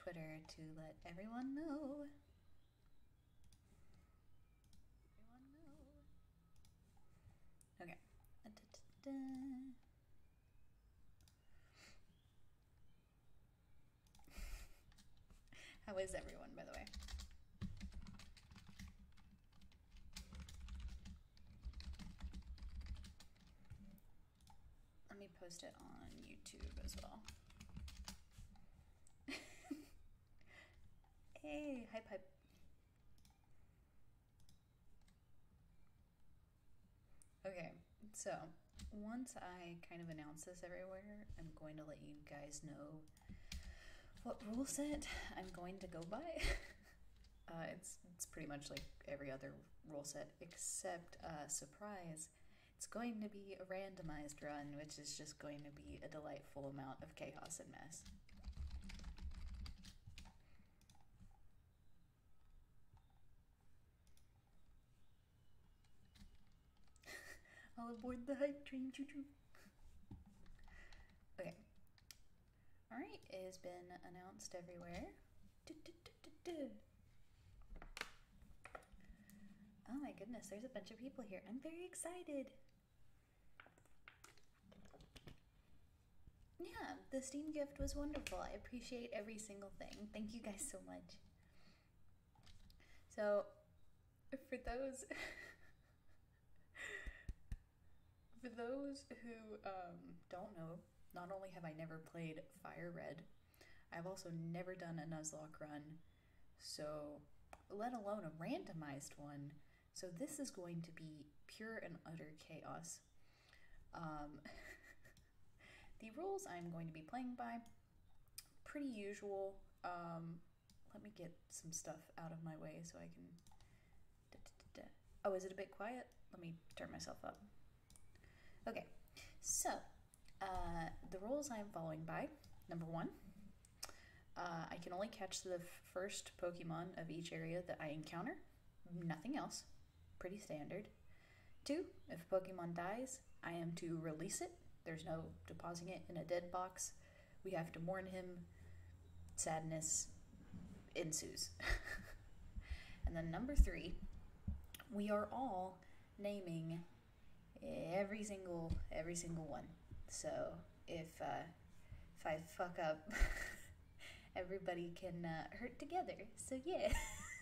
Twitter to let everyone know. Okay. How is everyone, by the way? Let me post it on YouTube as well. Hey, hype hype. Okay, so once I kind of announce this everywhere, I'm going to let you guys know what rule set I'm going to go by. It's pretty much like every other rule set except surprise. It's going to be a randomized run, which is just going to be a delightful amount of chaos and mess. I'll avoid the hype train, choo-choo. Okay. Alright, it has been announced everywhere. Oh my goodness, there's a bunch of people here. I'm very excited. Yeah, the Steam gift was wonderful. I appreciate every single thing. Thank you guys so much. So, for those who don't know, not only have I never played FireRed, I've also never done a Nuzlocke run, so let alone a randomized one. So this is going to be pure and utter chaos. The rules I'm going to be playing by, pretty usual. Let me get some stuff out of my way so I can... Oh, is it a bit quiet? Let me turn myself up. Okay, so the rules I'm following by, number 1, I can only catch the first Pokemon of each area that I encounter, nothing else, pretty standard. 2, if a Pokemon dies, I am to release it. There's no depositing it in a dead box. We have to mourn him. Sadness ensues. And then number 3, we are all naming every single one. So if I fuck up, everybody can hurt together. So yeah.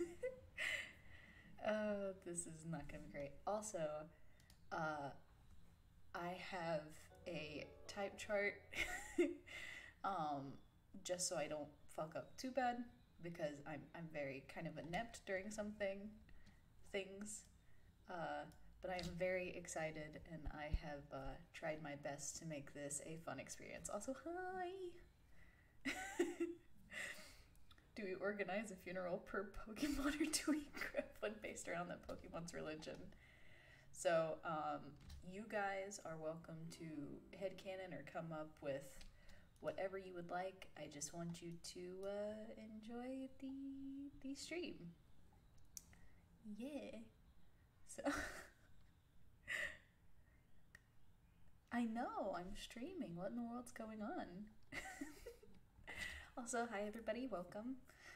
Oh, this is not gonna be great. Also, I have a type chart just so I don't fuck up too bad, because I'm very kind of inept during some things. But I am very excited, and I have tried my best to make this a fun experience. Also, hi! Do we organize a funeral per Pokemon, or do we grab one based around that Pokemon's religion? So, you guys are welcome to headcanon or come up with whatever you would like. I just want you to enjoy the stream. Yeah. So... I know, I'm streaming. What in the world's going on? Also, hi everybody, welcome.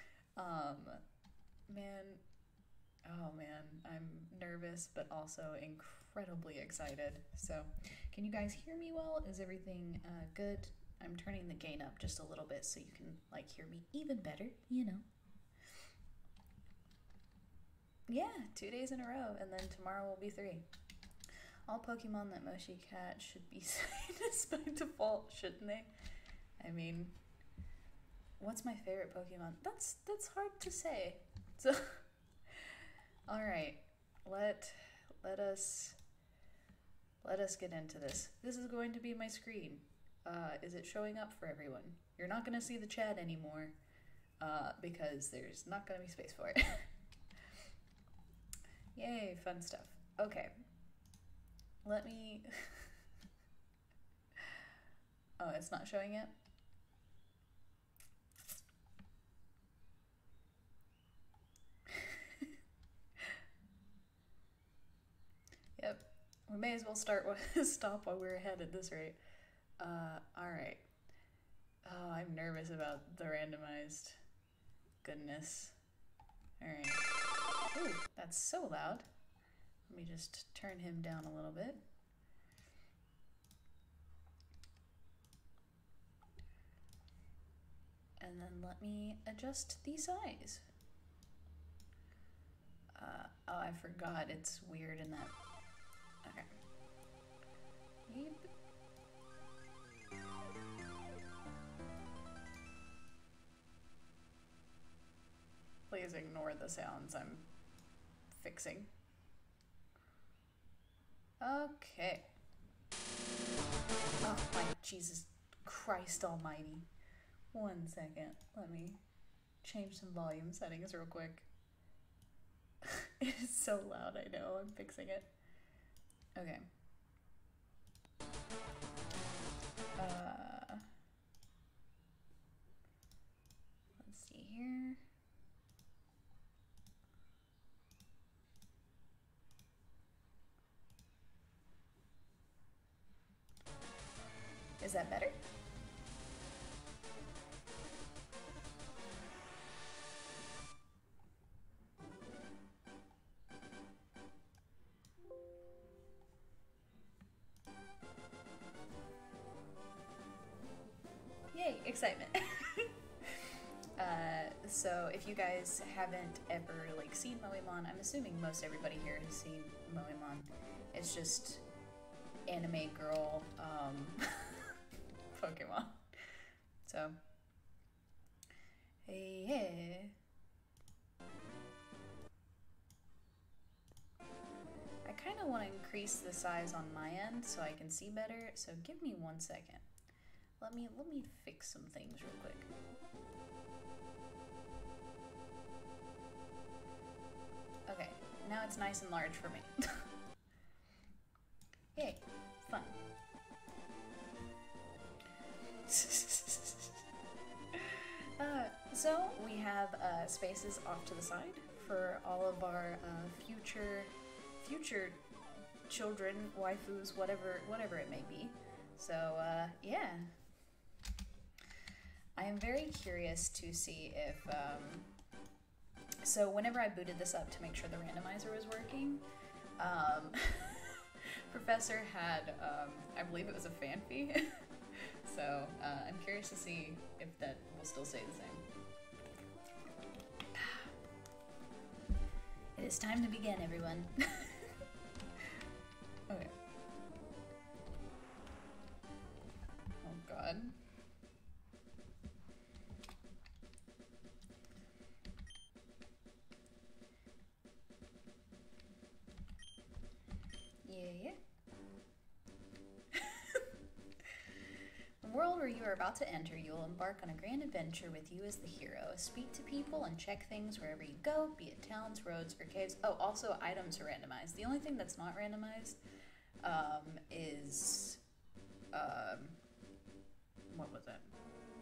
Man, oh man, I'm nervous, but also incredibly excited. So, can you guys hear me well? Is everything good? I'm turning the gain up just a little bit so you can like hear me even better, you know. Yeah, 2 days in a row, and then tomorrow will be 3. All Pokemon that Moshi catch should be Satanist by default, shouldn't they? I mean, what's my favorite Pokemon? That's hard to say. So, all right, let us get into this. This is going to be my screen. Is it showing up for everyone? You're not gonna see the chat anymore because there's not gonna be space for it. Yay, fun stuff. Okay. Let me... Oh, it's not showing yet? Yep. We may as well stop while we're ahead at this rate. Alright. Oh, I'm nervous about the randomized. goodness. Alright. Ooh, that's so loud. Let me just turn him down a little bit. And then let me adjust the size. Oh, I forgot it's weird in that. Okay. Yep. Please ignore the sounds I'm fixing. Okay. Oh my Jesus Christ almighty. 1 second. Let me change some volume settings real quick. It is so loud, I know. I'm fixing it. Okay. Let's see here. Is that better? Yay, excitement. So if you guys haven't ever like seen Moemon, I'm assuming most everybody here has seen Moemon. It's just anime girl Pokemon. So hey. I kind of want to increase the size on my end so I can see better. So give me 1 second. Let me fix some things real quick. Okay, now it's nice and large for me. Yay, fun. So we have spaces off to the side for all of our future children, waifus, whatever it may be. So yeah. I am very curious to see if, so whenever I booted this up to make sure the randomizer was working, Professor had, I believe it was a fan fee, so I'm curious to see if that will still stay the same. It is time to begin, everyone. Okay. Oh god. Yeah. The world where you are about to enter, you will embark on a grand adventure with you as the hero. Speak to people and check things wherever you go, be it towns, roads, or caves. Oh, also items are randomized. The only thing that's not randomized is what was it?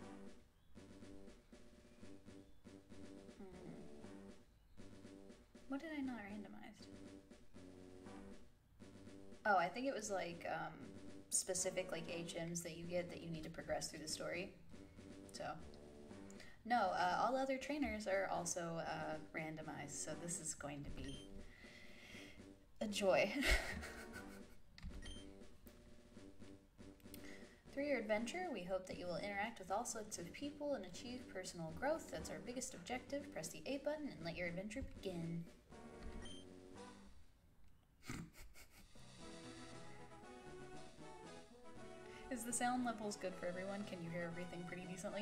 What did I not randomized? Oh, I think it was like specific like HMs that you get that you need to progress through the story. So no, all other trainers are also randomized, so this is going to be a joy. Through your adventure, we hope that you will interact with all sorts of people and achieve personal growth. That's our biggest objective. Press the A button and let your adventure begin. Is the sound levels good for everyone? Can you hear everything pretty decently?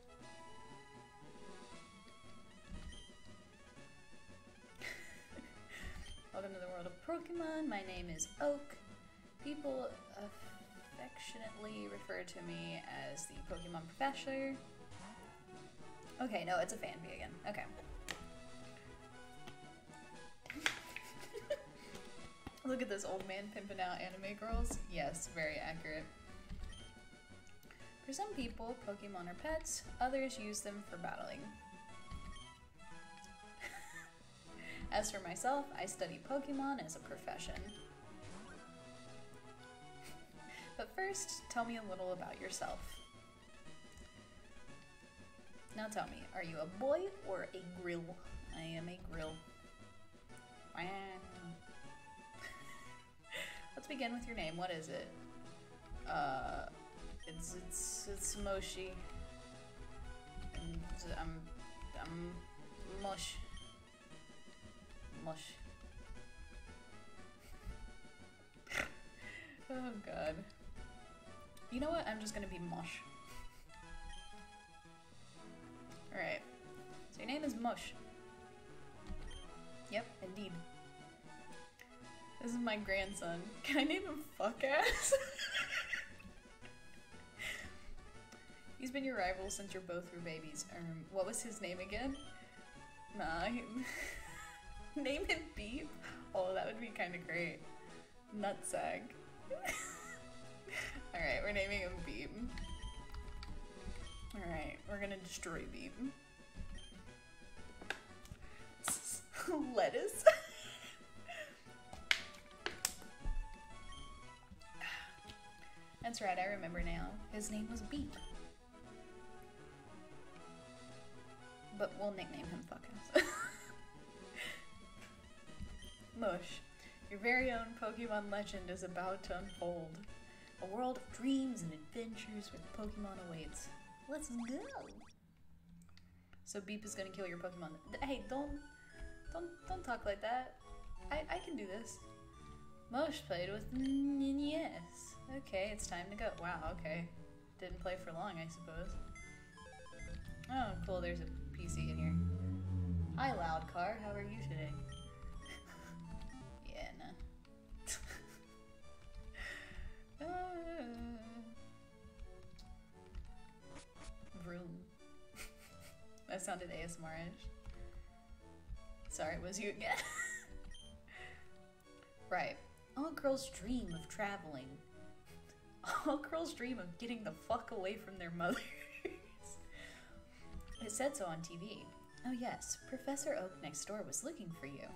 Welcome to the world of Pokemon. My name is Oak. People affectionately refer to me as the Pokemon Professor. Okay, no, it's a fan bee again. Okay. Look at this old man pimping out anime girls. Yes, very accurate. For some people, Pokemon are pets. Others use them for battling. As for myself, I study Pokemon as a profession. But first, tell me a little about yourself. Now tell me, are you a boy or a grill? I am a grill. Let's begin with your name. What is it? It's Moshi. And I'm Mush. Mush. Oh god. You know what? I'm just gonna be Mush. Alright. So your name is Mush. Yep, indeed. This is my grandson. Can I name him Fuckass? He's been your rival since you're both your babies. What was his name again? Nah. Name him Beep? Oh, that would be kind of great. Nutsag. Alright, we're naming him Beep. Alright, we're gonna destroy Beep. Lettuce? That's right, I remember now. His name was Beep. But we'll nickname him Fuckass. Mush, your very own Pokemon legend is about to unfold. A world of dreams and adventures where Pokemon awaits. Let's go! So Beep is gonna kill your Pokemon. Hey, don't talk like that. I can do this. Mosh played with yes. Okay, it's time to go. Wow, okay. Didn't play for long, I suppose. Oh, cool, there's a PC in here. Hi, Loudcar, how are you today? Yeah, nah. Room. That sounded ASMR-ish. Sorry, was you again? Right. All girls dream of traveling. All girls dream of getting the fuck away from their mothers. It said so on TV. Oh yes, Professor Oak next door was looking for you.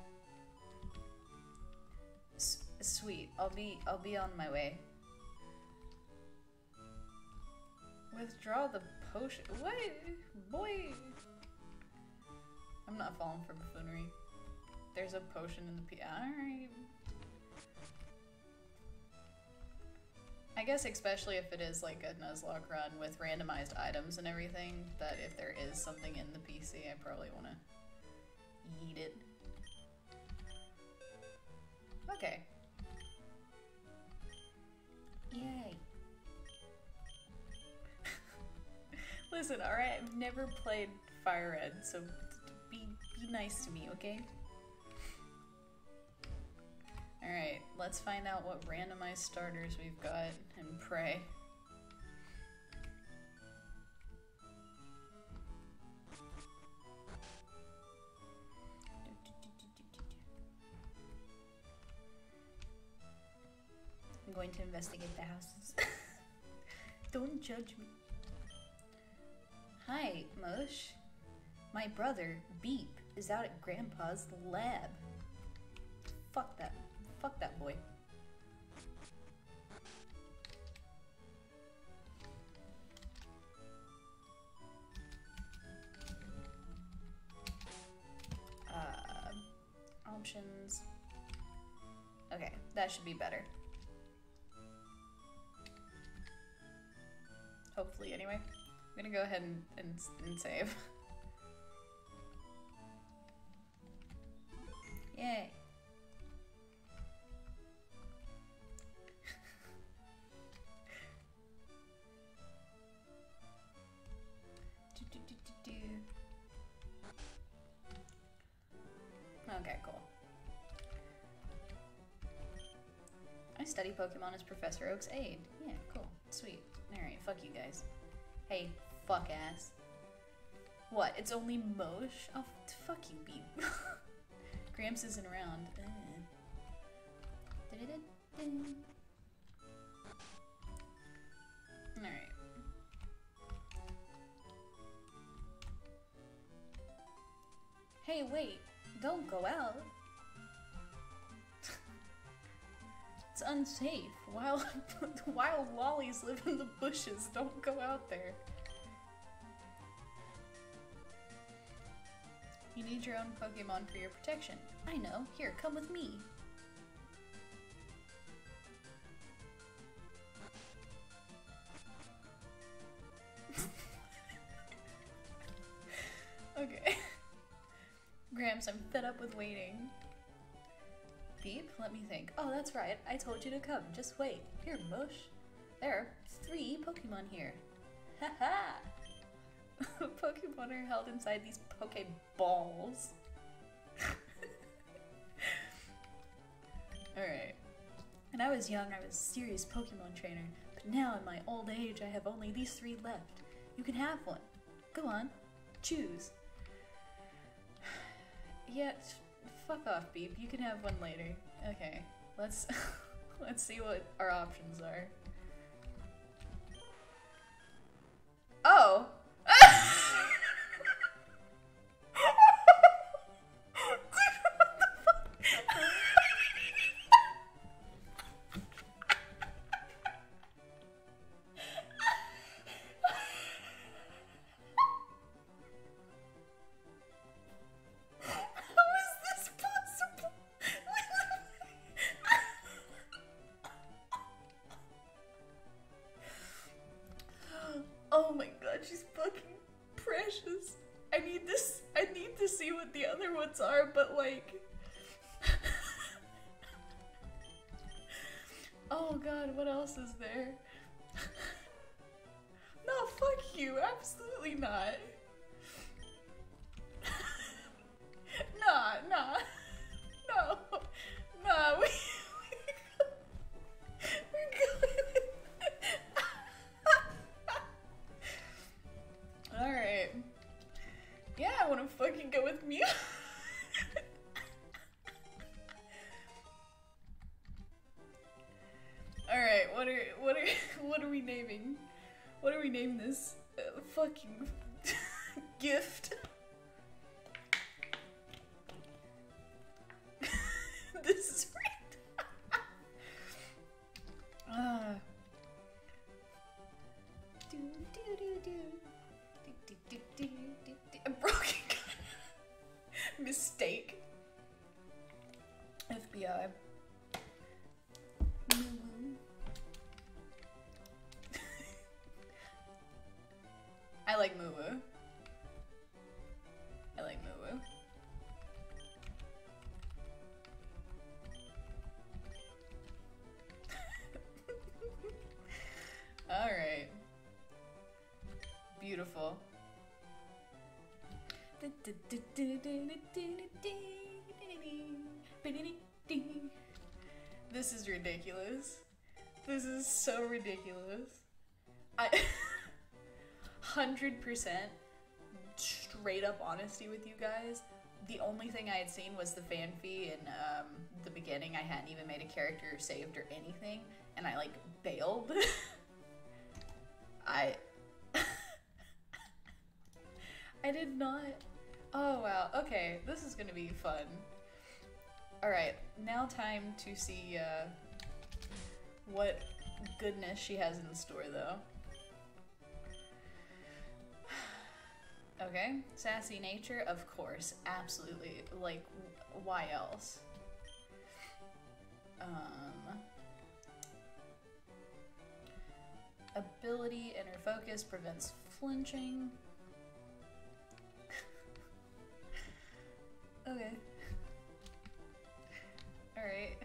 Sweet, I'll be on my way. Withdraw the potion. What? Boy. I'm not falling for buffoonery. There's a potion in the alright. I guess especially if it is like a Nuzlocke run with randomized items and everything, that if there is something in the PC, I probably want to eat it. Okay. Yay. Listen, alright, I've never played FireRed, so be nice to me, okay? Alright, let's find out what randomized starters we've got and pray. I'm going to investigate the houses. Don't judge me. Hi, Mosh. My brother, Beep, is out at Grandpa's lab. Fuck that. Fuck that boy. Options. Okay, that should be better. Hopefully, anyway. I'm gonna go ahead and save. Yay. Okay, cool. I study Pokemon as Professor Oak's aide. Yeah, cool. Sweet. Alright, fuck you guys. Hey, fuck ass. What? It's only Mosh? Oh, fuck you, Beep. Gramps isn't around. Alright. Hey, wait. Don't go out. It's unsafe. Wild lollies live in the bushes. Don't go out there. You need your own Pokemon for your protection. I know. Here, come with me. Okay. Gramps, I'm fed up with waiting. Beep, let me think. Oh, that's right. I told you to come. Just wait. Here, Mush. There are 3 Pokemon here. Haha! Pokemon are held inside these Pokeballs. Alright. When I was young, I was a serious Pokemon trainer. But now, in my old age, I have only these 3 left. You can have one. Go on. Choose. Yeah, fuck off, Beep. You can have one later. Okay, let's let's see what our options are. Oh! Oh my god, she's fucking precious. I need to see what the other ones are, but like... Oh god, what else is there? No, fuck you, absolutely not. Nah, no, we're going. Alright. Yeah, I wanna fucking go with Mew. Alright, what are we naming? What do we name this fucking gift? This is right. A broken mistake. FBI. I like Moo-Woo. I like Moo-Woo. Alright. Beautiful. This is ridiculous. This is so ridiculous. 100% straight up honesty with you guys. The only thing I had seen was the fan fee in the beginning. I hadn't even made a character saved or anything, and I like bailed. I did not. Oh wow, okay, this is gonna be fun. Alright, now time to see what goodness she has in store though. Okay, sassy nature, of course, absolutely. Like, why else? Ability, inner focus, prevents flinching. Okay. Alright.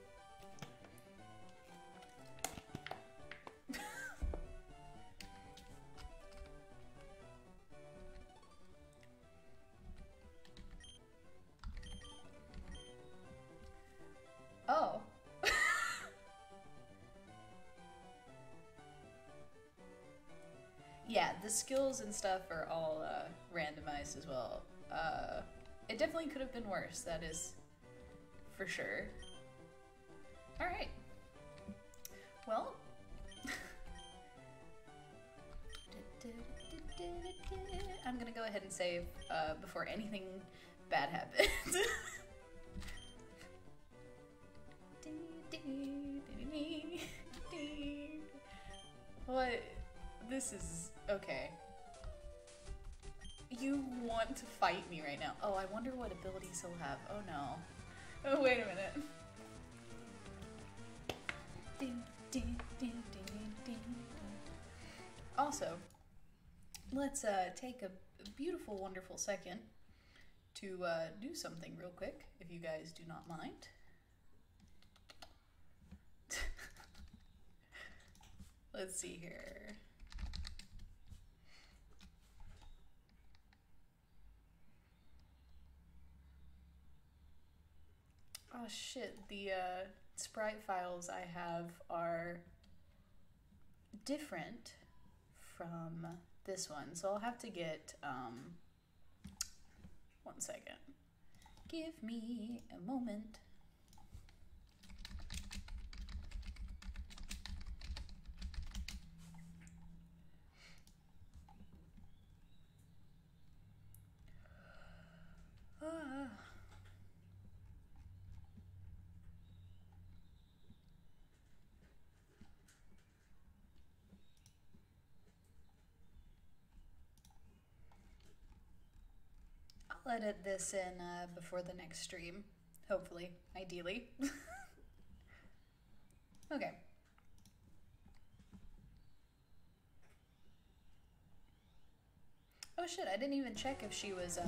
Oh. Yeah, the skills and stuff are all randomized as well. It definitely could have been worse, that is for sure. Alright. Well. I'm gonna go ahead and save before anything bad happens. What? This is okay. You want to fight me right now. Oh, I wonder what abilities he'll have. Oh no. Oh, wait a minute. Ding, ding, ding, ding, ding, ding. Also, let's take a beautiful, wonderful second to do something real quick, if you guys do not mind. Let's see here. Oh shit, the sprite files I have are different from this one, so I'll have to get, 1 second. Give me a moment. I'll edit this in before the next stream, hopefully, ideally. Okay. Oh shit, I didn't even check if she was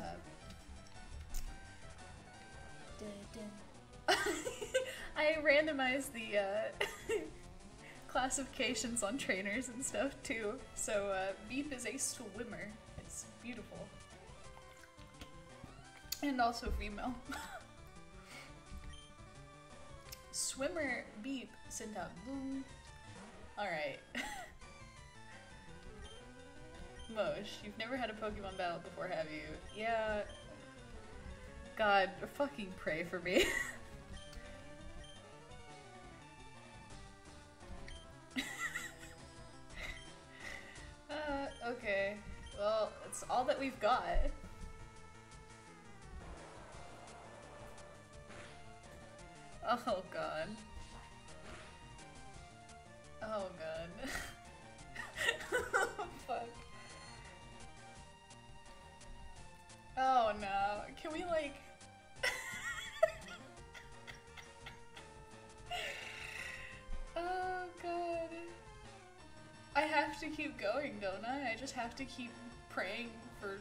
I randomized the classifications on trainers and stuff too. So Beep is a swimmer. It's beautiful. And also female. Swimmer Beep sent out blue. Alright. Mosh, you've never had a Pokemon battle before, have you? Yeah. God, fucking pray for me. Okay. Well, it's all that we've got. Oh god. Oh god. Fuck. Oh no. Can we like... Oh god. I have to keep going, don't I? I just have to keep praying for...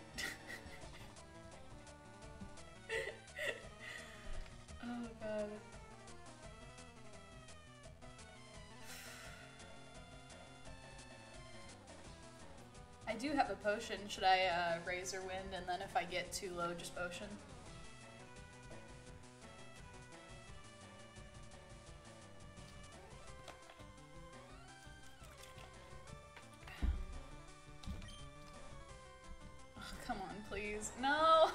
Oh god. I do have a potion. Should I Razor Wind and then if I get too low, just potion? Oh, come on, please. No!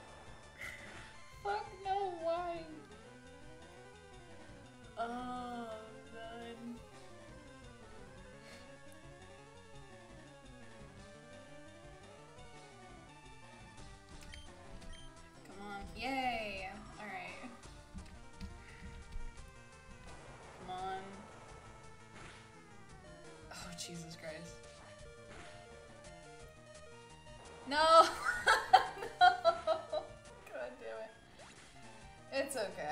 Fuck no, why? Oh, God. Come on. Yay! Alright. Come on. Oh, Jesus Christ. No! No! God damn it. It's okay.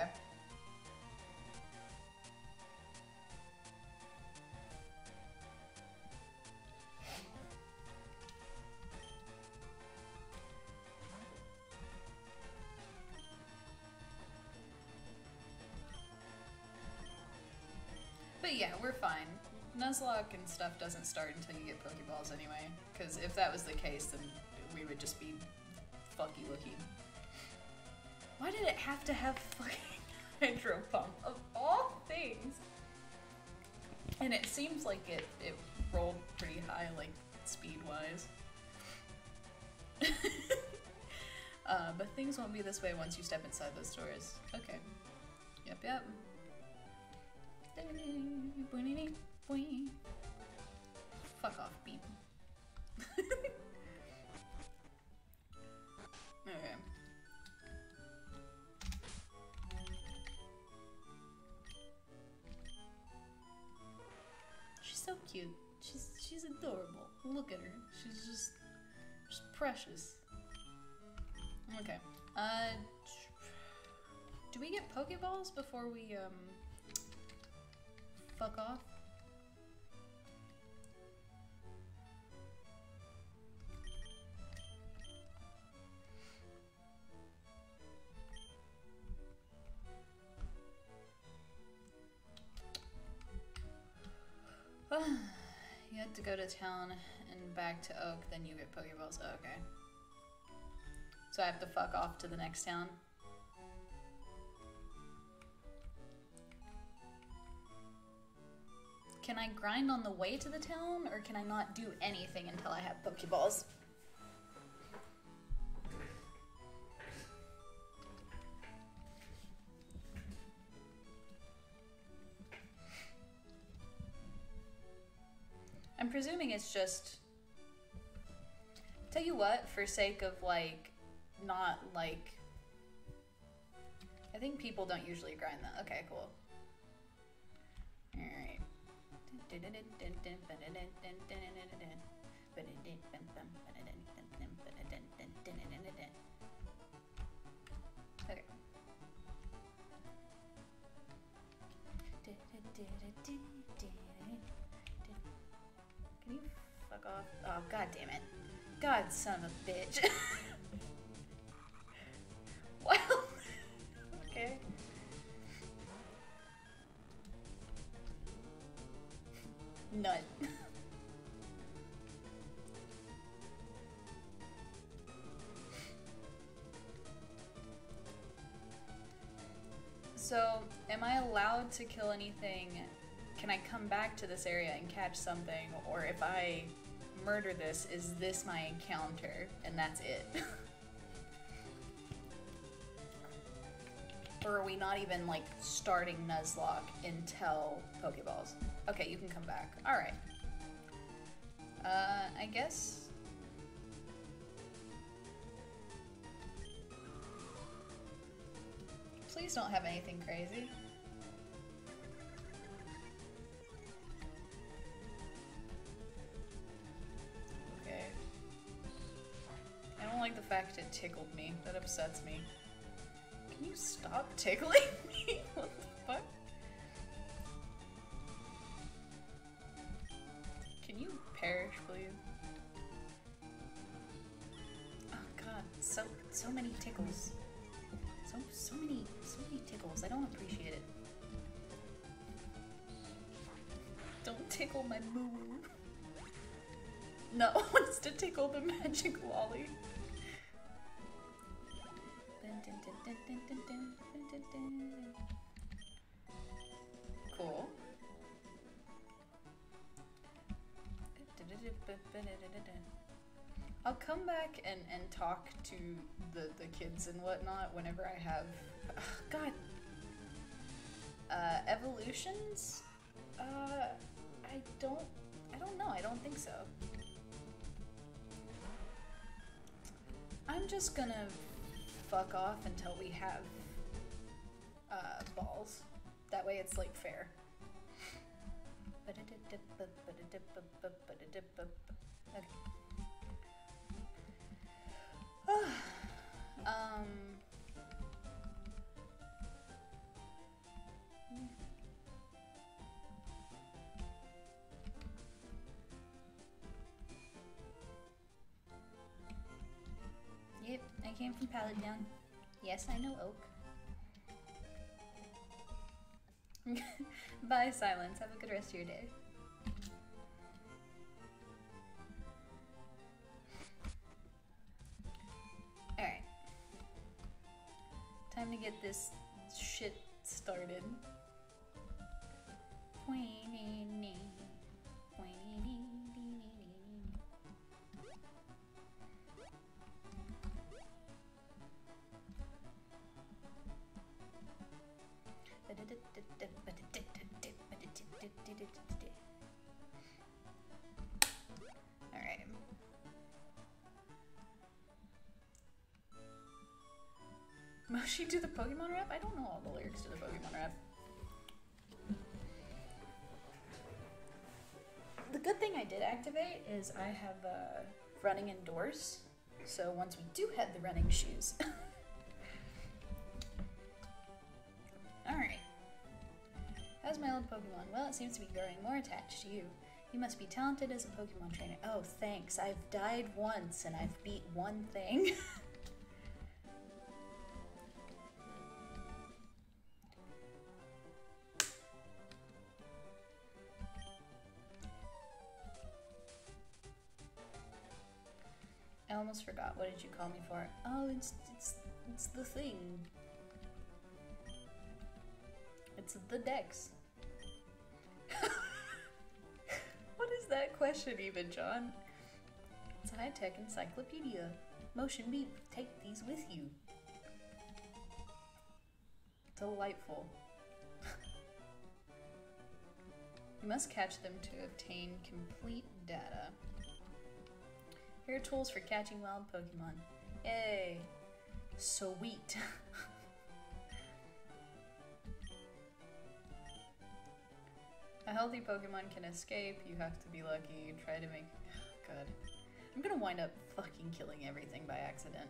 But yeah, we're fine. Nuzlocke and stuff doesn't start until you get Pokeballs anyway, because if that was the case, then we would just be fucky looking. Why did it have to have fucking Hydro Pump of all things? And it seems like it rolled pretty high, like speed-wise. But things won't be this way once you step inside those doors. Okay. Yep, yep. Fuck off, Beep. Okay. She's so cute. She's adorable. Look at her. She's just precious. Okay. Do we get Pokeballs before we, fuck off? You have to go to town and back to Oak, then you get Pokeballs. Oh, okay. So I have to fuck off to the next town? Can I grind on the way to the town, or can I not do anything until I have Pokeballs? I'm presuming it's just... Tell you what, for sake of, like, not, like... I think people don't usually grind that. Okay, cool. Alright. Okay. Can you fuck off? Oh, god damn it. God, son of a bitch. Wow. Okay. Nut. So, am I allowed to kill anything? Can I come back to this area and catch something? Or if I murder this, is this my encounter? And that's it? Or are we not even, like, starting Nuzlocke until Pokeballs? Okay, you can come back. Alright. I guess... Please don't have anything crazy. Okay. I don't like the fact it tickled me. That upsets me. Can you stop tickling me? What the fuck? Can you perish, please? Oh god, so many tickles. So many tickles. I don't appreciate it. Don't tickle my moo. No, it's to tickle the magic lolly. Cool. I'll come back and talk to the kids and whatnot whenever I have... God. Evolutions? I don't know. I don't think so. I'm just gonna fuck off until we have balls. That way it's like fair. Okay. Yep, I came from Pallet Down. Yes, I know Oak. Bye, Silence. Have a good rest of your day. Alright. Time to get this shit started. Alright. Moshi do the Pokemon rap? I don't know all the lyrics to the Pokemon rap. The good thing I did activate is I have running indoors, So once we do have the running shoes. Alright. How's my old Pokemon? Well, it seems to be growing more attached to you. You must be talented as a Pokemon trainer. Oh, thanks. I've died once and I've beat one thing. I almost forgot. What did you call me for? Oh, it's the thing. It's the Dex. What is that question even, John? It's a high-tech encyclopedia. Motion Beep, take these with you. Delightful. You must catch them to obtain complete data. Here are tools for catching wild Pokemon. Yay! Sweet. A healthy Pokemon can escape. You have to be lucky. Try to make... Oh, God. I'm gonna wind up fucking killing everything by accident.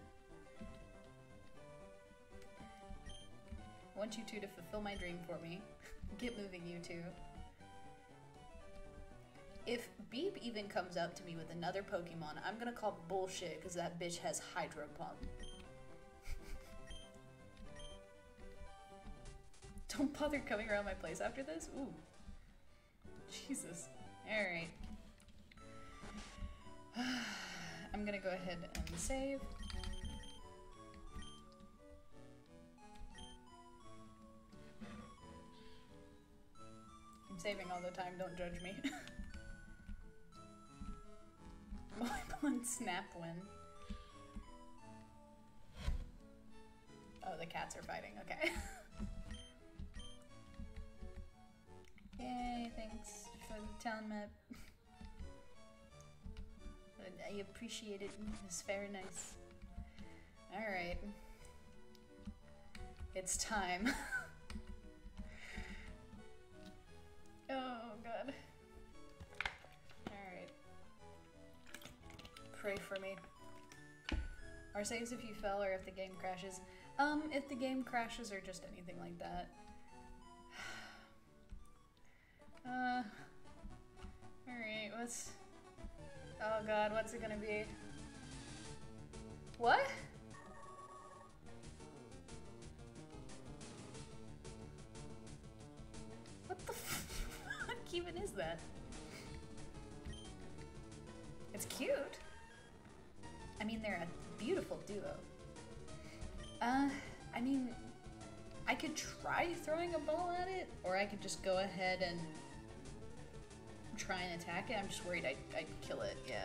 I want you two to fulfill my dream for me. Get moving, you two. If Beep even comes up to me with another Pokemon, I'm gonna call bullshit because that bitch has Hydro Pump. Don't bother coming around my place after this? Ooh. Jesus. Alright. I'm gonna go ahead and save. I'm saving all the time, don't judge me. Moemon Snapwind. Oh, the cats are fighting, okay. Yay, thanks for the town map. I appreciate it, it's very nice. Alright. It's time. Oh, God. Alright. Pray for me. Are saves if you fell or if the game crashes? If the game crashes or just anything like that. Alright, what's... Oh God, what's it gonna be? What? What the fuck even is that? It's cute. I mean, they're a beautiful duo. I mean, I could try throwing a ball at it, or I could just go ahead and try and attack it. I'm just worried I'd kill it, yeah.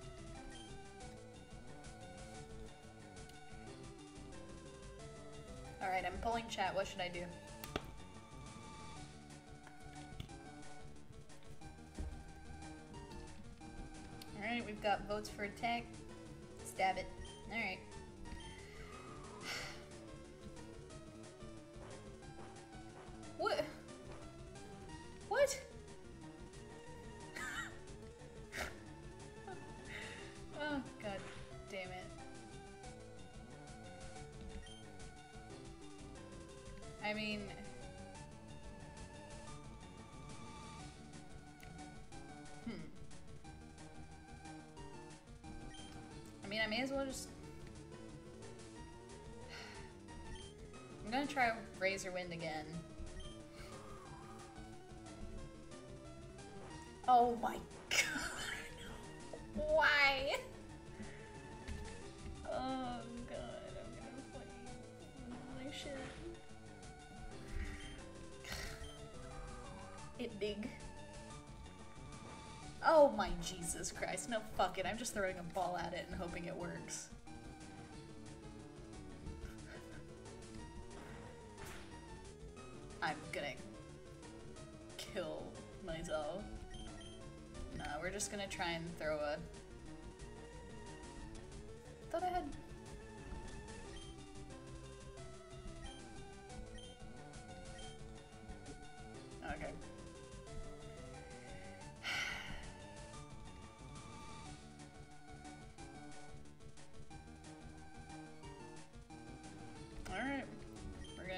Alright, I'm polling chat. What should I do? Alright, we've got votes for attack. Stab it. Alright. What? What? Oh, God damn it. I mean... I may as well just... I'm gonna try Razor Wind again. Oh my God. Why? Oh God, I'm gonna play my shit. It big. Oh my Jesus Christ. No, fuck it. I'm just throwing a ball at it and hoping it works. I'm gonna kill myself. No, we're just gonna try and throw a... Thought I had... Okay.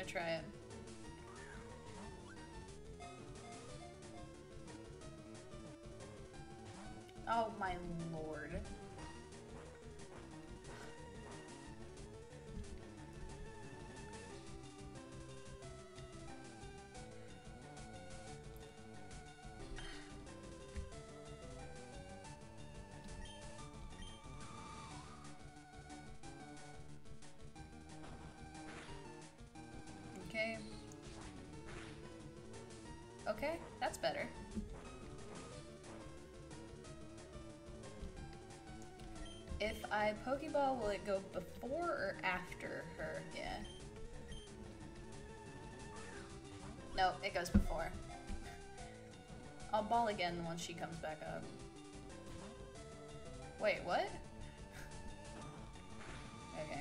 try it. Oh my lord. Okay. Okay, that's better. If I Pokeball, will it go before or after her? Yeah. No, it goes before. I'll ball again once she comes back up. Wait, what? Okay.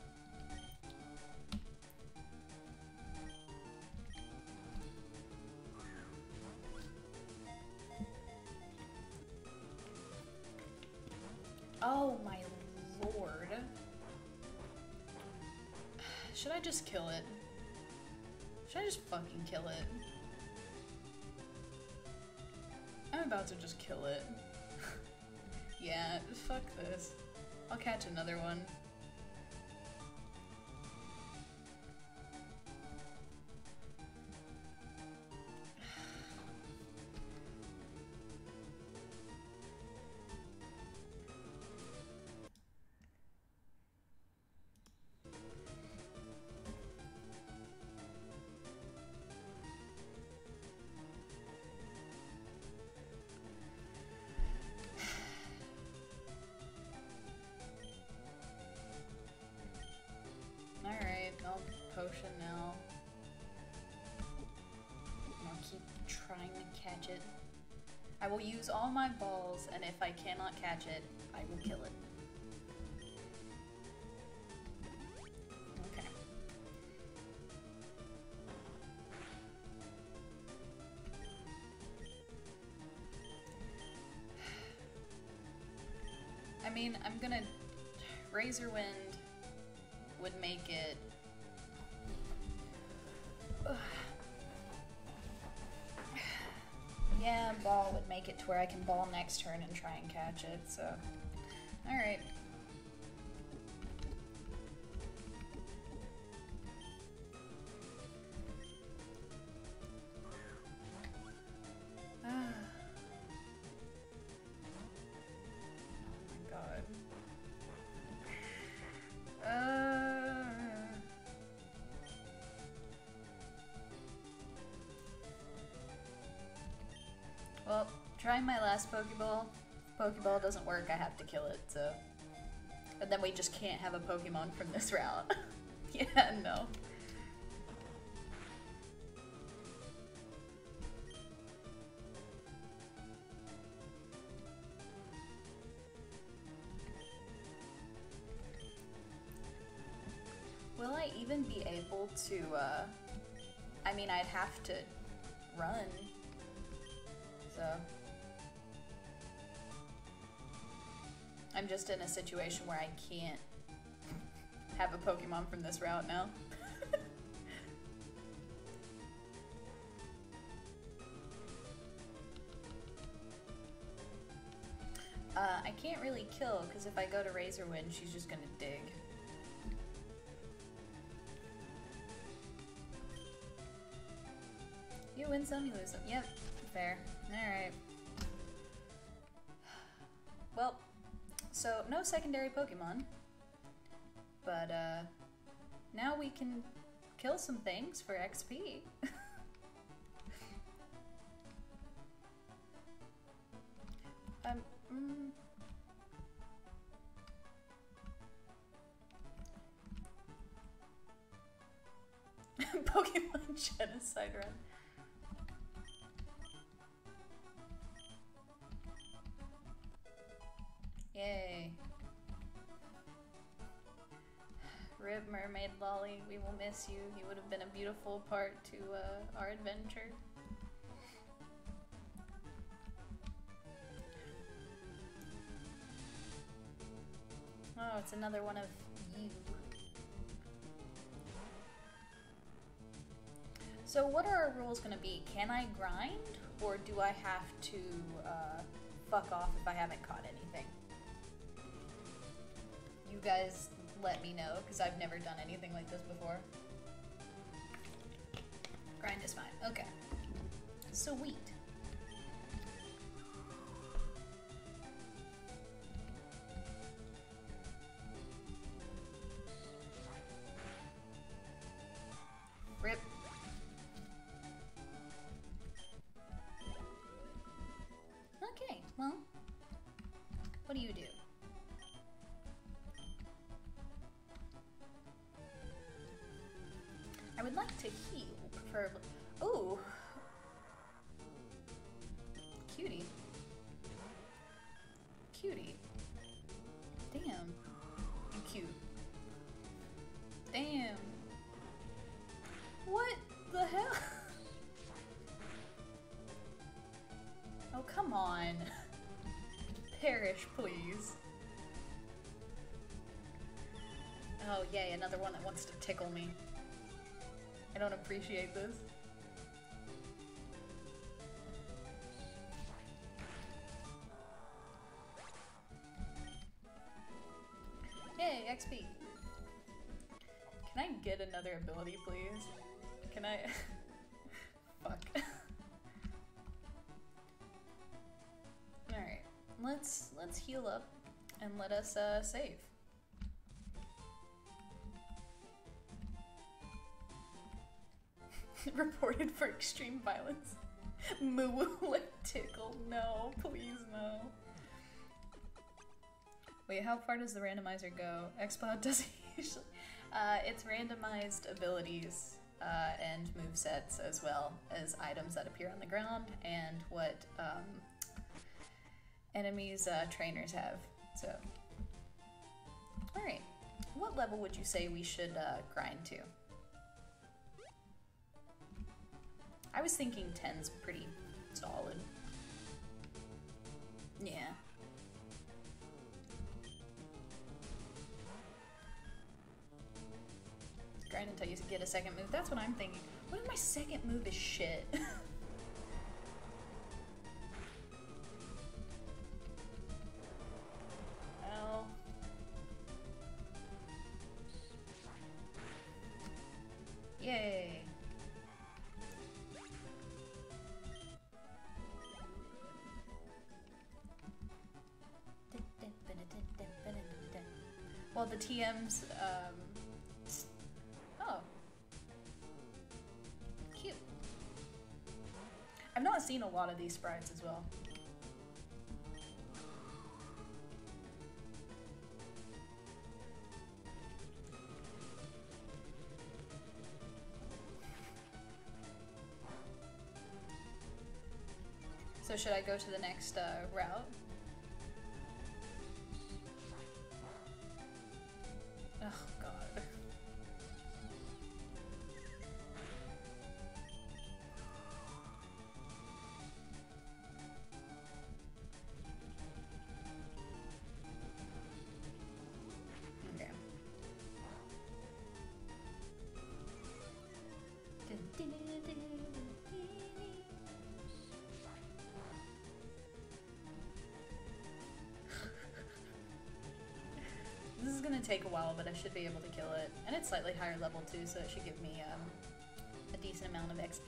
Oh my lord. Should I just kill it? Should I just fucking kill it? I'm about to just kill it. Yeah, fuck this. I'll catch another one. Alright, I'll potion now. I'll keep trying to catch it. I will use all my balls, and if I cannot catch it, I will kill it. Okay. I mean, I'm gonna... Razor Wind would make it... Yeah, ball would make it to where I can ball next turn and try and catch it, so... Alright. Oh my god. Well, trying my last Pokeball. Pokeball doesn't work, I have to kill it, so... And then we just can't have a Pokemon from this route. Yeah, no. Will I even be able to, I mean, I'd have to run. So I'm just in a situation where I can't have a Pokemon from this route now. I can't really kill, because if I go to Razor Wind, she's just gonna dig. You win some, you lose some. Yep, fair. Alright. Well, so no secondary Pokemon. But, now we can kill some things for XP. Pokemon Genocide Run. Yay. Rib Mermaid Lolly, we will miss you. You would have been a beautiful part to our adventure. Oh, it's another one of you. So what are our rules gonna be? Can I grind, or do I have to fuck off if I haven't caught anything? You guys let me know, because I've never done anything like this before. Grind is fine. Okay. Sweet. Rip. Okay, well, what do you do? I would like to heal, preferably. Ooh. Cutie. Cutie. Damn. You cute. Damn. What the hell? Oh, come on. Perish, please. Oh, yay, another one that wants to tickle me. I don't appreciate this. Yay, XP. Can I get another ability, please? Can I? Fuck. Alright, let's heal up and let us save. Reported for extreme violence. Moo like tickle. No, please no. Wait, how far does the randomizer go? XCloud doesn't usually. It's randomized abilities and movesets, as well as items that appear on the ground and what enemies' trainers have. So, alright. What level would you say we should grind to? I was thinking 10's pretty solid. Yeah. Grind until you get a second move. That's what I'm thinking. What if my second move is shit? Well. Yay. Well, the TMs, oh. Cute. I've not seen a lot of these sprites as well. So should I go to the next route? Oh god. Okay. This is gonna take a while, but I should be able to kill it. And it's slightly higher level too, so it should give me a decent amount of XP.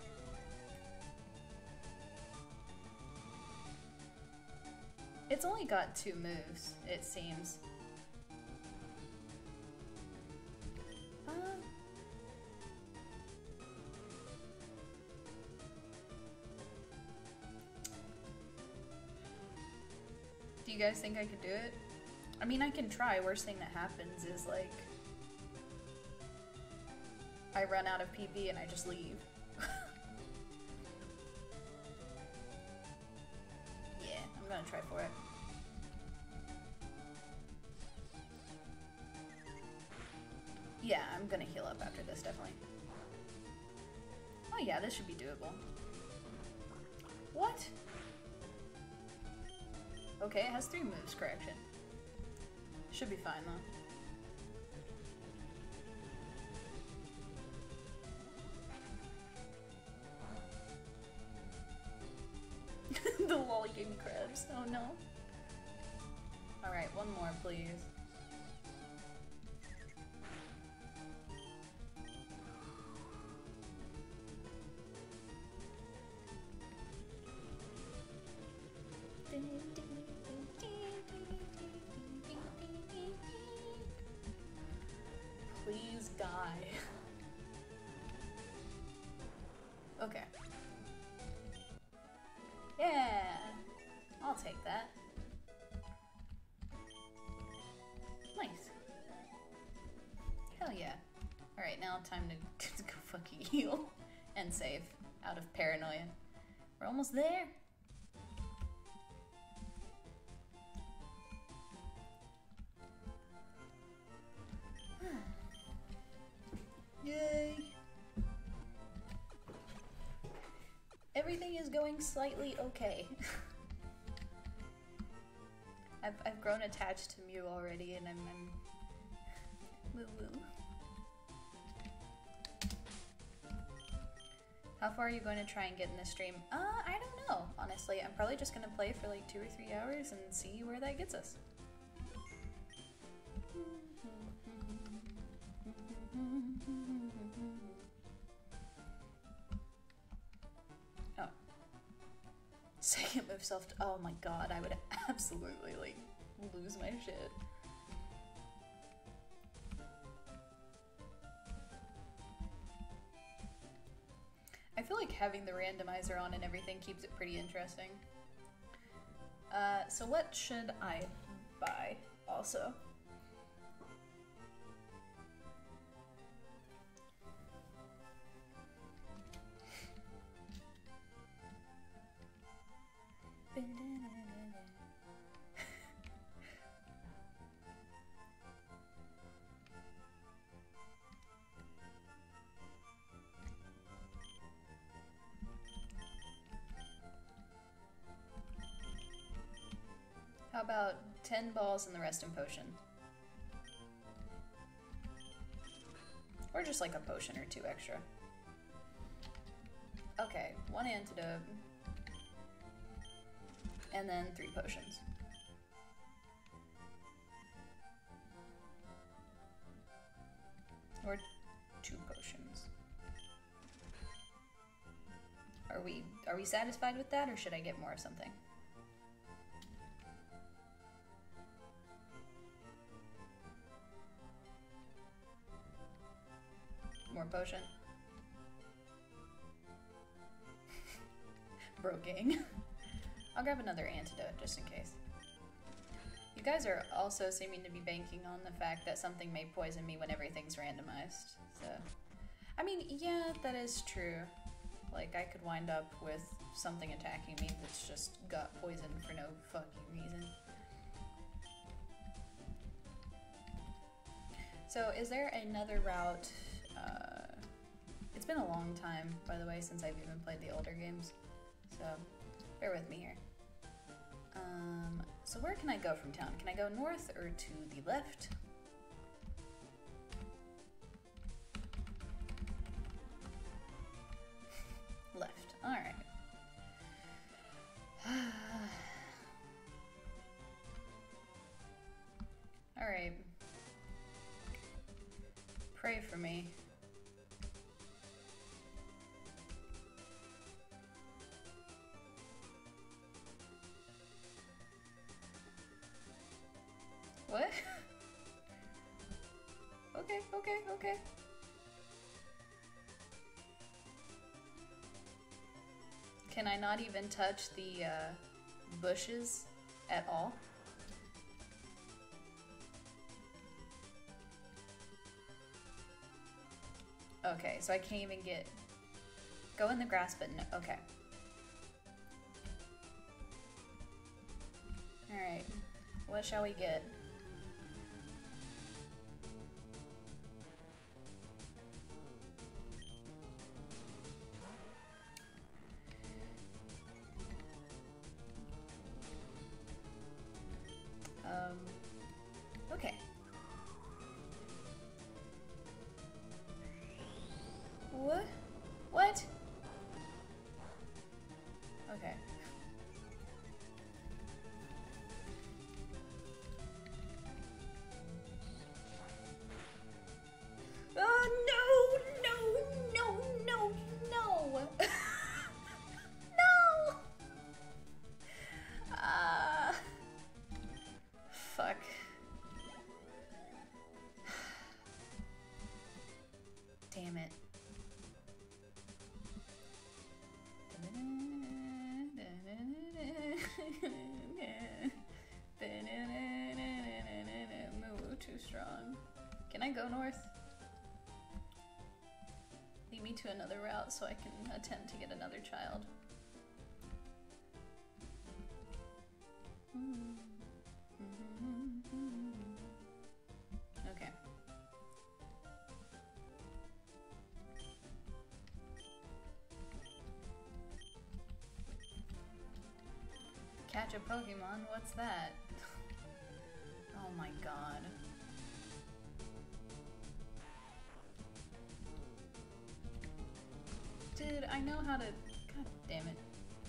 It's only got 2 moves, it seems. Do you guys think I could do it? I mean, I can try. Worst thing that happens is, like, I run out of PP and I just leave. Yeah, I'm gonna try for it. Yeah, I'm gonna heal up after this, definitely. Oh yeah, this should be doable. What? Okay, it has 3 moves, correction. Should be fine, though. Oops, oh no. Alright, one more, please. Please die. Okay. Yeah! I'll take that. Nice. Hell yeah. Alright, now time to go fucking heal and save out of paranoia. We're almost there. Yay! Everything is going slightly okay. I've grown attached to Mew already, and I'm woo woo. How far are you going to try and get in this stream? I don't know, honestly. I'm probably just gonna play for like 2 or 3 hours and see where that gets us. Oh. Second move self. Oh my god, I would absolutely like lose my shit. I feel like having the randomizer on and everything keeps it pretty interesting. So what should I buy also? How about 10 balls and the rest in potion? Or just like a potion or 2 extra. Okay, 1 antidote. And then 3 potions. Or 2 potions. Are we satisfied with that, or should I get more of something? More potion. Broking. I'll grab another antidote just in case. You guys are also seeming to be banking on the fact that something may poison me when everything's randomized. So, I mean, yeah, that is true. Like, I could wind up with something attacking me that's just got poison for no fucking reason. So, is there another route? It's been a long time, by the way, since I've even played the older games. So, bear with me here. So where can I go from town? Can I go north or to the left? Left. Alright. Alright. Pray for me. What? Okay. Can I not even touch the bushes at all? Okay, so I can't even go in the grass, but no, okay. Alright, what shall we get? Okay. What? What? Okay. it. Moo too strong. Can I go north? Lead me to another route so I can attempt to get another child. Okay. Catch a Pokemon? What's that? Oh my god. Dude, I know how to... God damn it.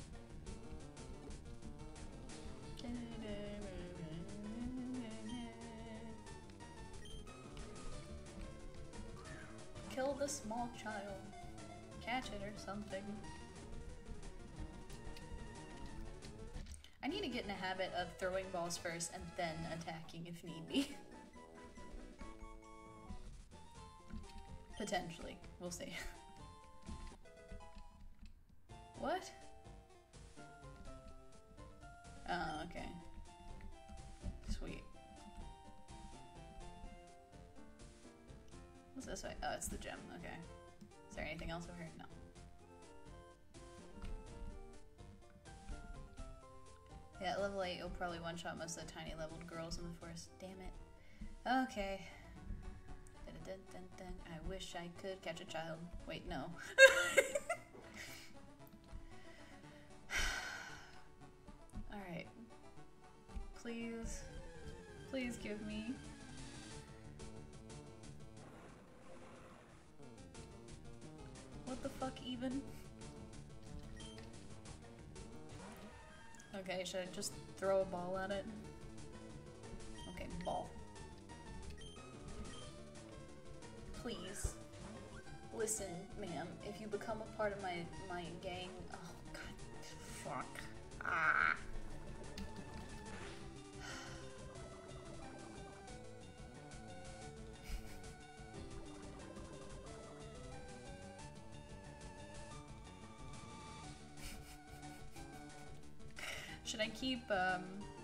Kill the small child. Catch it or something. I need to get in a habit of throwing balls first and then attacking if need be. Potentially. We'll see. What? Oh, okay. Sweet. What's this way? Oh, it's the gym. Okay. Is there anything else over here? No. Yeah, at level 8, you'll probably one-shot most of the tiny leveled girls in the forest. Damn it. Okay. Dun-dun-dun-dun. I wish I could catch a child. Wait, no. Alright. Please. Please give me. What the fuck even? Okay, should I just throw a ball at it? Okay, ball. Please. Listen, ma'am, if you become a part of my gang... Oh, god. Fuck. Ah. Should I keep, I'm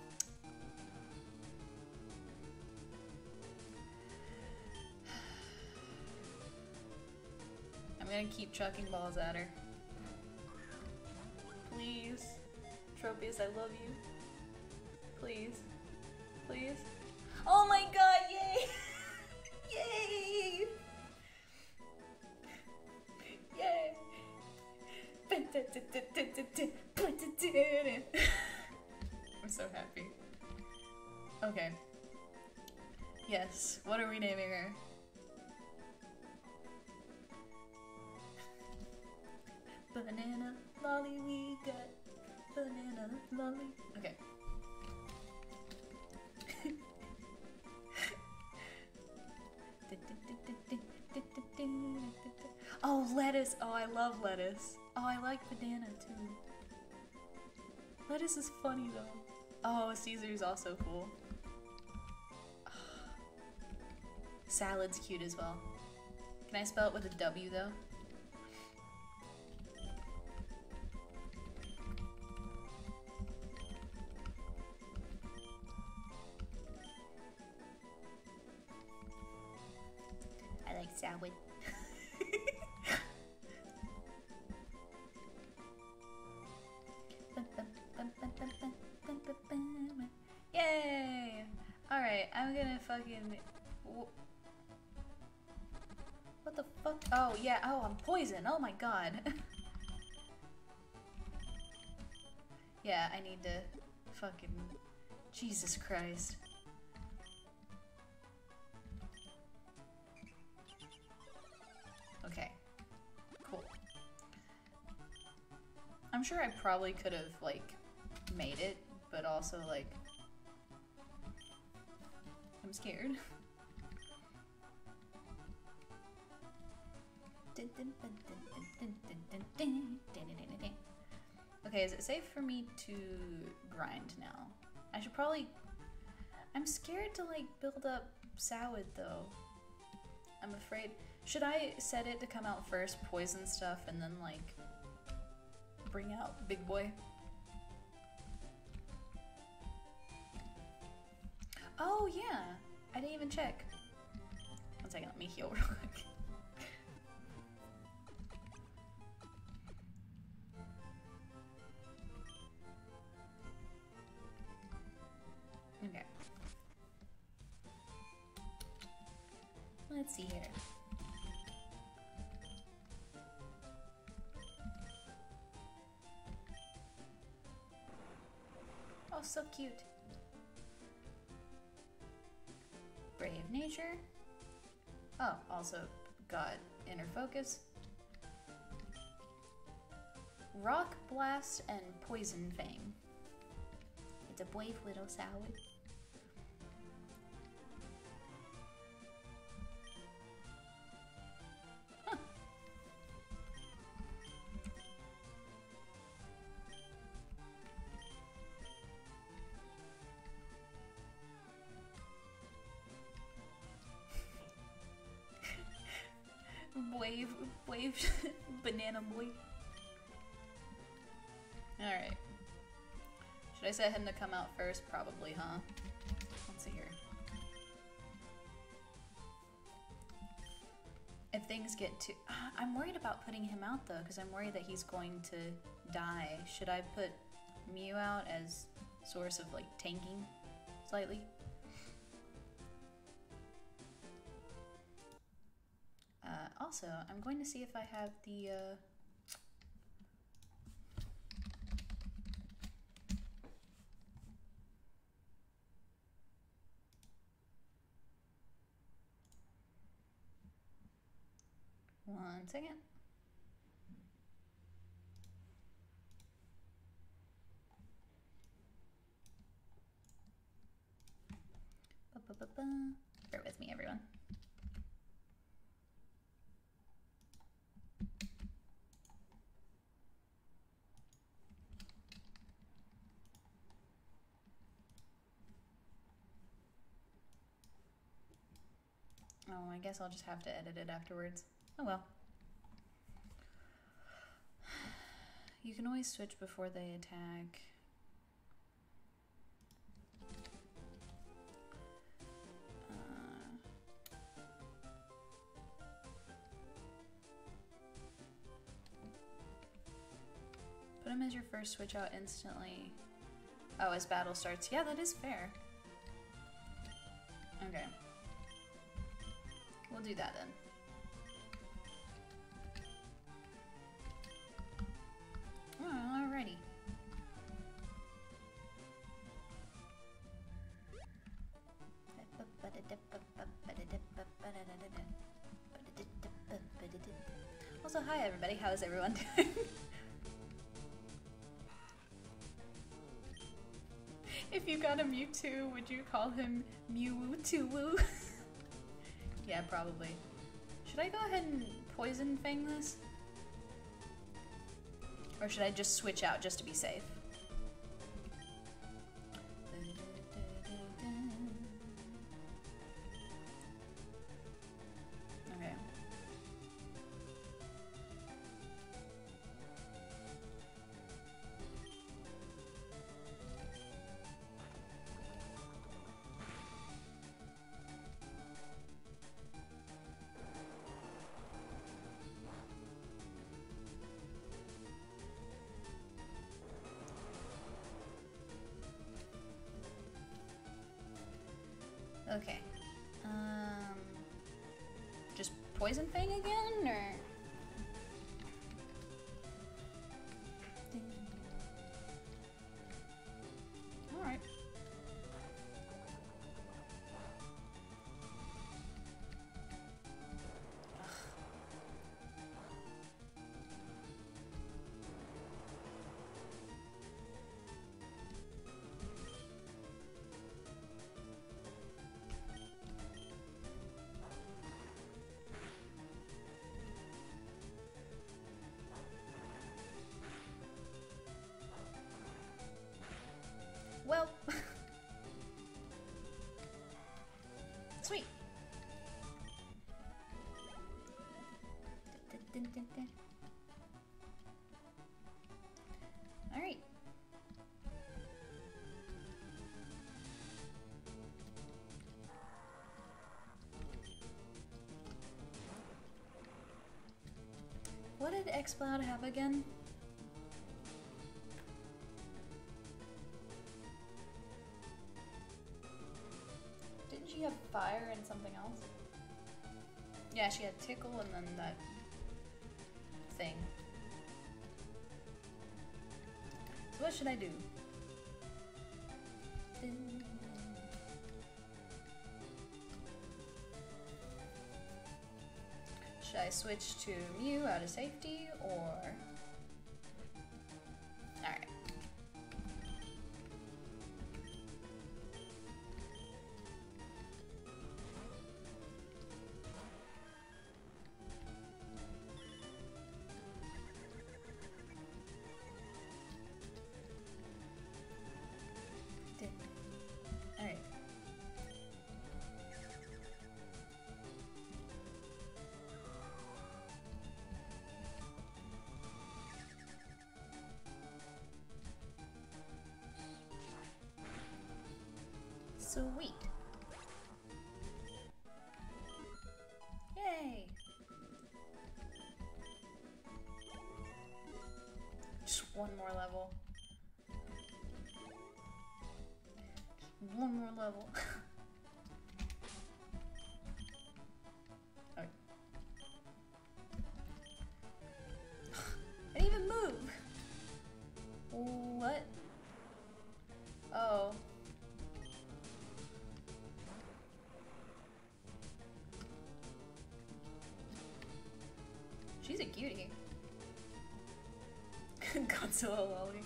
gonna keep chucking balls at her. Please. Tropius, I love you. Please. Please. Oh my god, yay! Yay! Yay! I'm so happy. Okay. Yes. What are we naming her? Banana lolly, we got banana lolly. Okay. Oh, lettuce. Oh, I love lettuce. Oh, I like banana too. Lettuce is funny though. Oh, Caesar's also cool. Salad's cute as well. Can I spell it with a W though? I like salad. Yay! Alright, I'm gonna fucking... What the fuck? Oh, yeah. Oh, I'm poisoned. Oh my god. Yeah, I need to fucking... Jesus Christ. Okay. Cool. I'm sure I probably could have, like, made it, but also, like... I'm scared. Okay, is it safe for me to grind now? I should probably... I'm scared to, like, build up Sowid, though. I'm afraid trade. Should I set it to come out first, poison stuff, and then like bring out big boy? Oh yeah, I didn't even check. One second, let me heal real quick. Okay. Let's see here. Oh, so cute. Brave nature. Oh, also got inner focus. Rock blast and poison fang. It's a brave little salad. Huh. Wave, banana boy. Alright. Should I set him to come out first? Probably, huh? Let's see here. If things get too... I'm worried about putting him out though, because I'm worried that he's going to die. Should I put Mew out as source of like tanking slightly? Also, I'm going to see if I have the, one second. Bear with me, everyone. Oh, I guess I'll just have to edit it afterwards. Oh well. You can always switch before they attack. Put him as your first switch out instantly. Oh, as battle starts. Yeah, that is fair. Okay. We'll do that then. Oh, alrighty. Also, hi everybody, how is everyone doing? If you got a Mewtwo, would you call him Mewtwo? Yeah, probably. Should I go ahead and poison fang this? Or should I just switch out just to be safe? Okay. Okay. Just poison fang again, or? Alright. Alright. What did Xcloud have again? Didn't she have fire and something else? Yeah, she had tickle and then that thing. So what should I do? Should I switch to Mew out of safety or... Alright. Alright. Sweet. Yay! Just one more level. Just one more level. Okay. I didn't even move! What? Oh. She's a cutie. Godzilla lolly.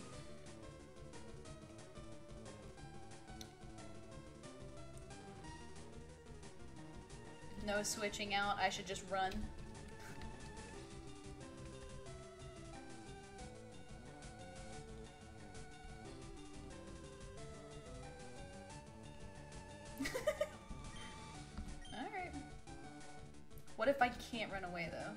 No switching out, I should just run. Alright. What if I can't run away though?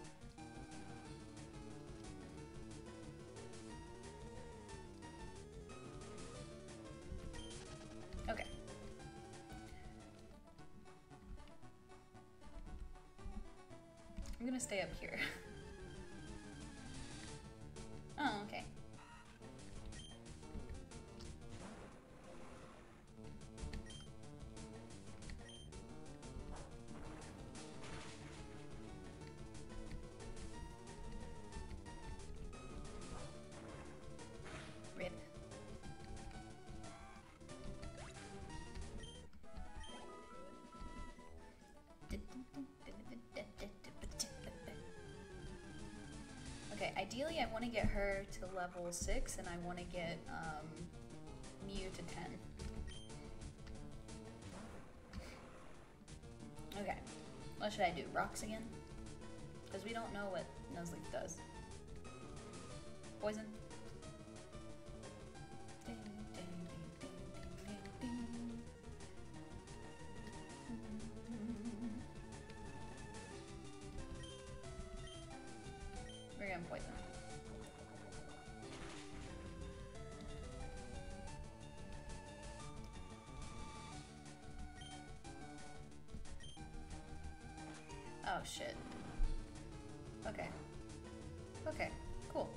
Okay. I'm gonna stay up here. Oh, okay. Rip. Okay, ideally I want to get her to level 6 and I want to get Mew to 10. Okay, what should I do? Rocks again? Because we don't know what Nuzlocke does. Poison? We're gonna poison. Oh shit. Okay. Okay, cool.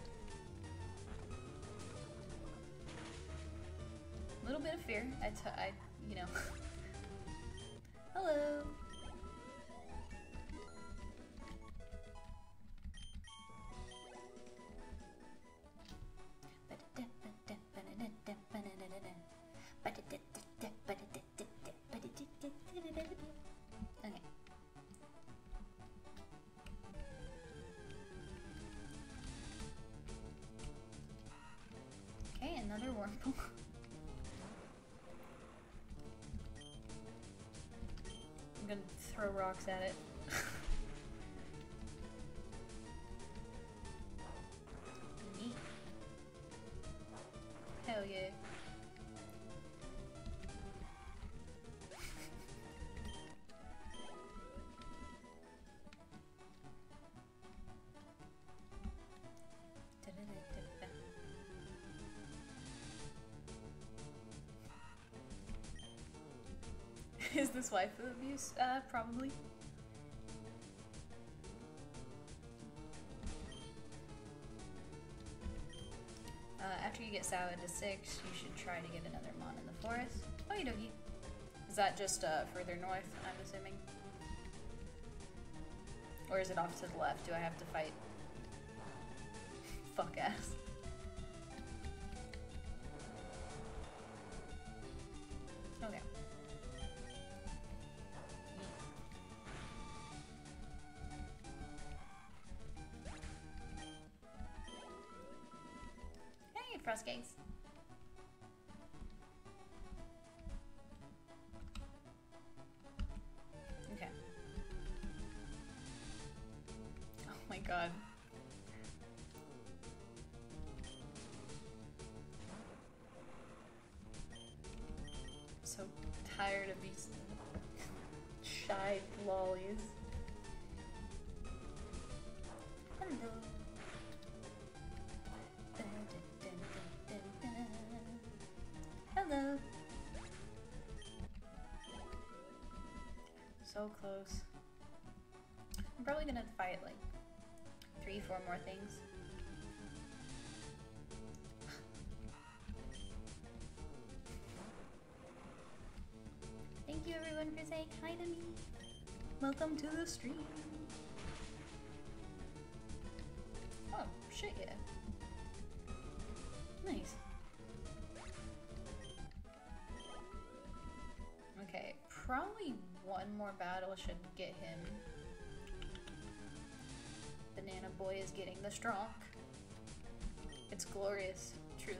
A little bit of fear. I you know. Hello. Okay. Okay, another Wurmple. I'm gonna throw rocks at it. Neat. Hell yeah. Is this waifu abuse? Probably. After you get Sao into 6, you should try to get another Mon in the forest. Okie dokie. Is that just further north, I'm assuming? Or is it off to the left? Do I have to fight? Fuck ass. Okay. Hey, Frostcakes. Okay. Oh my god. So tired of these shy lollies. Hello. Hello. So close. I'm probably gonna fight like 3-4 more things. Thank you everyone for saying hi to me. Welcome to the stream. Oh, shit yeah. Nice. Okay, probably one more battle should get him. Banana Boy is getting the strong. It's glorious, truly.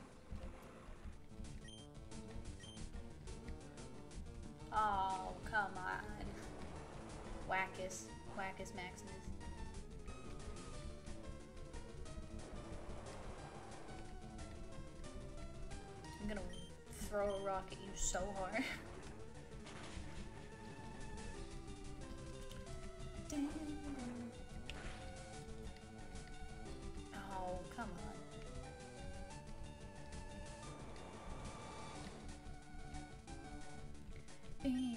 Oh, come on. Wackus Maximus. I'm gonna throw a rock at you so hard. Oh, come on. Okay.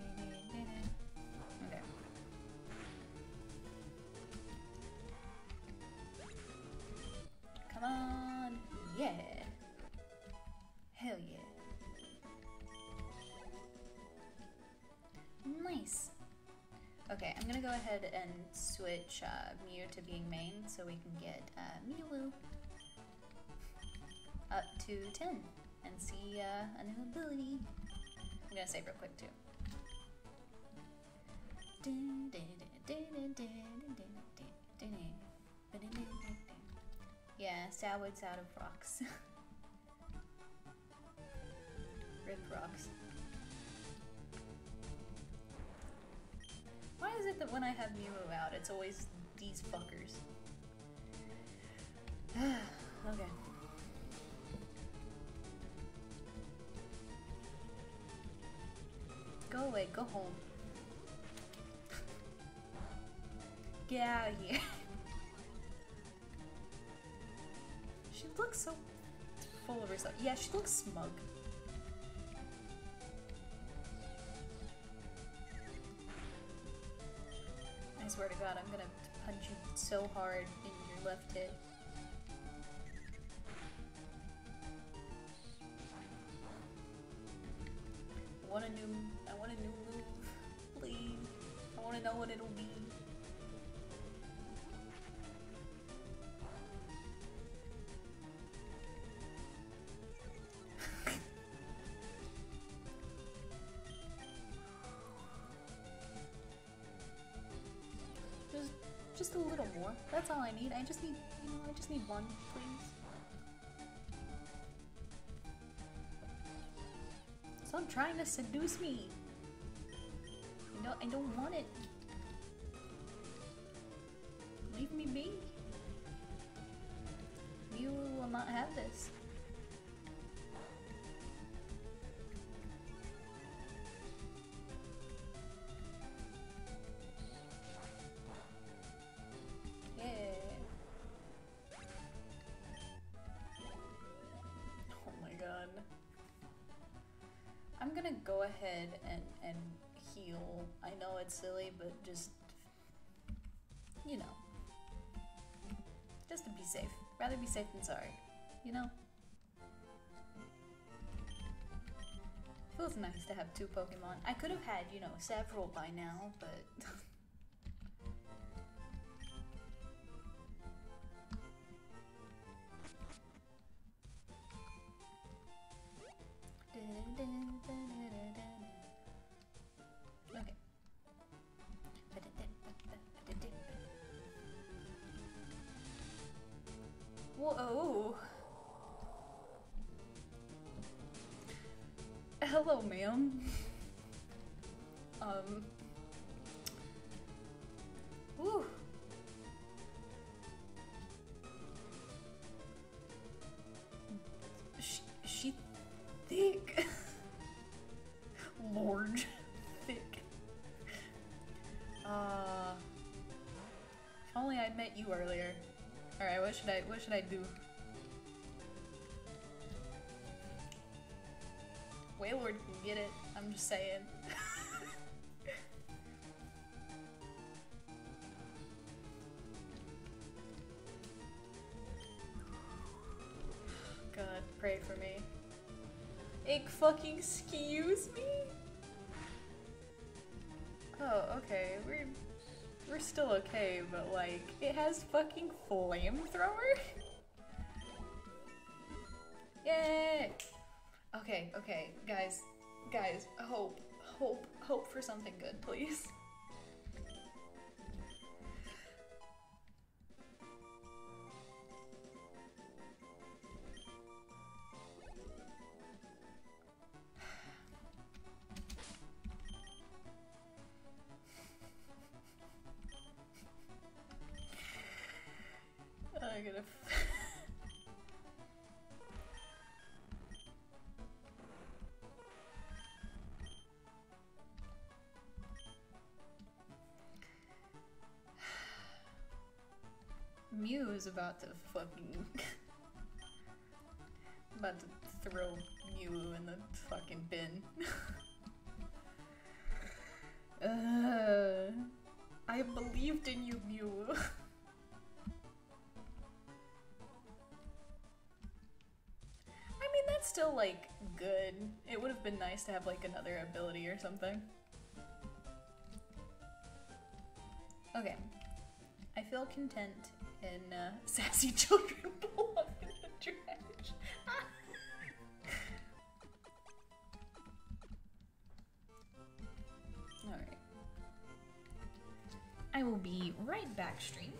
Come on. Yeah. Hell yeah. Nice. Okay, I'm gonna go ahead and switch Mew to being main so we can get Mew up to 10 and see a new ability. I'm gonna save real quick too. Yeah, Salwood's out of rocks. Rip rocks. Why is it that when I have Mew out, it's always these fuckers? Okay. Go away, go home. Get out of here. She looks so full of herself. Yeah, she looks smug. I swear to God, I'm gonna punch you so hard in your left hip. I want a new move, please. I want to know what it'll be. Just a little more. That's all I need. I just need, I just need one, please. Stop trying to seduce me. I don't want it. Leave me be. You will not have this. go ahead and heal. I know it's silly, but just, you know, just to be safe. Rather be safe than sorry, you know? Feels nice to have 2 Pokemon. I could have had, you know, several by now, but... Okay. Whoa. Hello, ma'am. Woo. She thick. Large. Thick. If only I'd met you earlier. Alright, what should I do? Wailord can get it, I'm just saying. God, pray for me. Fucking excuse me? Oh, okay, we're still okay, but like, it has fucking flamethrower? Yay! Okay, guys, hope for something good, please. I gotta. Mew is about to fucking about to throw Mew in the fucking bin. I believed in you, Mew. I mean, that's still like good. It would have been nice to have like another ability or something. Okay. I feel content in sassy children belong in the trash. Alright. I will be right back, stream.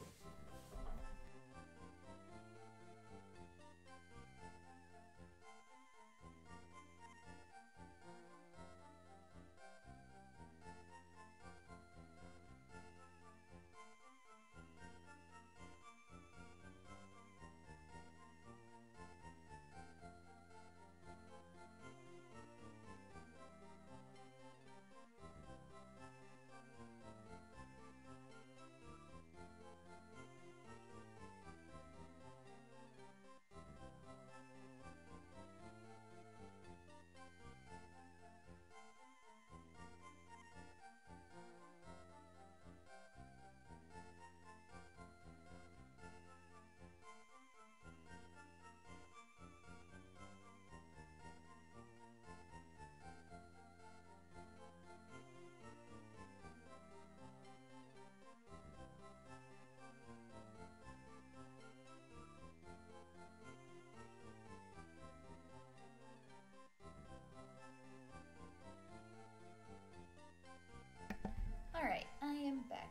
Alright, I am back.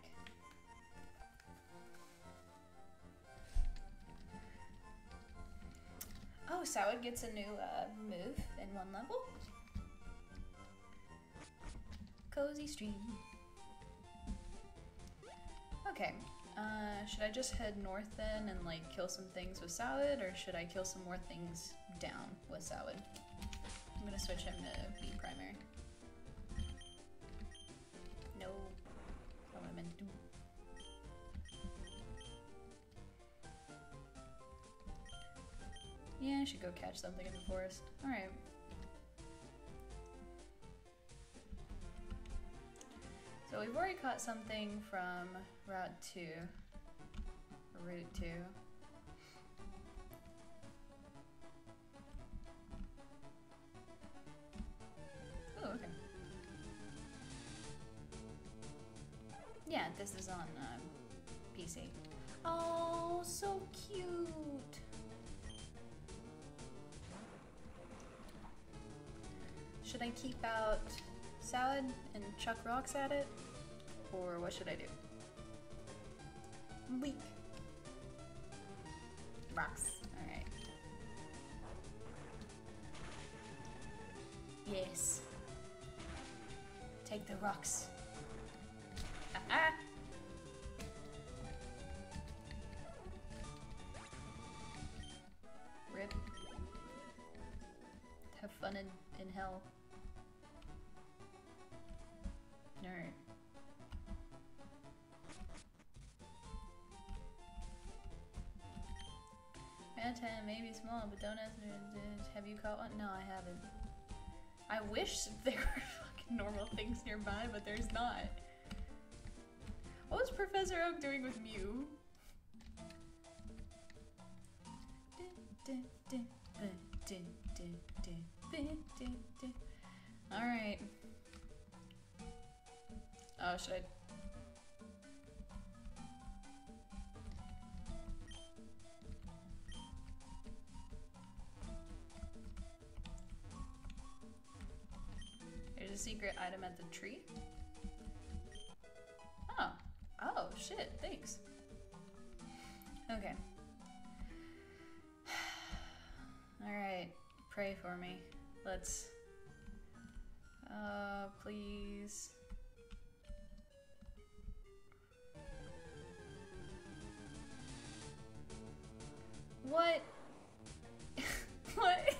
Oh, Sowed gets a new move in 1 level. Cozy stream. Okay, should I just head north then and like kill some things with Sowed, or should I kill some more things down with Sowed? I'm gonna switch him to B primary. No, not what I meant to do. Yeah, I should go catch something in the forest. Alright. So we've already caught something from Route 2. Or Route 2. Oh, okay. Yeah, this is on PC. Oh, so cute! Should I keep out salad and chuck rocks at it? Or what should I do? Weak. Rocks. Alright. Yes. Take the rocks. Ah-ah! Rip. Have fun in hell. Alright. Antenna may be small, but don't ask me. Have you caught one? No, I haven't. I wish there were fucking normal things nearby, but there's not. What was Professor Oak doing with Mew? Alright. Oh, should I? There's a secret item at the tree. Oh. Oh, shit. Thanks. Okay. Alright. Pray for me. Let's... please... What? What?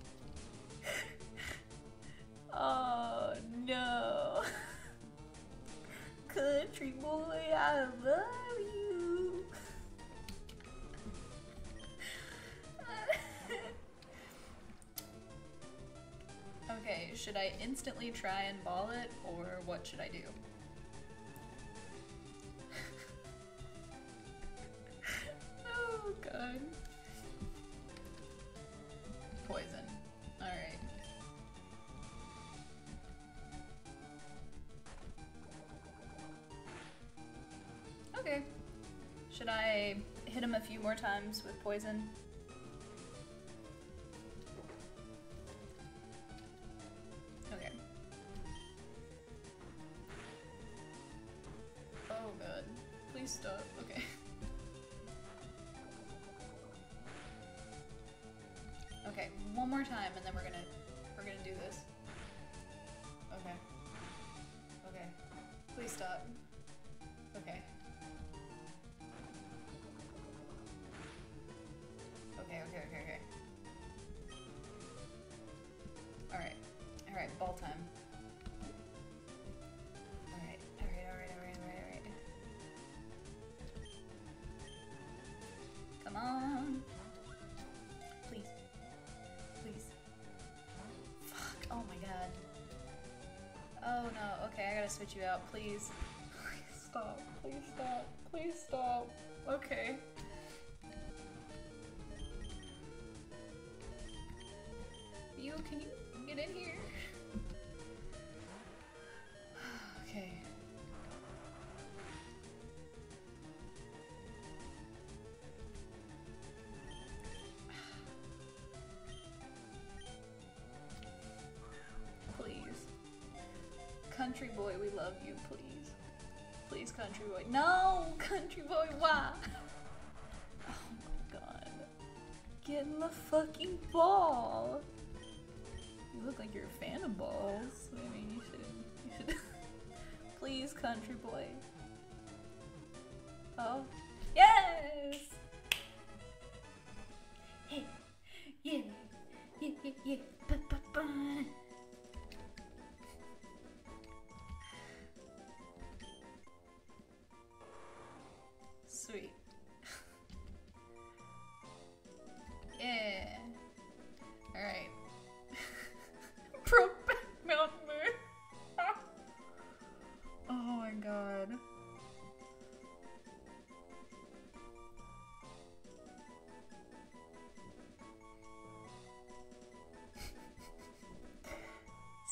Oh no. Country boy, I love you. Okay, should I instantly try and ball it, or what should I do? Oh god. Poison. Alright. Okay. Should I hit him a few more times with poison? Okay. Oh god. Please stop. Okay. Okay, one more time and then we're gonna do this. Okay. Okay. Please stop. Okay. Okay, okay, okay, okay. Alright. Alright, ball time. Alright, alright, alright, alright, alright, alright. Come on. Please. Please. Fuck. Oh my god. Oh no. Okay, I gotta switch you out. Please. Please stop. Please stop. Please stop. Okay. You, can you get in here? Okay. Please. Country boy, we love you, please. Please, country boy. No! Country boy, why? Oh my god. Get in the fucking ball. You look like you're a fan of balls. I mean, you should. Please, country boy. Oh. Yes! Hey. Yeah. Yeah, yeah, yeah. Ba-ba-ba. Sweet. Yeah. Alright. Brokeback Mountain Moon. Oh my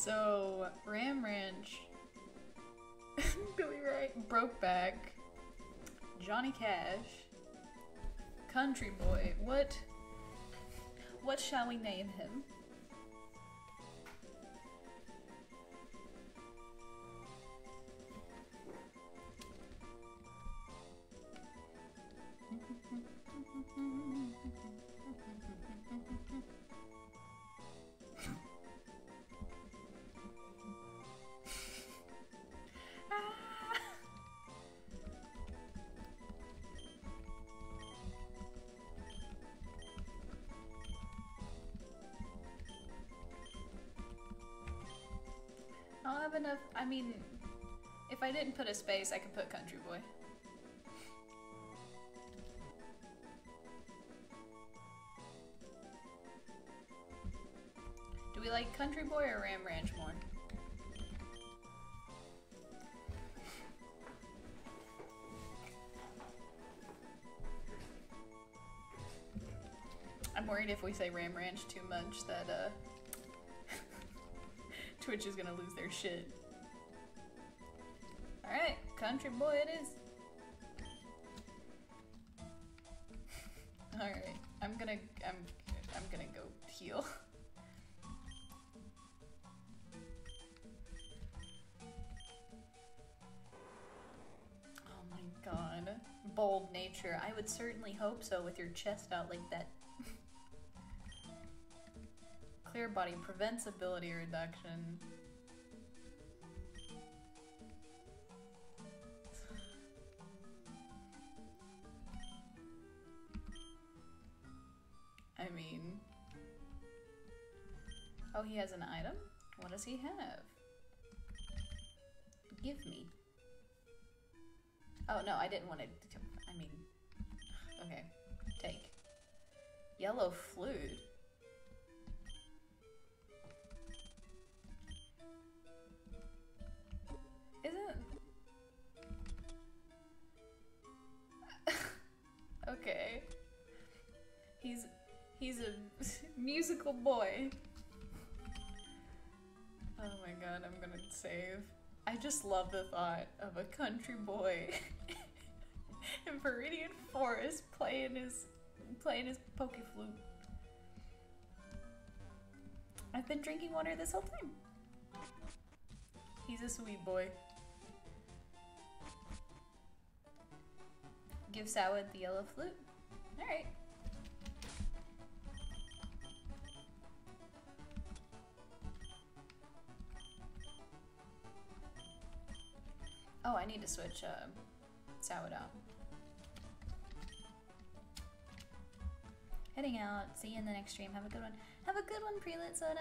So, Ram Ranch, Billy Wright, Brokeback, Johnny Cash, CountryBoi. What shall we name him? I don't have enough. I mean, if I didn't put a space, I could put CountryBoi. Do we like CountryBoi or Ram Ranch more? I'm worried if we say Ram Ranch too much that Twitch is gonna lose their shit. Alright, CountryBoi it is. Alright, I'm gonna go heal. Oh my god. Bold nature. I would certainly hope so with your chest out like that. Clear body prevents ability reduction. I mean... Oh, he has an item? What does he have? Give me. Oh, no, I didn't want to... I mean... Okay. Take. Yellow flute? Isn't... Okay. He's a musical boy. Oh my god, I'm gonna save. I just love the thought of a CountryBoi in Viridian Forest playing his Poke Flute. I've been drinking water this whole time. He's a sweet boy. Give Sawad the yellow flute. Alright. Oh, I need to switch Sawad out. Heading out. See you in the next stream. Have a good one. Have a good one, Prelit Soda.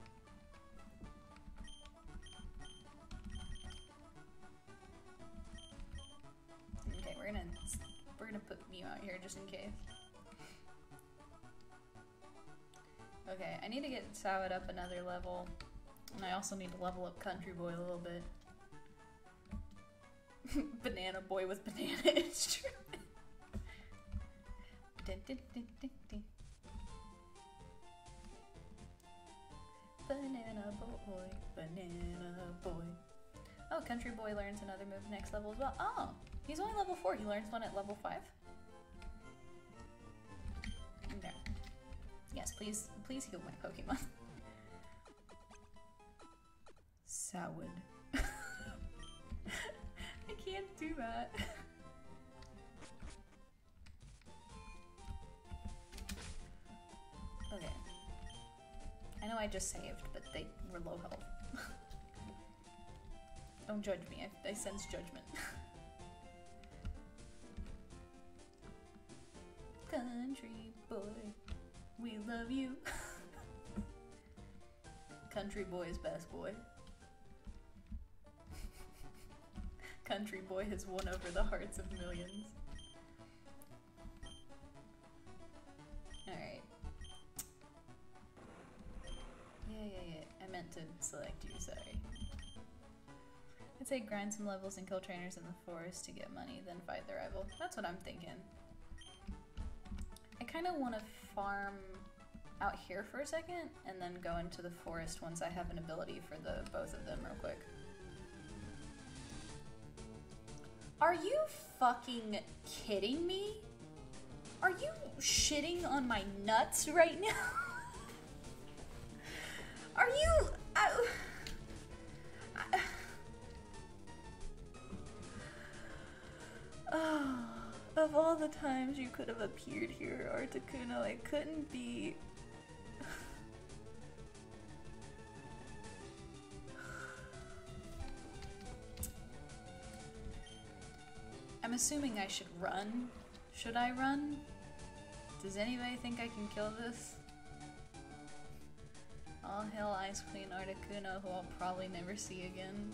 Okay, we're gonna put Mew out here just in case. Okay, I need to get Sawad up another level, and I also need to level up CountryBoi a little bit. Banana boy with banana instrument. Banana boy, banana boy. Oh, CountryBoi learns another move next level as well. Oh, he's only level 4. He learns one at level 5. Okay. Yes, please heal my Pokemon. Sawad. I can't do that. Okay. I know I just saved, but they were low health. Don't judge me, I sense judgment. CountryBoi, we love you. CountryBoi's best boy. CountryBoi has won over the hearts of millions. Alright. Yeah. I meant to select you, sorry. I'd say grind some levels and kill trainers in the forest to get money, then fight the rival. That's what I'm thinking. I kind of want to farm out here for a second and then go into the forest once I have an ability for the both of them real quick. Are you fucking kidding me? Are you shitting on my nuts right now? Are you... Oh, of all the times you could have appeared here, Articuno, it couldn't be... I'm assuming I should run. Should I run? Does anybody think I can kill this? All hail Ice Queen Articuno, who I'll probably never see again.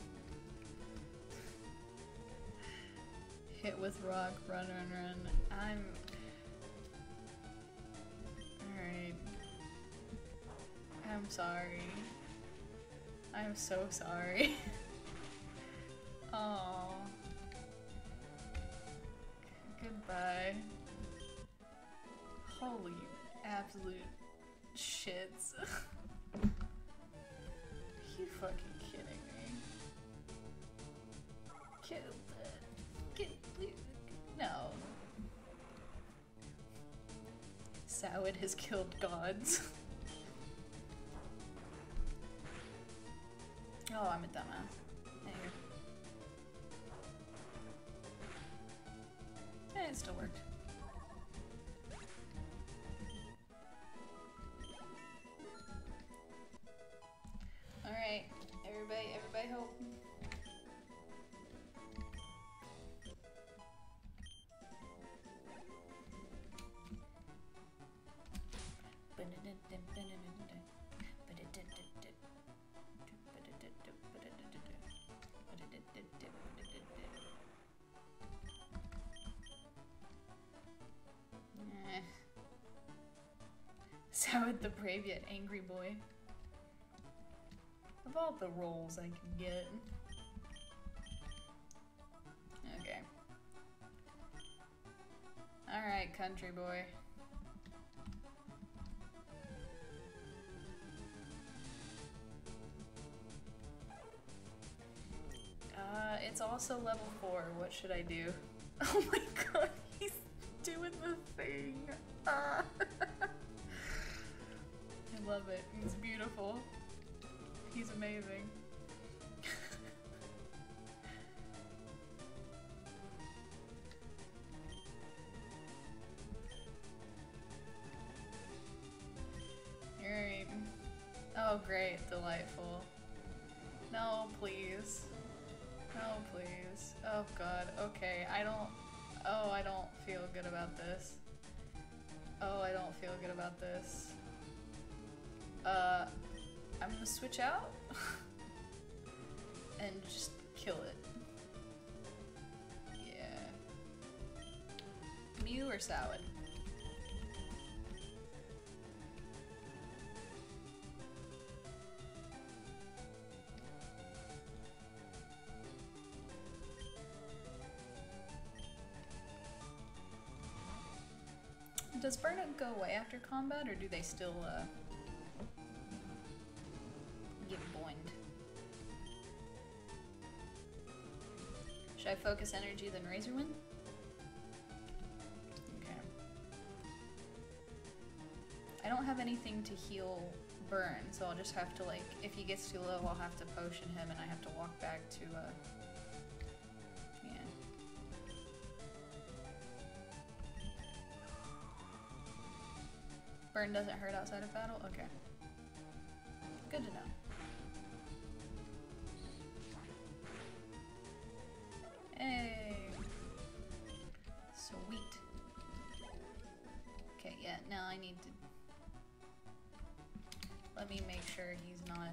Hit with rock, run, run, run. Alright. I'm sorry. I'm so sorry. Oh. Goodbye. Holy absolute shits. You fucking kidding me? No. Sawid has killed gods. Oh, I'm a dumbass. There you go. It still worked. Alright, everybody hope. Sawid the brave yet angry boy. Of all the roles I can get. Okay. Alright, CountryBoi. It's also level 4. What should I do? Oh my god, he's doing the thing. I love it. He's beautiful. He's amazing. Alright. Oh great, delightful. No, please. No, please. Oh god, okay. I don't feel good about this. Oh, I don't feel good about this. I'm gonna switch out and just kill it. Yeah. Mew or Sawid? Does burnout go away after combat, or do they still get boinged? Should I focus energy then Razor Wind? Okay. I don't have anything to heal burn, so I'll just have to, like, if he gets too low, I'll have to potion him and I have to walk back to, yeah. Burn doesn't hurt outside of battle? Okay. Good to know. Hey! Sweet. Okay, yeah, now I need to... Let me make sure he's not...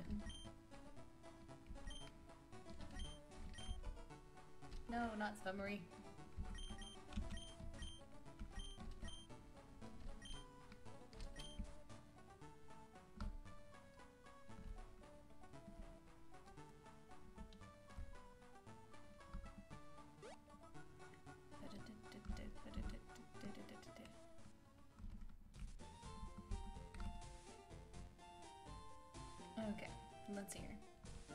No, not summary. Let's see here.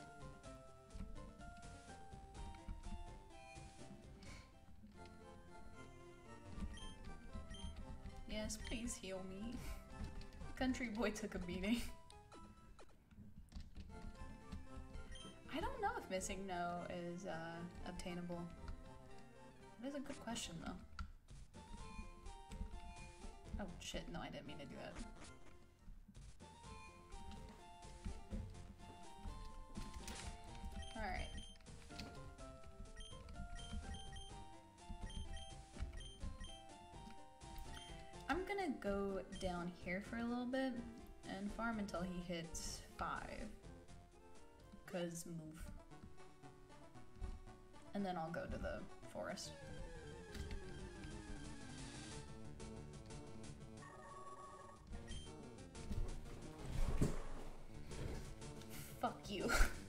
Yes, please heal me. CountryBoi took a beating. I don't know if missing no is obtainable. That is a good question though. Oh shit, no, I didn't mean to do that. Alright. I'm gonna go down here for a little bit and farm until he hits 5. Cause move. And then I'll go to the forest. Fuck you.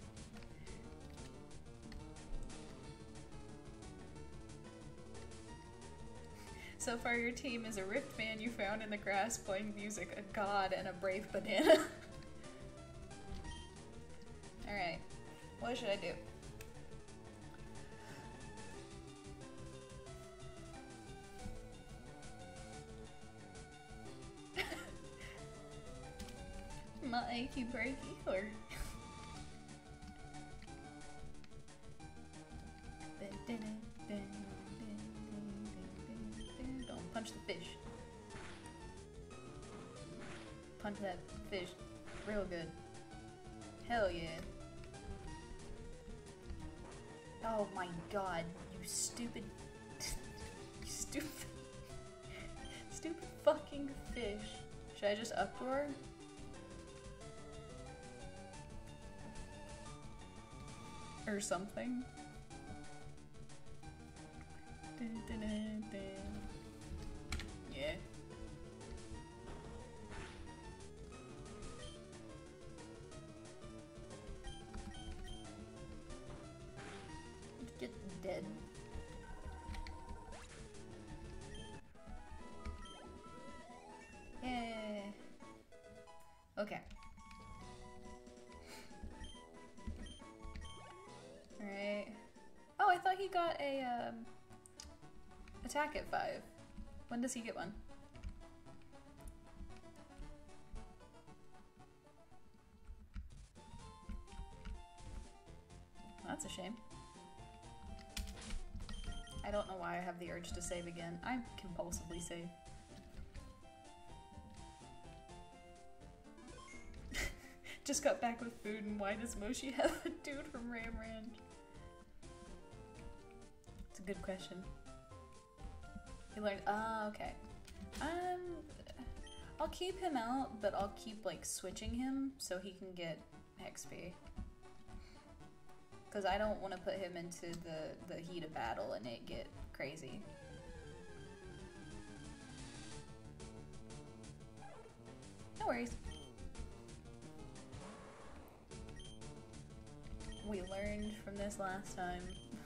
So far your team is a rift man you found in the grass playing music, a god, and a brave banana. Alright, what should I do? My achy breaky heart. Don't punch the fish. Punch that fish real good. Hell yeah. Oh my god, you stupid you stupid fucking fish. Should I just uproar? Or something? Yeah. Get dead. Yeah. Okay. Alright. Oh, I thought he got a attack at 5. When does he get one? That's a shame. I don't know why I have the urge to save again. I compulsively save. Just got back with food, and why does Moshi have a dude from Ram Ranch? It's a good question. He learned. Ah, okay. I'll keep him out, but I'll keep like switching him so he can get XP. Because I don't want to put him into the heat of battle and it get crazy. No worries. We learned from this last time.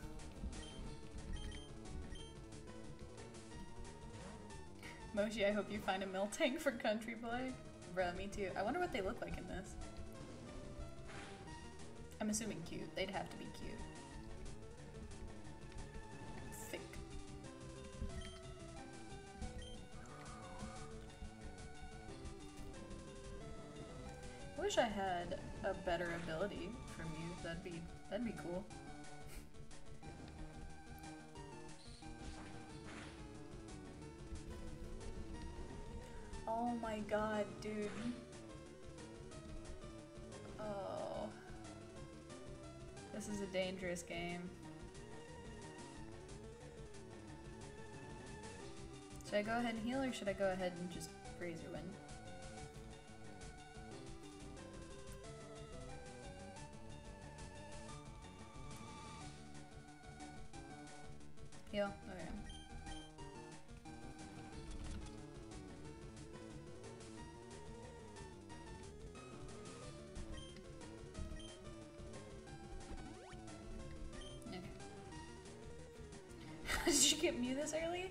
Moshi, I hope you find a mill tank for CountryBoi. Bruh, me too. I wonder what they look like in this. I'm assuming cute. They'd have to be cute. Thick. I wish I had a better ability from you. That'd be cool. Oh my god, dude. Oh. This is a dangerous game. Should I go ahead and heal or should I go ahead and just Razor Wind? Heal? Okay. Did you get me this early?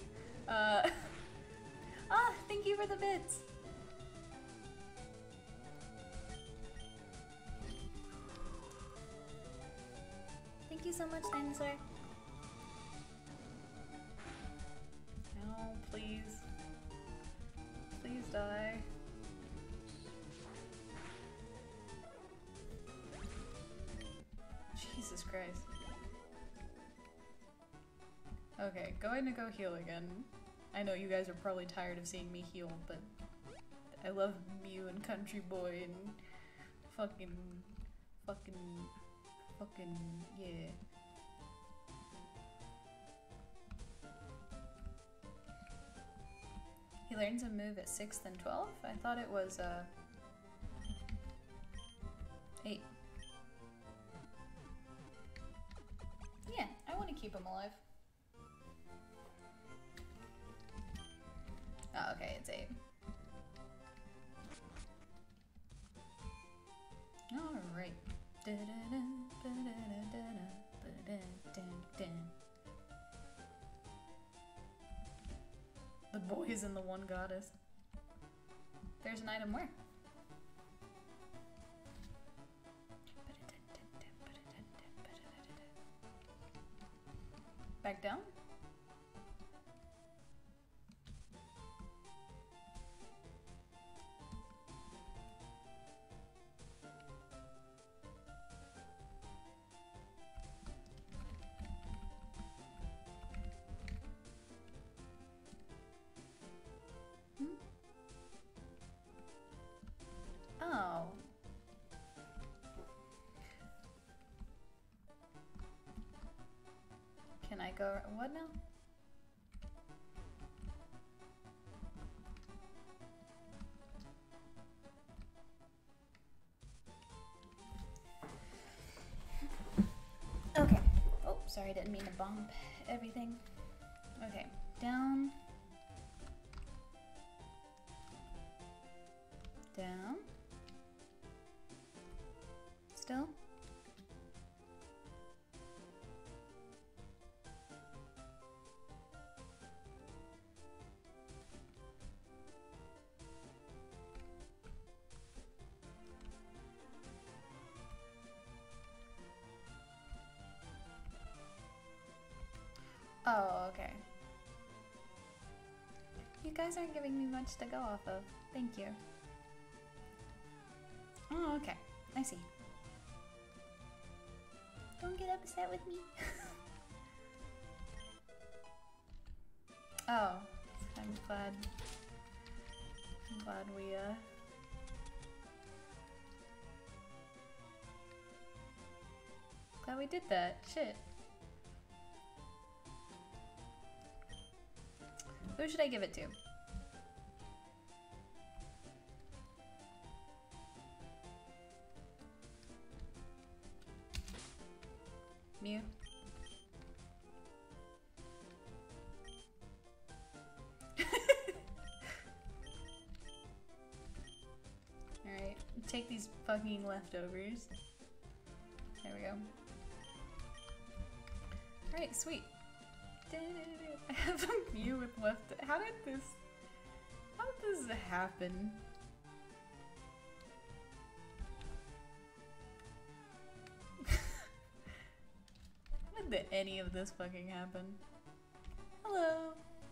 Thank you for the bits! you so much, Dinosaur. No, please. Please die. Jesus Christ. Okay, going to go heal again. I know you guys are probably tired of seeing me heal, but I love Mew and CountryBoi and fucking, yeah. He learns a move at 6th and 12th? I thought it was, 8. Yeah, I want to keep him alive. Oh, okay, it's 8. Alright. The boys and the one goddess. There's an item where? Back down? Oh. Can I go? What now? Okay. Oh, sorry, I didn't mean to bump everything. Okay, down. Down. Still. Oh, okay. You guys aren't giving me much to go off of. Thank you. Oh, okay. I see. Don't get upset with me. Oh, I'm glad we, glad we did that. Shit. Who should I give it to? Mew? Alright, take these fucking leftovers. There we go. Alright, sweet. I have a Mew with left. How did this happen? How did any of this fucking happen? Hello.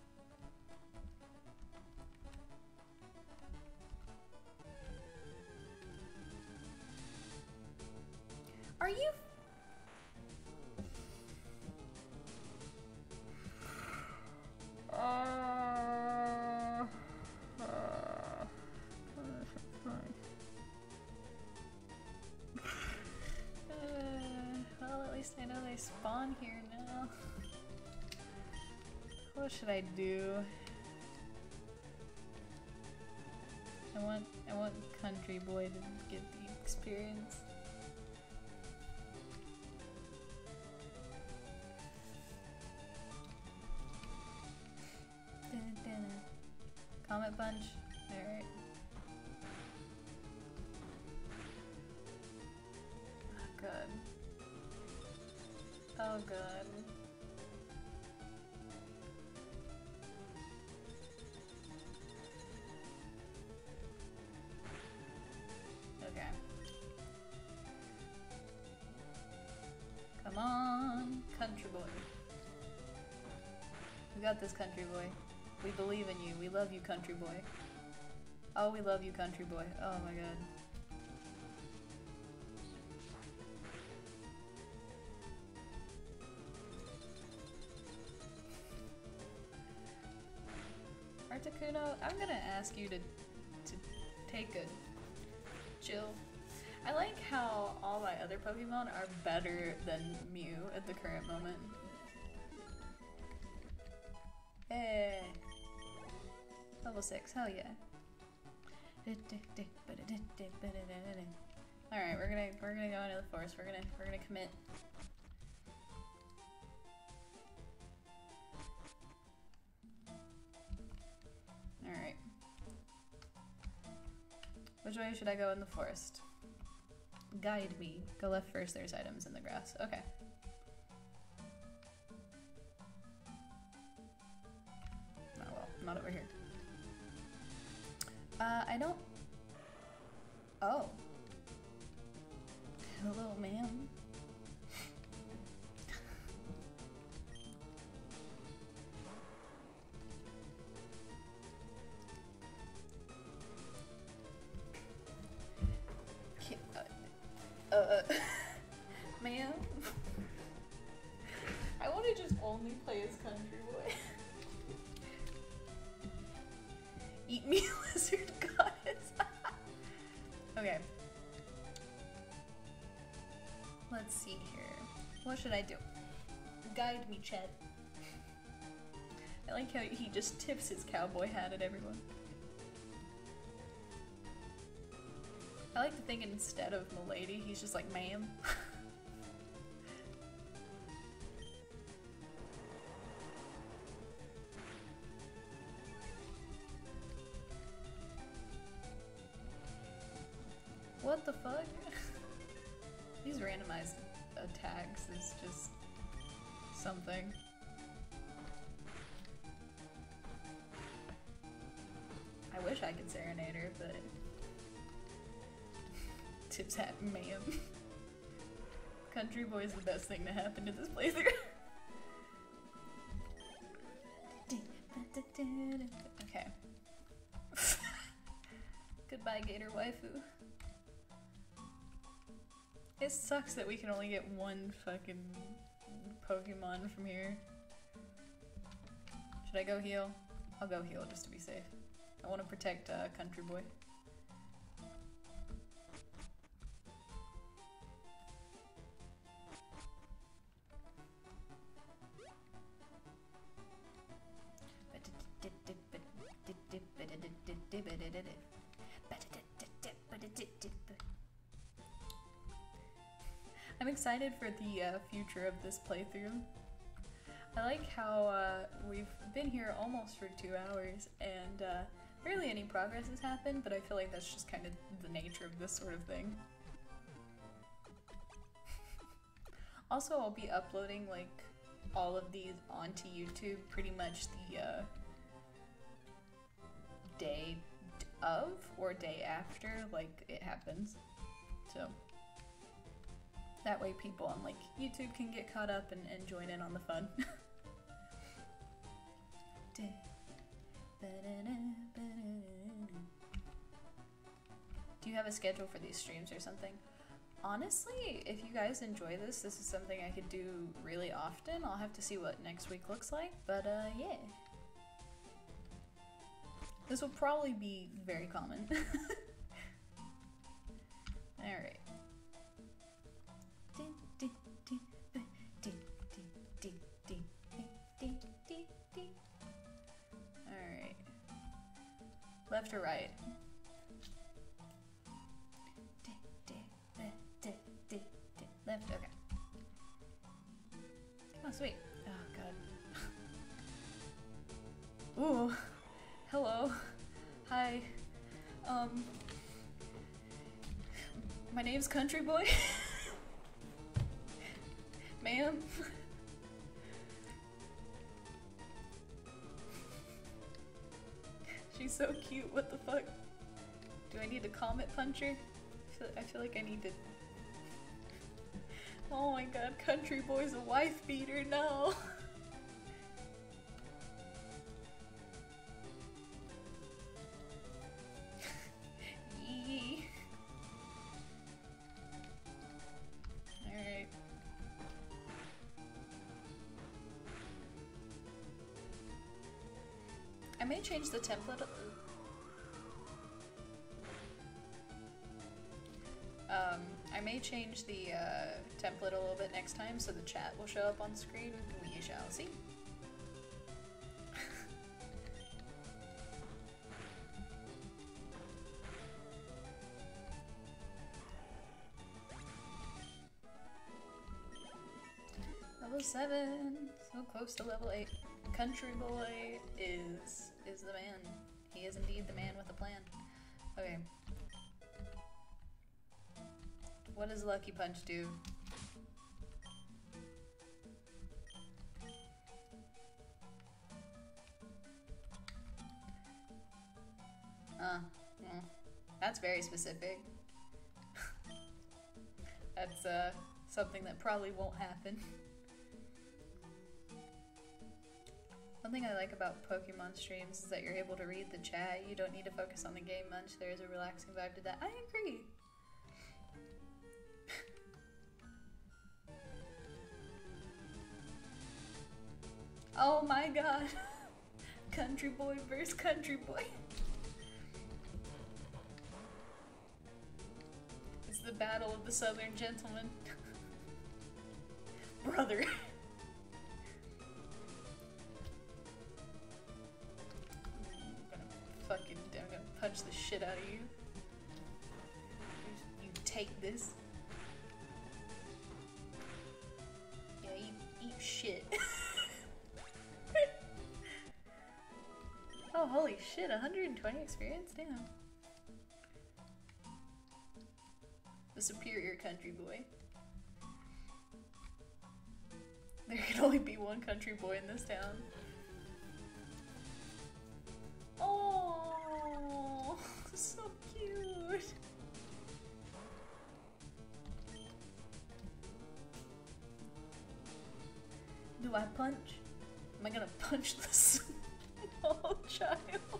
Are you? Well, at least I know they spawn here now. What should I do? I want CountryBoi to get the experience. Comet Punch. Alright. Oh, good. Oh, good. Okay. Come on. got this, country boy. We believe in you. We love you, country boy. Oh, we love you, country boy. Oh my god. Articuno, I'm gonna ask you to take a chill. I like how all my other Pokemon are better than Mew at the current moment. Hey. Level 6, hell yeah. Alright, we're gonna go into the forest. We're gonna commit. Alright. Which way should I go in the forest? Guide me. Go left first, there's items in the grass. Okay. Oh well, not over here. I don't... Oh. Hello, ma'am. Ma'am? I want to just only play as CountryBoi. Eat me, lizard goddess. Okay. Let's see here. What should I do? Guide me, Chet. I like how he just tips his cowboy hat at everyone. I like to think instead of Milady, he's just like, ma'am. What the fuck? These randomized attacks is just something. I wish I could serenade her, but... Tips hat, ma'am. CountryBoi is the best thing to happen to this playthrough. Okay. Goodbye, Gator waifu. It sucks that we can only get one fucking Pokemon from here. Should I go heal? I'll go heal just to be safe. I want to protect CountryBoi. I'm excited for the future of this playthrough. I like how we've been here almost for 2 hours and barely any progress has happened, but I feel like that's just kind of the nature of this sort of thing. Also, I'll be uploading like all of these onto YouTube pretty much the day of or day after like it happens. So that way people on like YouTube can get caught up and join in on the fun. Do you have a schedule for these streams or something? Honestly, if you guys enjoy this, this is something I could do really often. I'll have to see what next week looks like, but yeah. This will probably be very common. Alright. Alright. Left or right? Left, okay. Oh, sweet. Oh, God. Ooh. Hello. Hi. My name's CountryBoi. Ma'am. She's so cute, what the fuck? Do I need to Comet punch her? I feel like I need to... Oh my god, CountryBoi's a wife beater, no! I may change the template. I may change the template a little bit next time so the chat will show up on the screen. We shall see. Level 7, so close to level 8. CountryBoi is the man. He is indeed the man with a plan. Okay. What does Lucky Punch do? Well, that's very specific. That's something that probably won't happen. One thing I like about Pokemon streams is that you're able to read the chat. You don't need to focus on the game much. There is a relaxing vibe to that. I agree. Oh my god. CountryBoi versus CountryBoi. It's the battle of the Southern gentlemen. Brother. I'm gonna punch the shit out of you. You take this. Yeah, eat shit. Oh, holy shit, 120 experience? Damn. The superior CountryBoi. There can only be one CountryBoi in this town. Oh, so cute. Do I punch? Am I gonna punch this small child?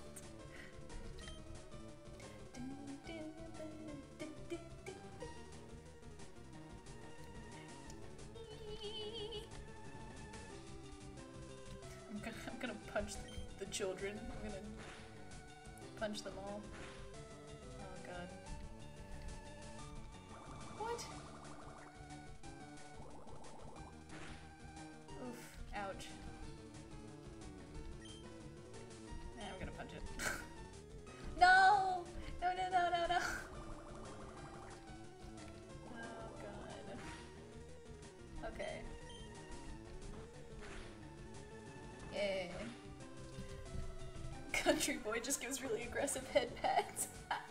I'm gonna punch the children. I'm gonna punch them all. Oh god. What? Oof. Ouch. Nah, I'm gonna punch it. No! No, no, no, no, no! Oh god. Okay. Yay. CountryBoi just gives really aggressive head pats.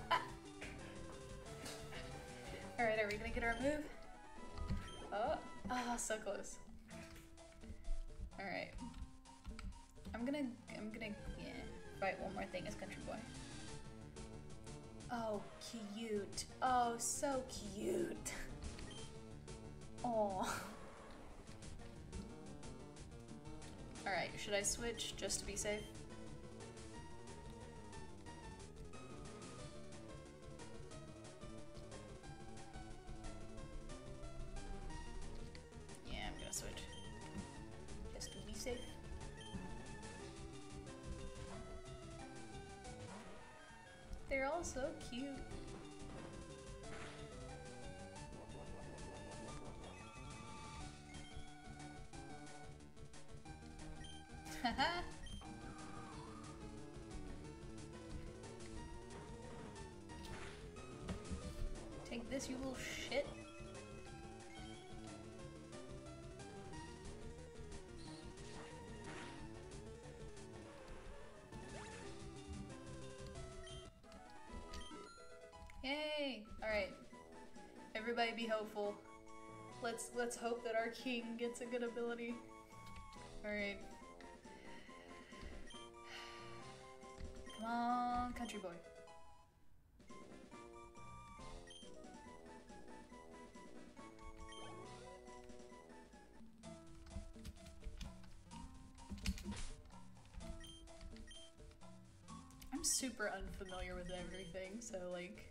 Alright, are we gonna get our move? Oh, so close. Alright. I'm gonna, yeah, fight one more thing as CountryBoi. Oh, cute. Oh, so cute. Oh. Alright, should I switch just to be safe? Yeah, I'm gonna switch. Just to be safe. They're all so cute. Haha. Take this, you little shit. Yay! Alright. Everybody be hopeful. Let's hope that our king gets a good ability. Alright. Come on, CountryBoi. I'm super unfamiliar with everything, so like...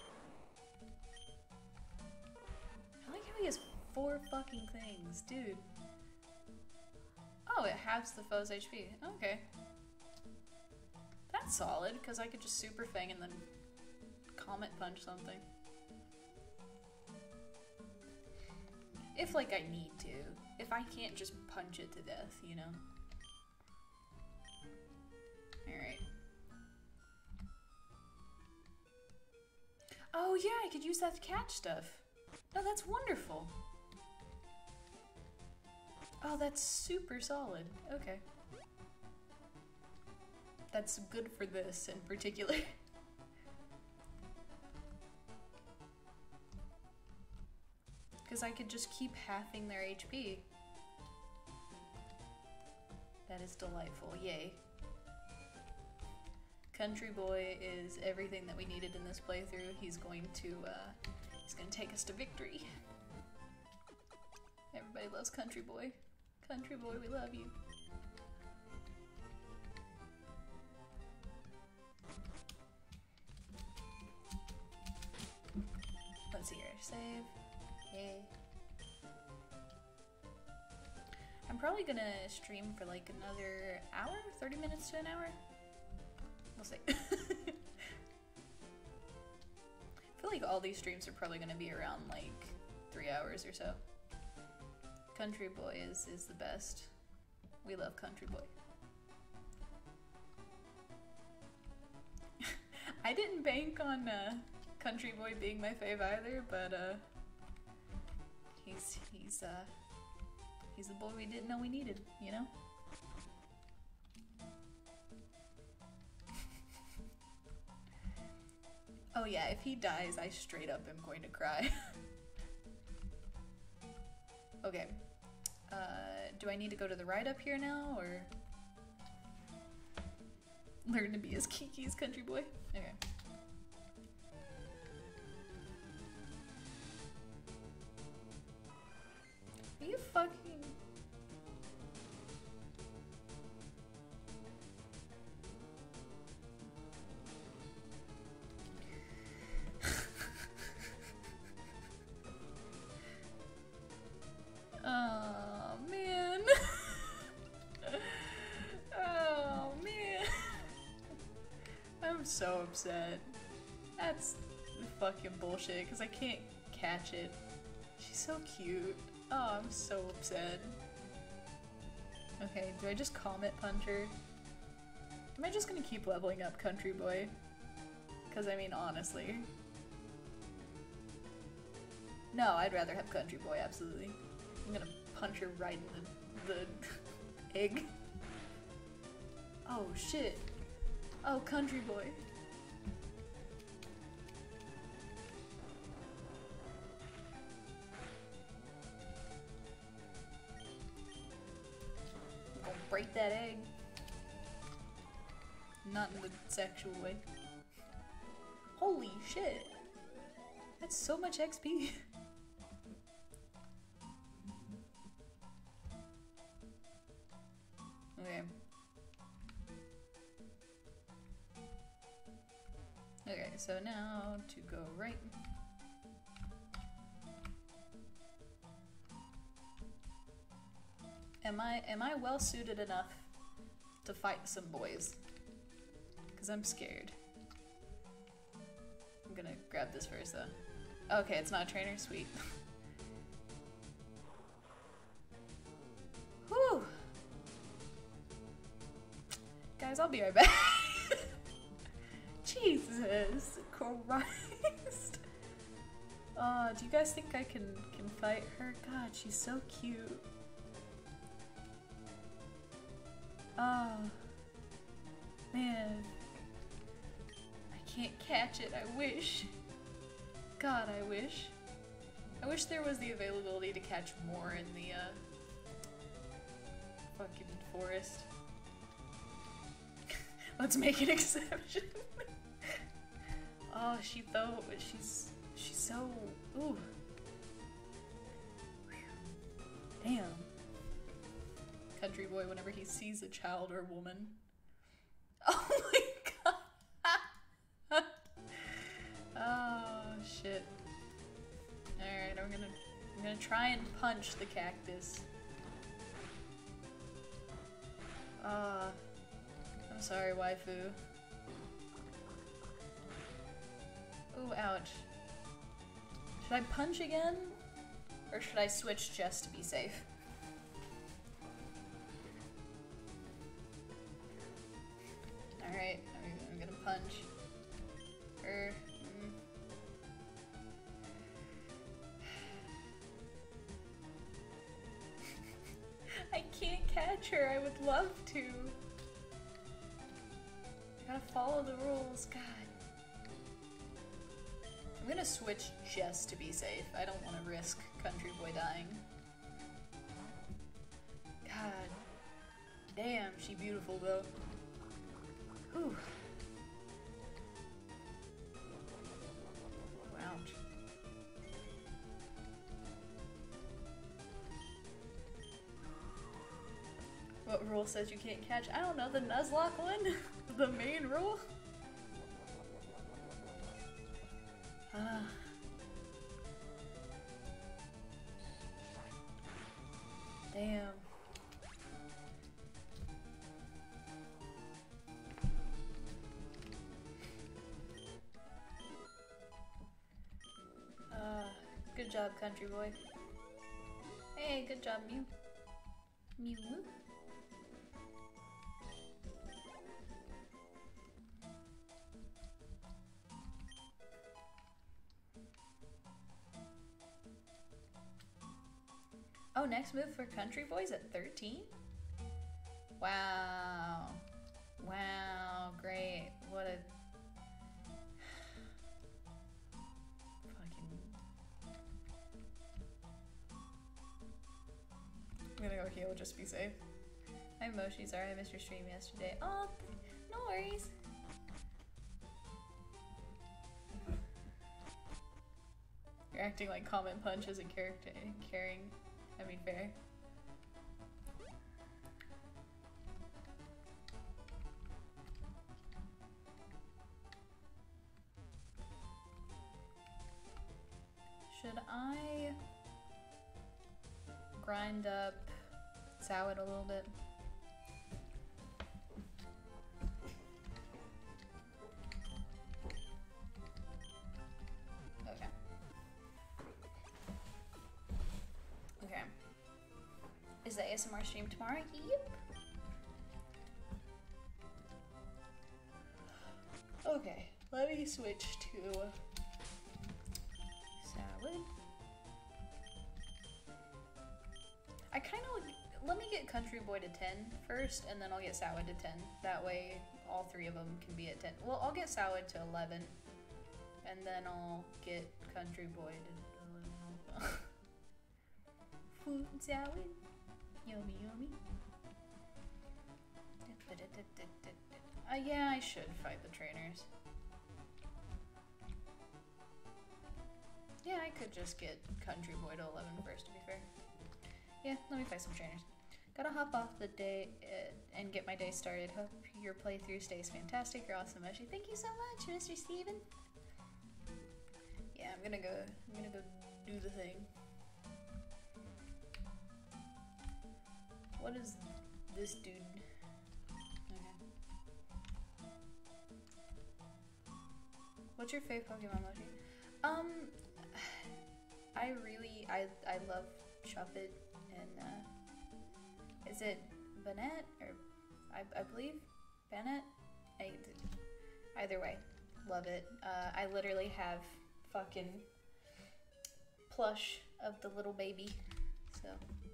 I like how he has 4 fucking things, dude. Oh, it halves the foe's HP. Okay. That's solid, because I could just Super Fang and then Comet Punch something. If, like, I need to. If I can't just punch it to death, you know? Alright. Oh yeah, I could use that to catch stuff. No, that's wonderful. Oh, that's super solid. Okay. That's good for this in particular. Because I could just keep halving their HP. That is delightful. Yay. CountryBoi is everything that we needed in this playthrough. He's going to take us to victory. Everybody loves CountryBoi. CountryBoi, we love you. Let's see here. Save. Yay. I'm probably gonna stream for like another hour? 30 minutes to an hour? We'll see. I feel like all these streams are probably gonna be around like 3 hours or so. CountryBoi is the best. We love CountryBoi. I didn't bank on CountryBoi being my fave either, but he's the boy we didn't know we needed, you know? Oh yeah, if he dies, I straight up am going to cry. Okay. Do I need to go to the right up here now, or learn to be as kinky as CountryBoi? Okay. Are you fucking... Oh, man. Oh, man. I'm so upset. That's fucking bullshit, because I can't catch it. She's so cute. Oh, I'm so upset. Okay, do I just Comet Punch her? Am I just gonna keep leveling up CountryBoi? Because, I mean, honestly. No, I'd rather have CountryBoi, absolutely. I'm gonna punch her right in the egg. Oh, shit. Oh, CountryBoi. I'm gonna break that egg. Not in the sexual way. Holy shit. That's so much XP. Okay. Okay, so now to go right. Am I well suited enough to fight some boys? Cause I'm scared. I'm gonna grab this first though. Okay, it's not a trainer, sweet. Whew. Guys, I'll be right back. Jesus Christ. Do you guys think I can fight her? God, she's so cute. Oh, man. I can't catch it, I wish. God, I wish. I wish there was the availability to catch more in the, fucking forest. Let's make an exception. Oh, she's so, ooh. Damn. CountryBoi, whenever he sees a child or woman. Oh my god. Oh shit. Alright, I'm gonna try and punch the cactus. I'm sorry, waifu. Ooh, ouch. Should I punch again? Or should I switch just to be safe? Alright, I'm gonna punch. I can't catch her, I would love to. I gotta follow the rules, God. I'm gonna switch just to be safe. I don't want to risk CountryBoi dying. God. Damn, she beautiful though. Whew. Ouch. What rule says you can't catch? I don't know, the Nuzlocke one? The main rule? Damn. Good job, CountryBoi. Hey, good job, Mew. Mew. Oh, next move for CountryBoi's at 13? Wow. Wow, great. What a... fucking... I'm gonna go heal, just be safe. Hi Moshi, sorry I missed your stream yesterday. Oh, no worries. You're acting like Comment Punch isn't caring. I mean, fair. Should I grind up Sowit a little bit? Is the ASMR stream tomorrow? Yep. Okay, let me switch to Salad. I kind of, let me get CountryBoi to 10 first, and then I'll get Salad to 10. That way, all three of them can be at 10. Well, I'll get Salad to 11, and then I'll get CountryBoi to 11. Food salad. Yummy, yummy. Yeah, I should fight the trainers. Yeah, I could just get CountryBoi to 11 first, to be fair. Yeah, let me fight some trainers. Gotta hop off the day and get my day started. Hope your playthrough stays fantastic. You're awesome, Moshi. Thank you so much, Mr. Steven. Yeah, I'm gonna go do the thing. What is this dude? Okay. What's your favorite Pokemon, Moshi? I love Shuppet and is it Banette or I believe Banette? Either way, love it. I literally have fucking plush of the little baby, so.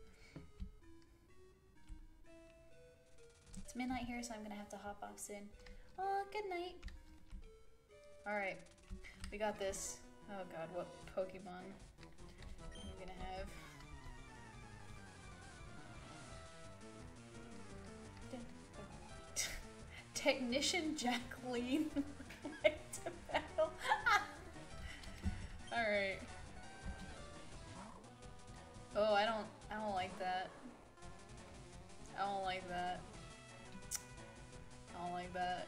It's midnight here, so I'm gonna have to hop off soon. Oh, good night. Alright, we got this. Oh god, what Pokemon am I gonna have? Technician Jacqueline. Right to battle. Alright. Oh, I don't like that. I don't like that. I don't like that.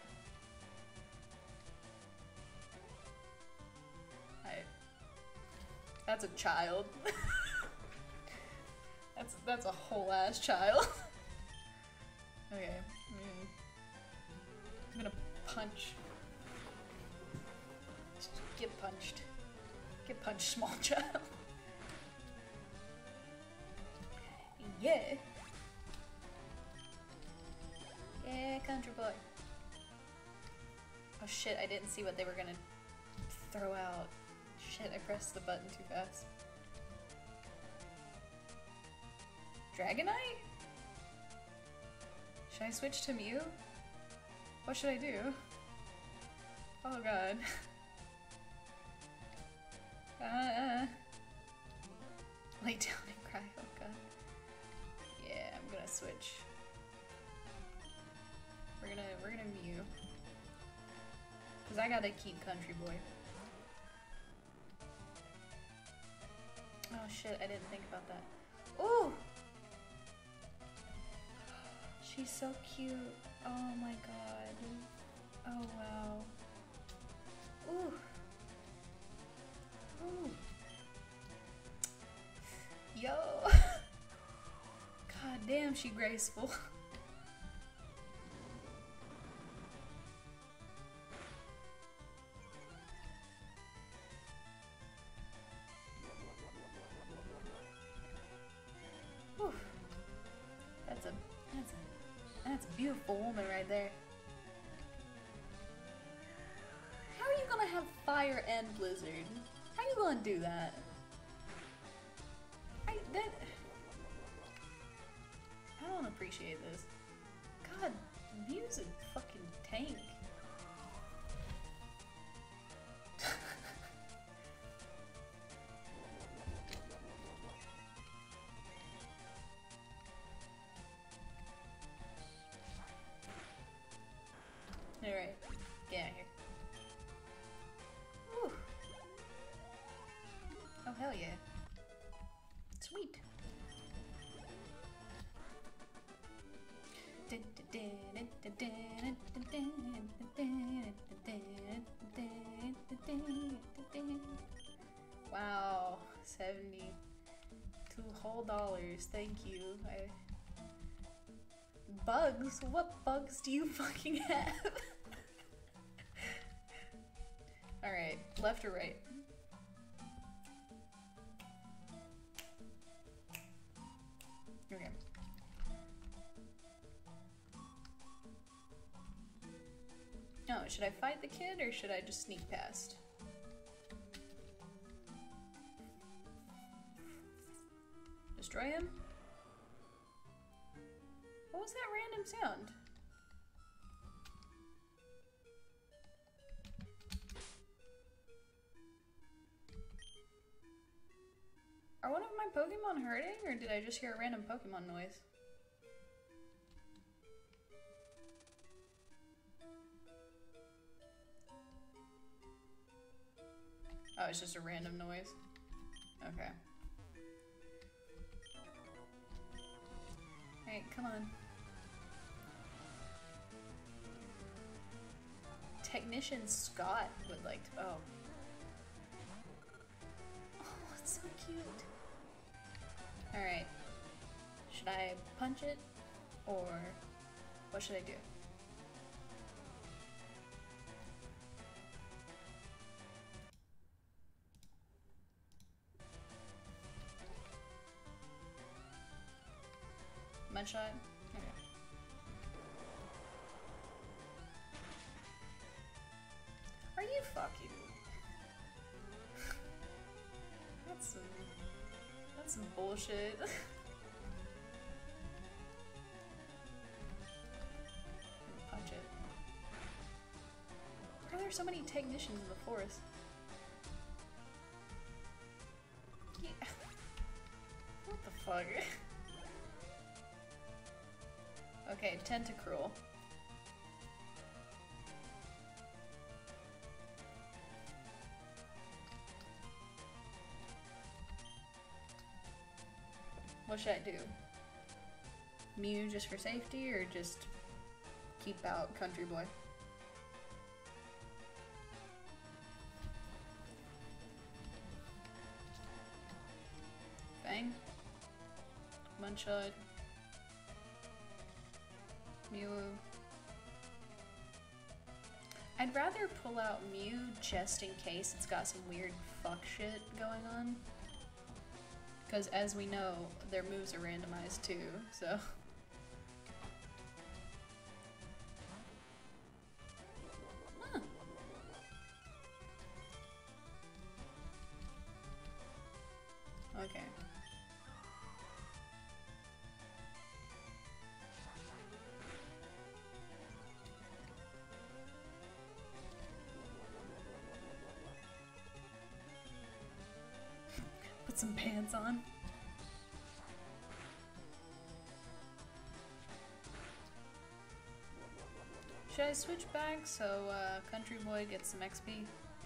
That's a child. that's a whole ass child. Okay, I'm gonna punch. Get punched. Get punched, small child. Yeah. Yeah, CountryBoi. Oh shit, I didn't see what they were gonna throw out. Shit, I pressed the button too fast. Dragonite? Should I switch to Mew? What should I do? Oh god. Lay down and cry, oh god. Yeah, I'm gonna switch. We're gonna Mew. Cause I gotta keep CountryBoi. Oh shit, I didn't think about that. Ooh! She's so cute. Oh my god. Oh wow. Ooh. Ooh. Yo! God damn, she graceful. Whew. That's a beautiful woman right there. How are you gonna have fire and blizzard? How are you gonna do that? I don't appreciate this. God, Mew's a fucking tank. Alright, get out of here. Whew. Oh hell yeah. Sweet. Wow, 72 whole dollars. Thank you. Bugs? What bugs do you fucking have? Alright, left or right? Okay. Oh, should I fight the kid or should I just sneak past? Destroy him? What was that random sound? Are one of my Pokemon hurting, or did I just hear a random Pokemon noise? Oh, it's just a random noise? Okay. Alright, come on. Technician Scott would like to— oh. Oh, it's so cute. Alright. Should I punch it? Or what should I do? Mud shot? Okay. Are you fucking— That's some bullshit. Punch it. Why are there so many technicians in the forest? Yeah. What the fuck? Okay, Tentacruel. What should I do? Mew just for safety, or just keep out CountryBoi? Fang? Munchud? Mew? I'd rather pull out Mew just in case it's got some weird fuck shit going on. Because as we know, their moves are randomized too, so... Huh. Okay. Put some pants on. Should I switch back so CountryBoi gets some XP?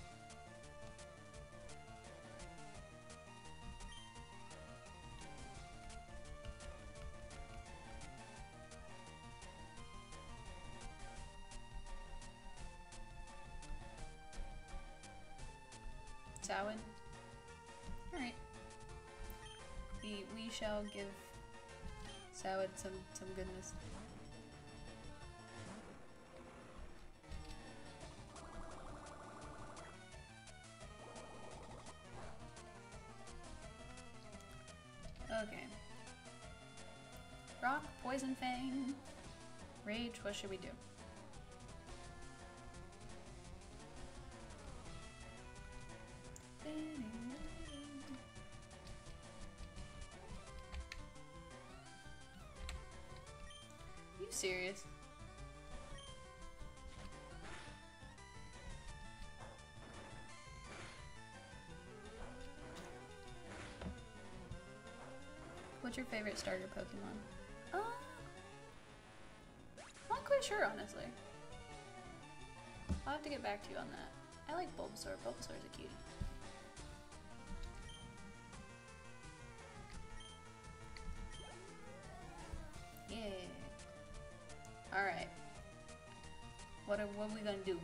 Sawin? Alright. We shall give Sawin some goodness. Okay. Rock, Poison Fang, Rage, what should we do? You serious? What's your favorite starter Pokemon? Not quite sure, honestly. I'll have to get back to you on that. I like Bulbasaur. Bulbasaur's a cutie. Yeah. Alright. What are we gonna do?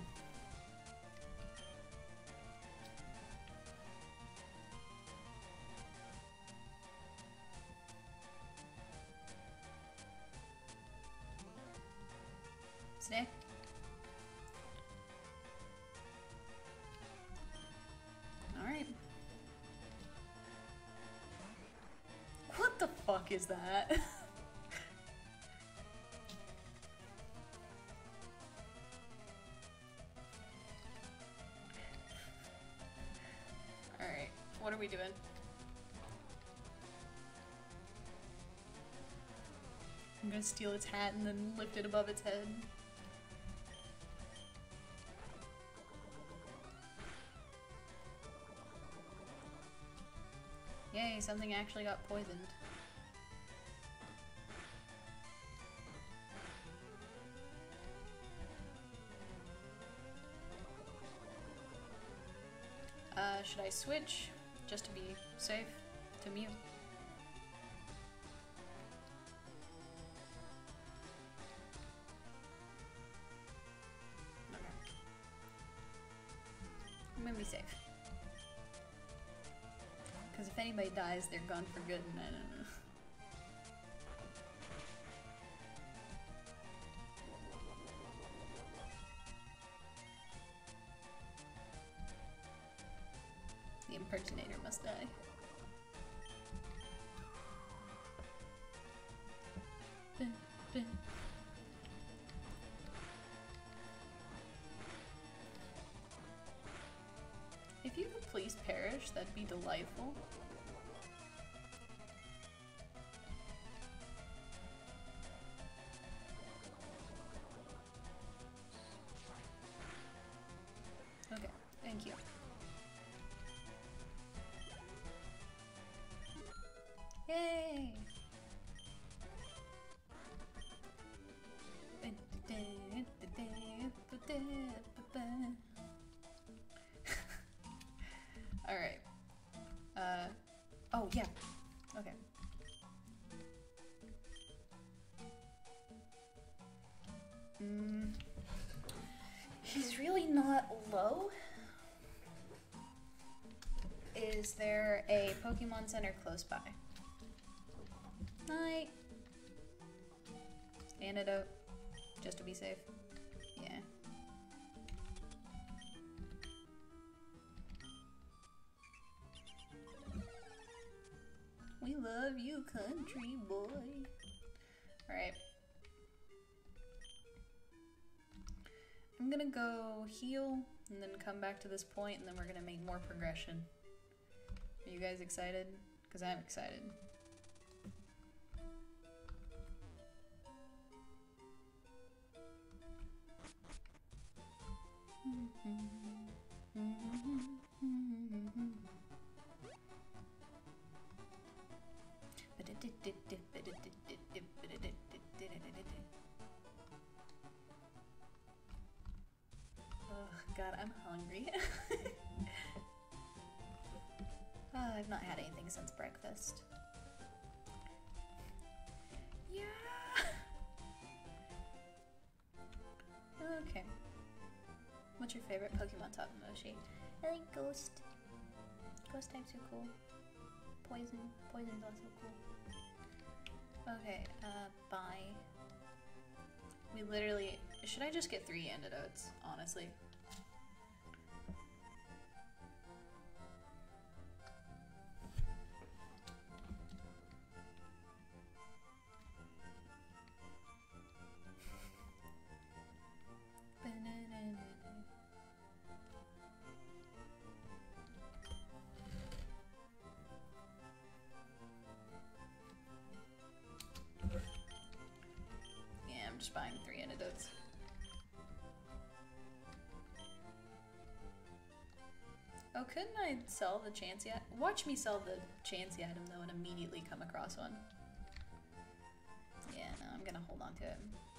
Stay. Alright. What the fuck is that? Alright, what are we doing? I'm gonna steal its hat and then lift it above its head. Yay, something actually got poisoned. Should I switch just to be safe to Mew? Okay. I'm gonna be safe. Because if anybody dies, they're gone for good, and I don't know. The impersonator must die. Dun, dun. If you could please perish, that'd be delightful. Okay, thank you. Yay! Alright. Oh, yeah. Okay. He's really not low. Is there a Pokemon Center close by? Night. Antidote. Just to be safe. Yeah. love you, country boy. Alright. I'm gonna go heal and then come back to this point and then we're gonna make more progression. Are you guys excited? Because I'm excited. Oh god, I'm hungry. I've not had anything since breakfast. Yeah. Okay. What's your favorite Pokemon type, Moshi? I like Ghost. Ghost types are cool. Poison's also cool. Okay, bye. We literally... Should I just get 3 antidotes, honestly? Yeah, I'm just buying 3 antidotes. Oh, couldn't I sell the Chansey item? Watch me sell the Chansey item though and immediately come across one. Yeah, no, I'm gonna hold on to it.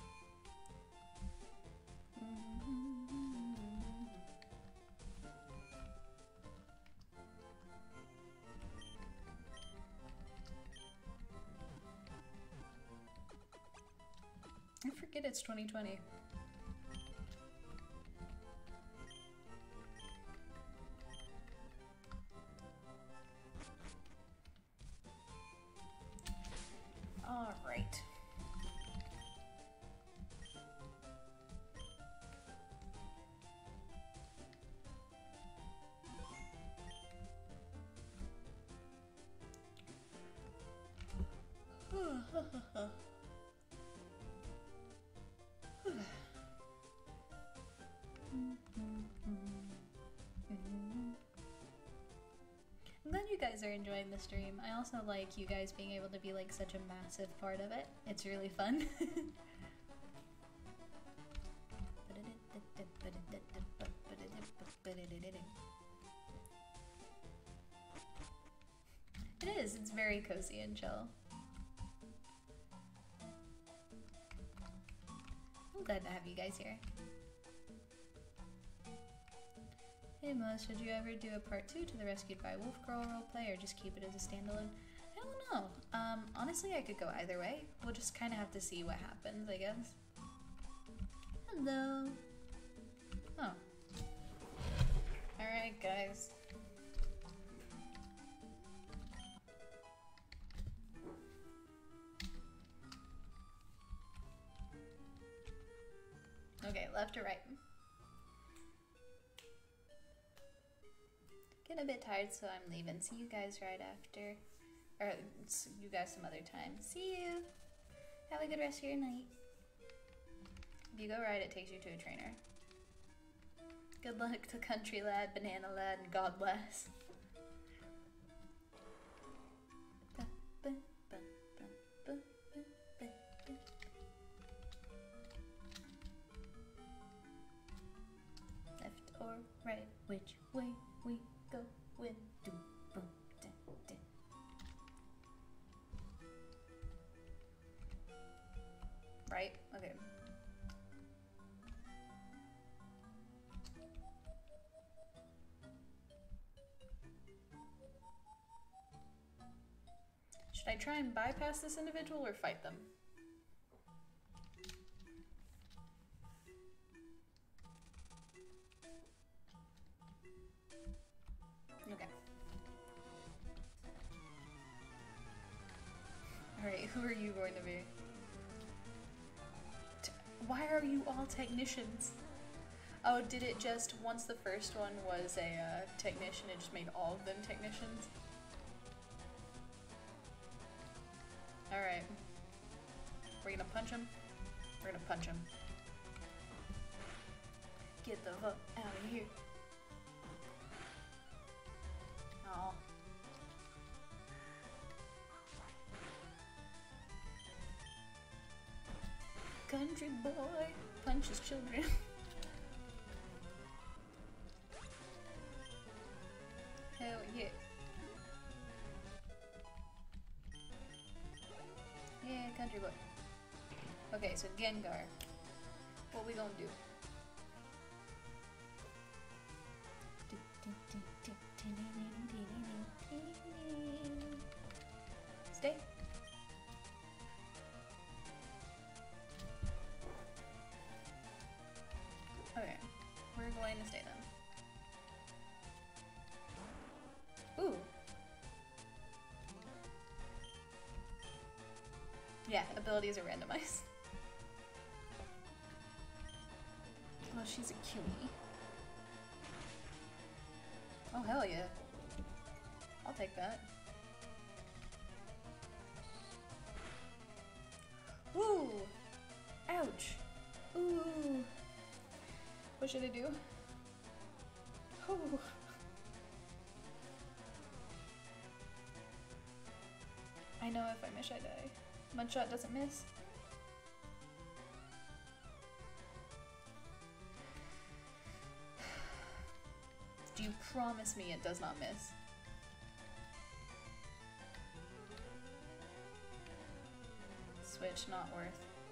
I forget it's 2020. All right. I'm glad you guys are enjoying the stream. I also like you guys being able to be like such a massive part of it. It's really fun. It is. It's very cozy and chill. I'm glad to have you guys here. Hey Mosh, would you ever do a part 2 to the Rescued by Wolf Girl roleplay or just keep it as a standalone? I don't know. Honestly, I could go either way. We'll just kind of have to see what happens, I guess. Hello. Oh. Alright, guys. Okay, left or right? Getting a bit tired, so I'm leaving. See you guys right after. Or, you guys some other time. See you! Have a good rest of your night. If you go right, it takes you to a trainer. Good luck to Country Lad, Banana Lad, and God bless. Left or right, which way we go when do boom da da. Right? Okay. Should I try and bypass this individual or fight them? Okay. Alright, who are you going to be? Why are you all technicians? Oh, did it just, once the first one was a technician, it just made all of them technicians? Alright. We're gonna punch him. We're gonna punch him. Get the fuck out of here. Oh. Country boy punches children. Hell yeah. Yeah, country boy. Okay, so Gengar. What we gonna do? Stay. Okay, we're going to stay then. Ooh. Yeah, abilities are randomized. Oh, she's a cutie. Oh, hell yeah. I'll take that. Ooh! Ouch! Ooh! What should I do? Ooh! I know if I miss, I die. Mudshot doesn't miss. Do you promise me it does not miss? Switch, not worth.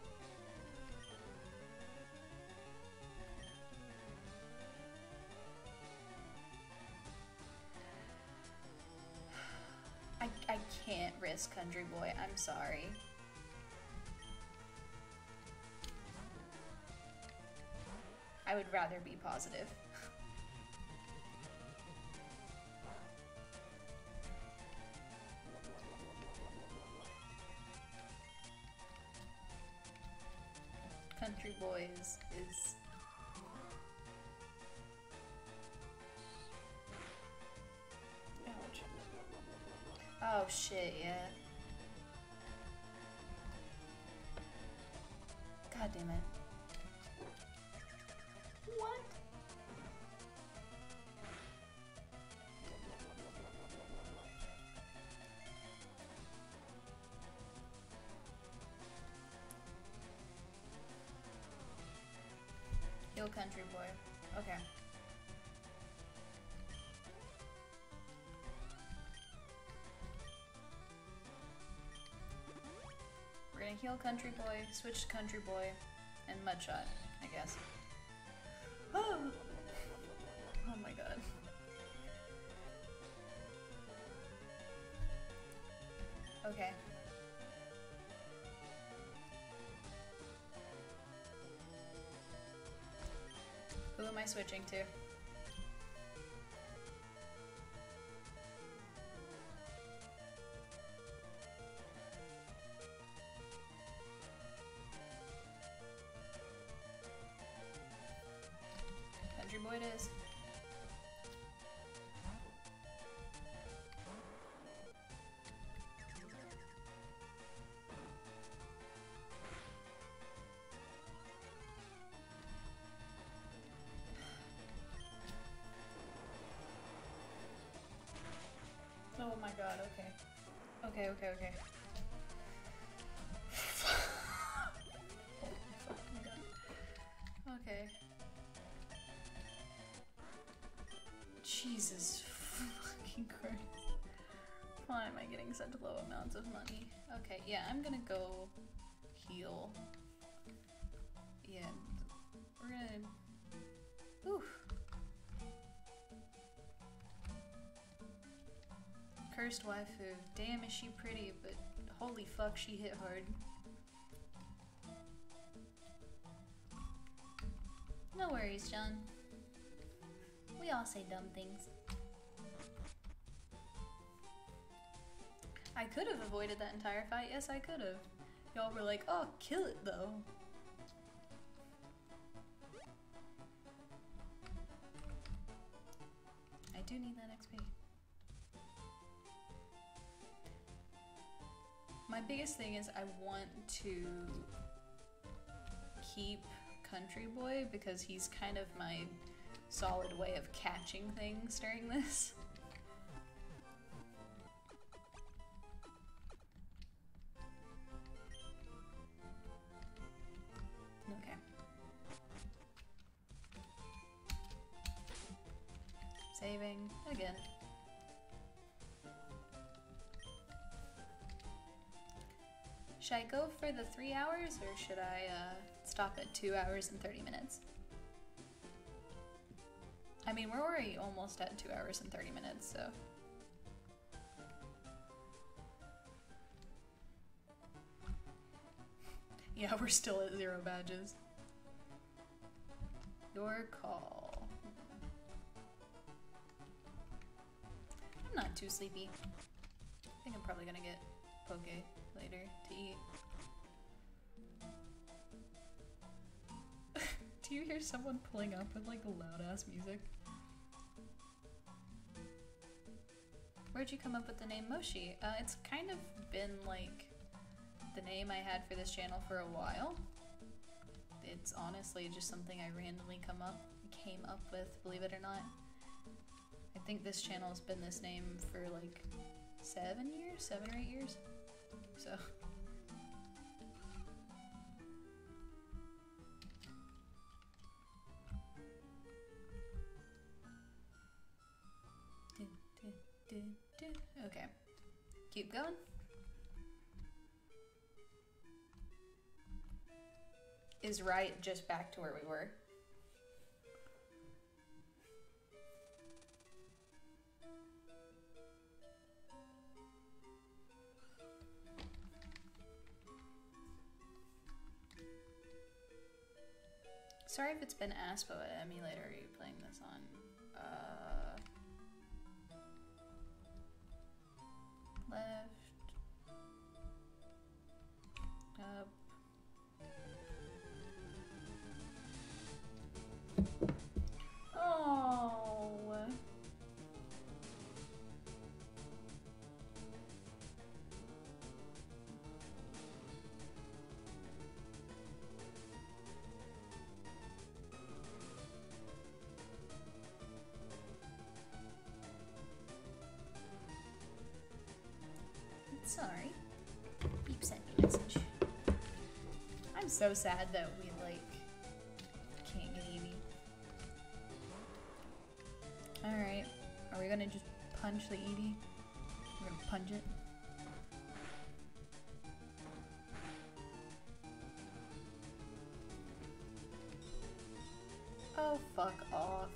I can't risk Country Boy, I'm sorry. I would rather be positive. Country Boy is ouch. Oh shit, yeah. God damn it. What? Heal Country Boy. Okay. We're gonna heal Country Boy, switch to Country Boy, and Mudshot, I guess. Oh! Oh my god. Okay. Who am I switching to? Country Boy it is. Oh my god, okay. Okay, okay, okay. Oh my fucking god. Okay. Jesus fucking Christ. Why am I getting such low amounts of money? Okay, yeah, I'm gonna go heal. Yeah, we're gonna... Oof. Cursed waifu. Damn, is she pretty, but holy fuck, she hit hard. No worries, John. We all say dumb things. I could have avoided that entire fight. Yes, I could have. Y'all were like, oh, kill it, though. I do need that XP. My biggest thing is I want to keep CountryBoi because he's kind of my solid way of catching things during this. Okay. Saving again. Should I go for the 3 hours or should I stop at 2 hours and 30 minutes? I mean, we're already almost at 2 hours and 30 minutes, so. Yeah, we're still at 0 badges. Your call. I'm not too sleepy. I think I'm probably gonna get poke later to eat. Do you hear someone pulling up with like loud ass music? Where'd you come up with the name Moshi? It's kind of been like the name I had for this channel for a while. It's honestly just something I randomly came up with, believe it or not. I think this channel has been this name for like 7 or 8 years. So. Okay. Keep going. Is right just back to where we were? Sorry if it's been asked, but what emulator are you playing this on? Left. Up. Oh. Sorry. Beep sent me a message. I'm so sad that we like can't get Evie. Alright. Are we gonna just punch the Edie? We're gonna punch it. Oh, fuck off.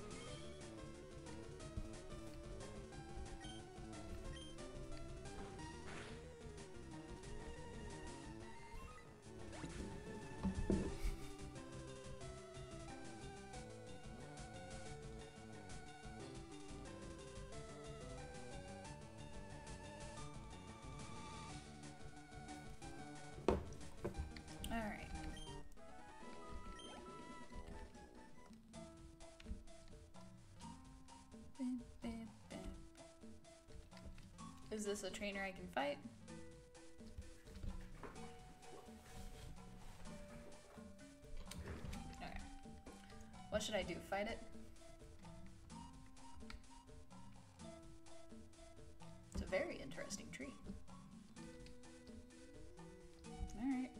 Is this a trainer I can fight? Okay. What should I do? Fight it? It's a very interesting tree. Alright.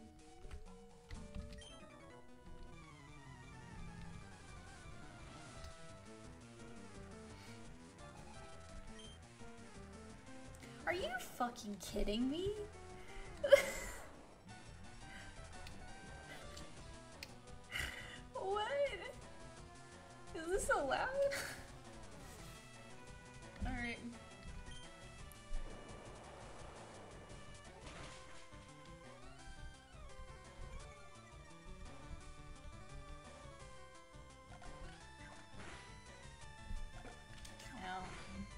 Are you fucking kidding me? What? Is this allowed? Alright. Ow.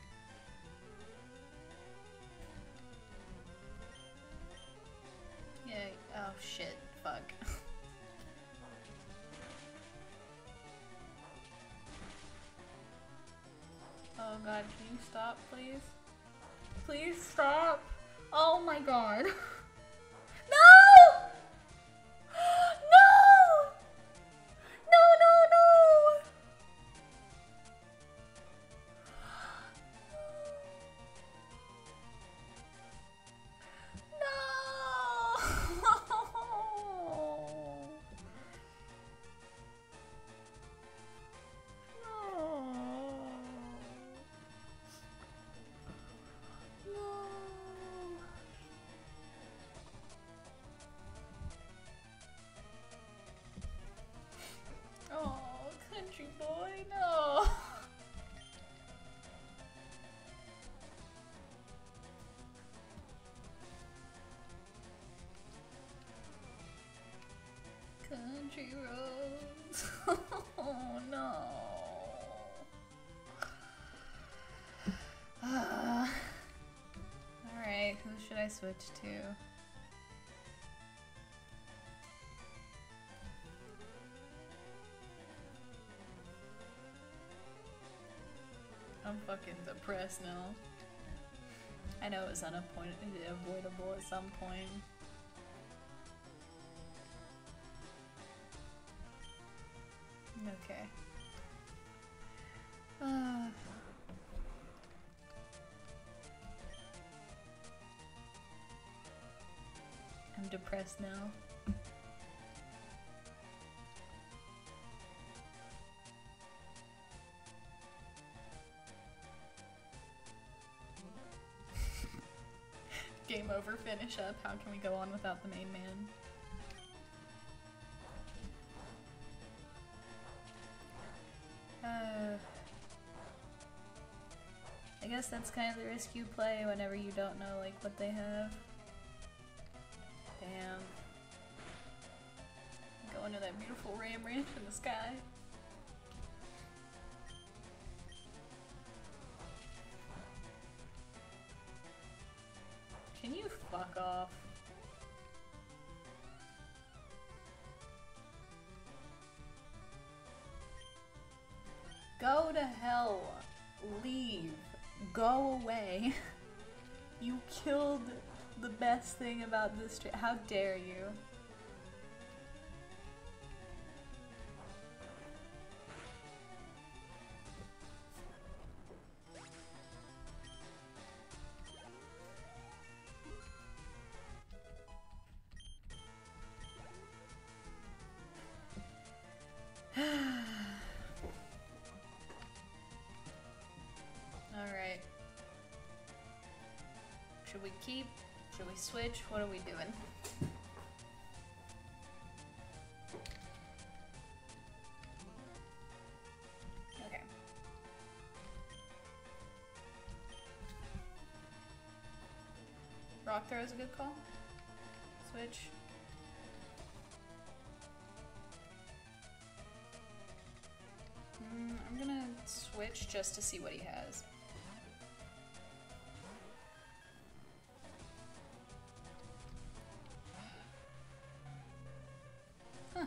Yeah, oh shit, fuck. Oh god, can you stop, please? Please stop! Oh my god. Rose. Oh no. Alright, who should I switch to? I'm fucking depressed now. I know it was unavoidable at some point. Okay. I'm depressed now. Game over, finish up. How can we go on without the main man? I guess that's kind of the risk you play whenever you don't know like what they have. Damn. Going to that beautiful ram ranch in the sky. Can you fuck off? Go to hell. Leave. Go away. You killed the best thing about this stream. How dare you? Alright. Should we keep? Should we switch? What are we doing? Okay. Rock throw is a good call. Switch. I'm gonna switch just to see what he has. Huh.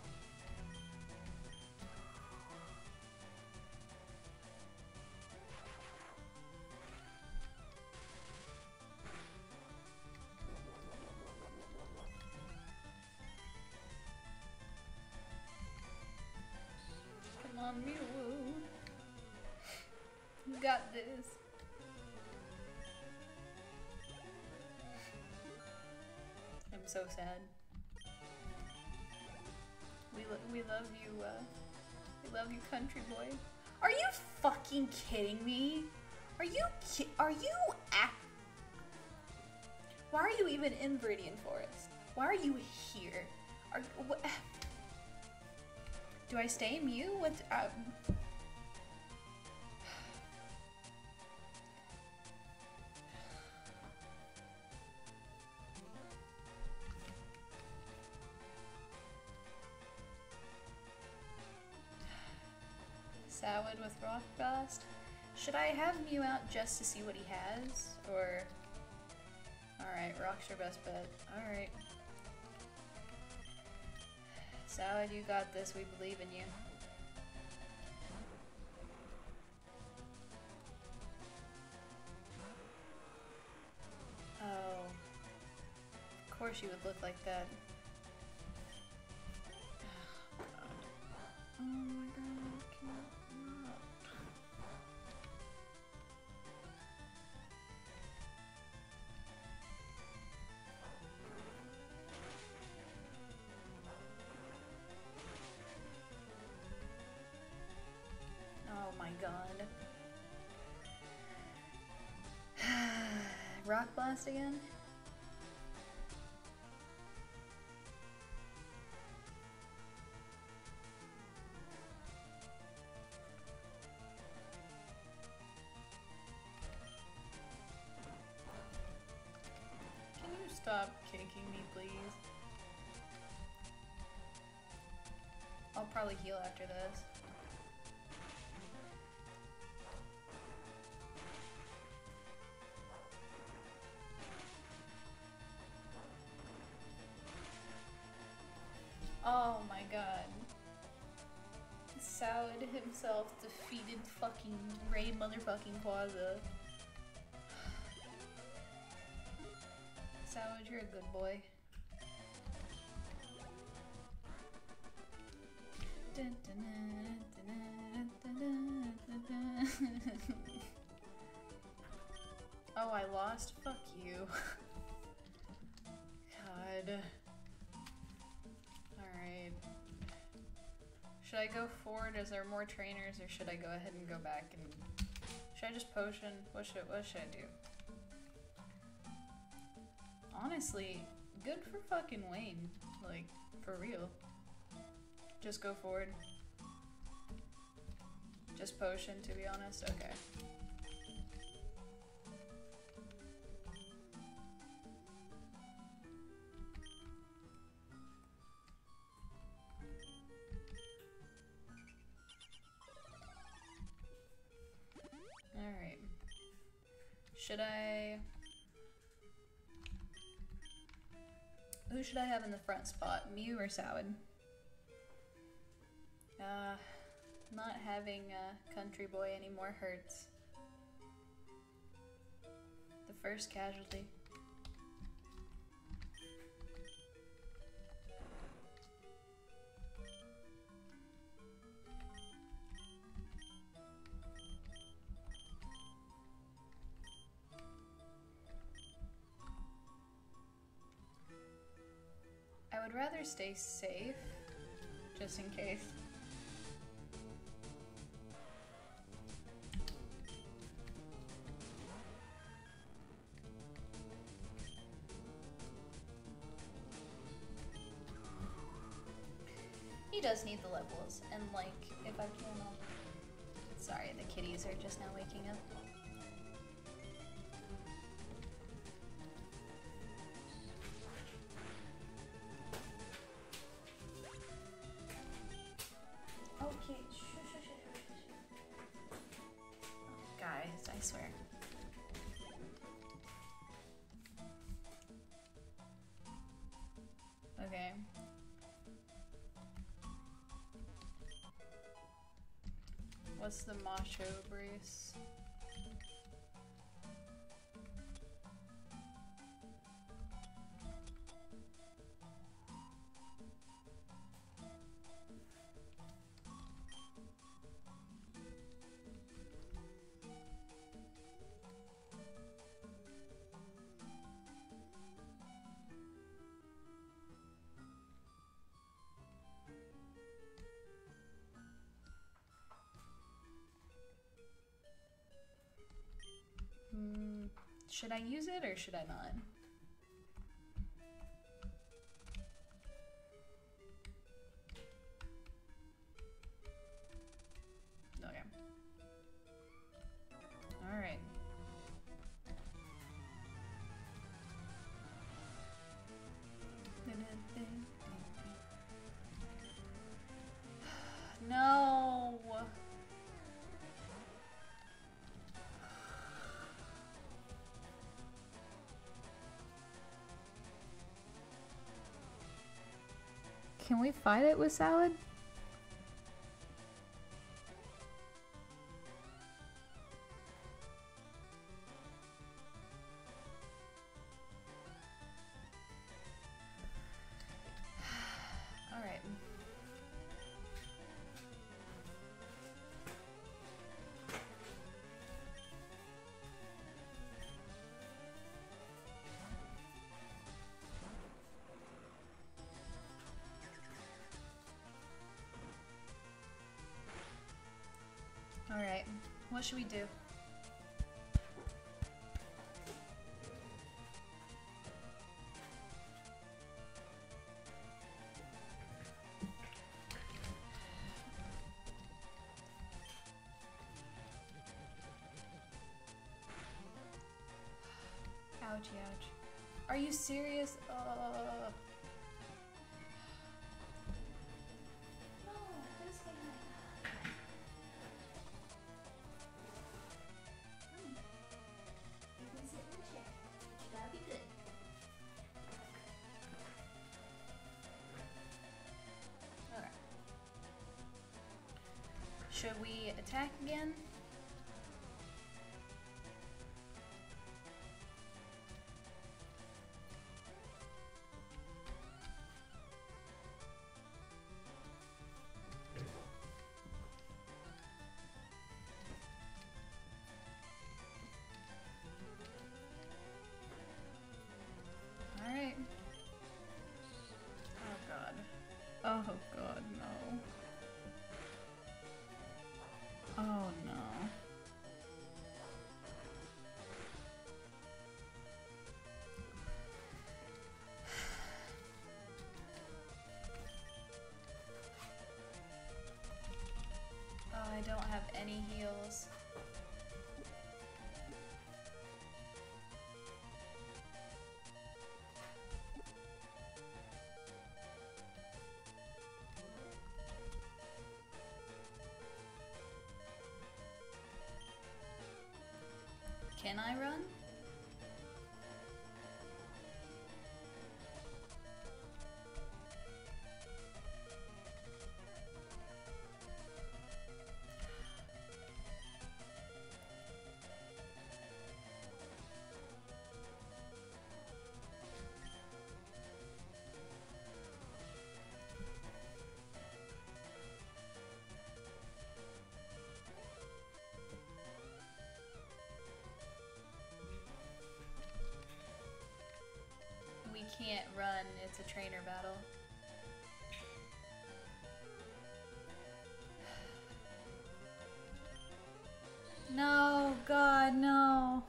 Come on, Mew. You got this. I'm so sad. We love you, we love you, CountryBoi. Are you fucking kidding me? Are you Why are you even in Viridian Forest? Why are you here? What? Do I stay Mew? What? Salad with Rock Blast. Should I have Mew out just to see what he has? Or... Alright, Rock's your best bet. Alright. Salad, you got this. We believe in you. Oh. Of course you would look like that. Oh my god, I can't not. Oh my god. Rock Blast again? Stop kicking me, please. probably heal after this. Oh my god. Salad himself defeated fucking Ray motherfucking Plaza. Salad, you're a good boy. Oh, I lost? Fuck you. God. Alright. Should I go forward? Is there more trainers, or should I go ahead and go back and... Should I just potion? What should I do? Honestly, good for fucking Wayne. Like, for real. Just go forward. Just potion, to be honest? Okay. Alright. Should I... Who should I have in the front spot? Mew or Salad? Not having CountryBoi anymore hurts. The first casualty. I would rather stay safe, just in case. He does need the levels, and like, if I can, sorry, the kitties are just now waking up. Okay, guys, I swear. Okay. What's the Moshi brace? Should I use it or should I not? Okay. All right. No. Can we fight it with Salad? All right. Alright, what should we do? Ouchie, ouch. Are you serious? No. Should we attack again? Alright. Oh god. Oh god, no. Oh no. Oh, I don't have any heals. Can I run? We can't run, it's a trainer battle. No, God, no.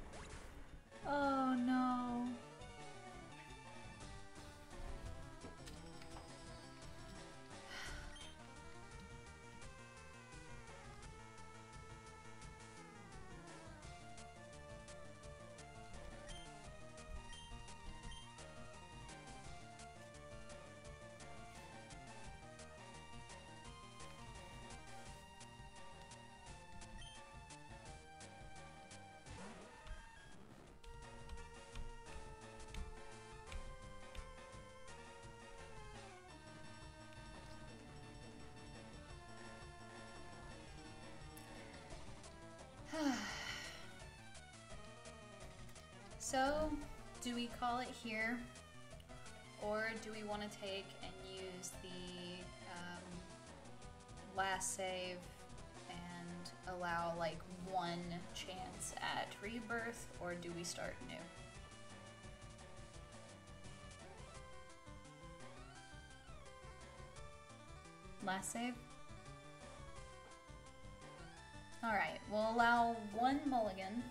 Oh no. So, do we call it here, or do we want to take and use the last save and allow like one chance at rebirth, or do we start new? Last save? Alright, we'll allow one mulligan.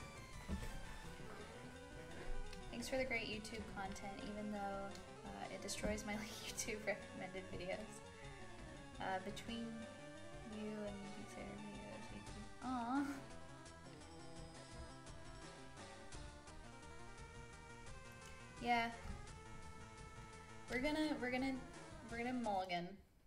Thanks for the great YouTube content, even though it destroys my YouTube recommended videos. Between you and these videos, YouTube. Aww. Yeah. We're gonna mulligan.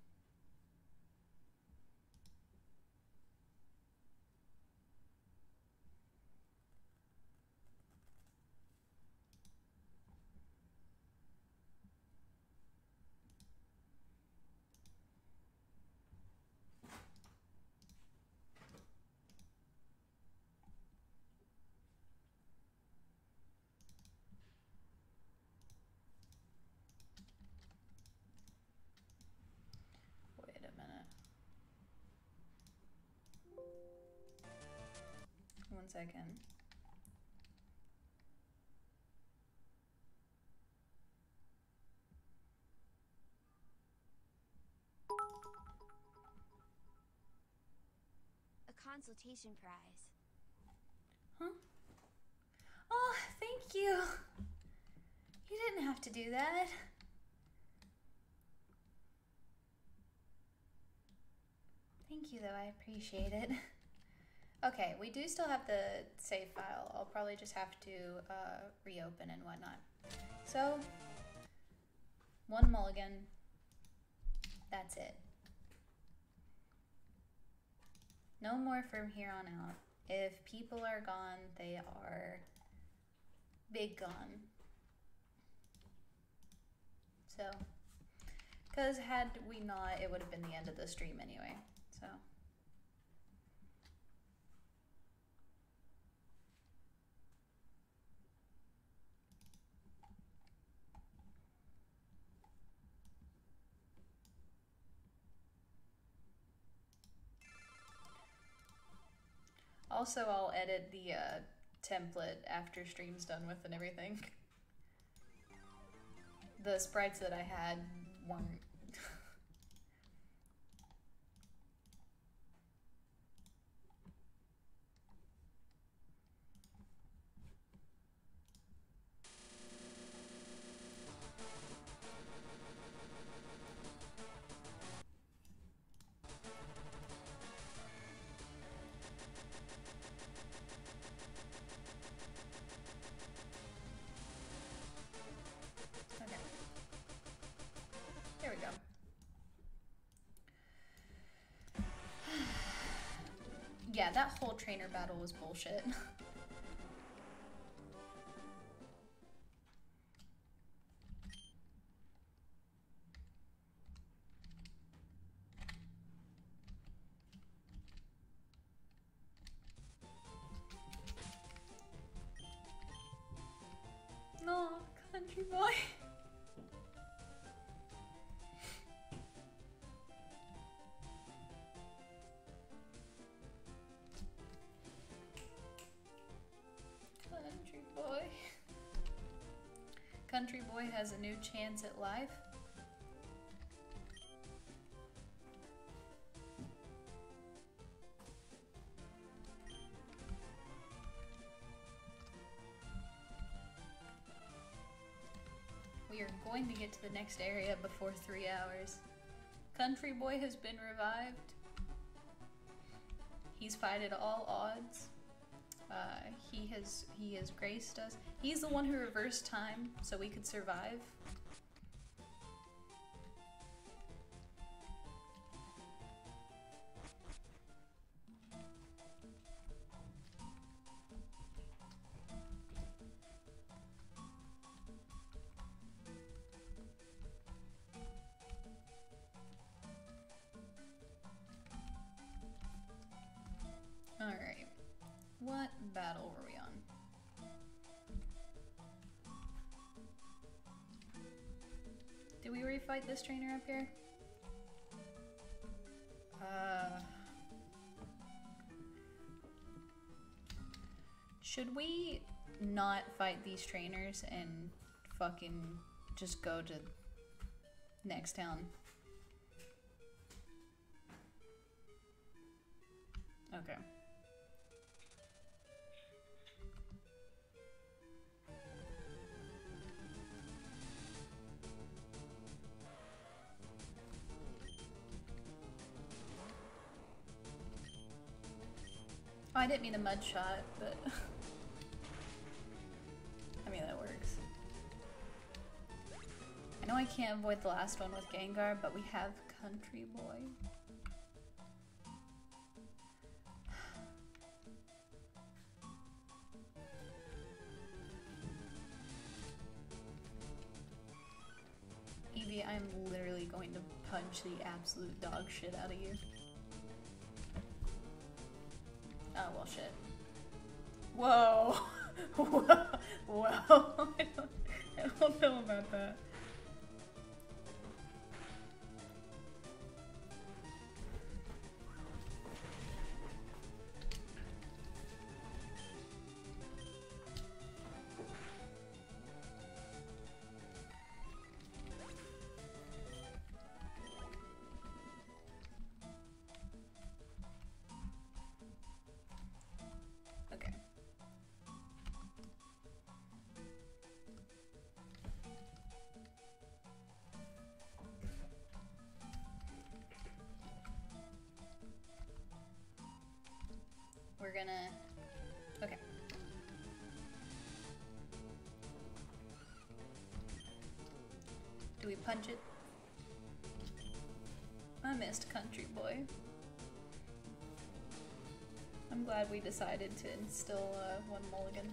Wait a minute. 1 second. A consultation prize. Huh? Oh, thank you. You didn't have to do that. Thank you, though. I appreciate it. Okay, we do still have the save file. I'll probably just have to reopen and whatnot. So, one mulligan. That's it. No more from here on out. If people are gone, they are big gone. So, because had we not, it would have been the end of the stream anyway. So, Also, I'll edit the template after stream's done with and everything. The sprites that I had weren't. There we go. Yeah, that whole trainer battle was bullshit. No, country boy. CountryBoi has a new chance at life. We are going to get to the next area before 3 hours. CountryBoi has been revived. He's fighted all odds. He has graced us. He's the one who reversed time so we could survive. Alright. What battle were we on? Did we refight this trainer up here? Should we not fight these trainers and fucking just go to next town? Okay. Oh, I didn't mean a mud shot, but I mean, that works. I know I can't avoid the last one with Gengar, but we have CountryBoi. Evie, I'm literally going to punch the absolute dog shit out of you. Oh, well, shit. Whoa! Whoa! Whoa! I don't know about that. We're gonna... Okay. Do we punch it? I missed CountryBoi. I'm glad we decided to instill one mulligan.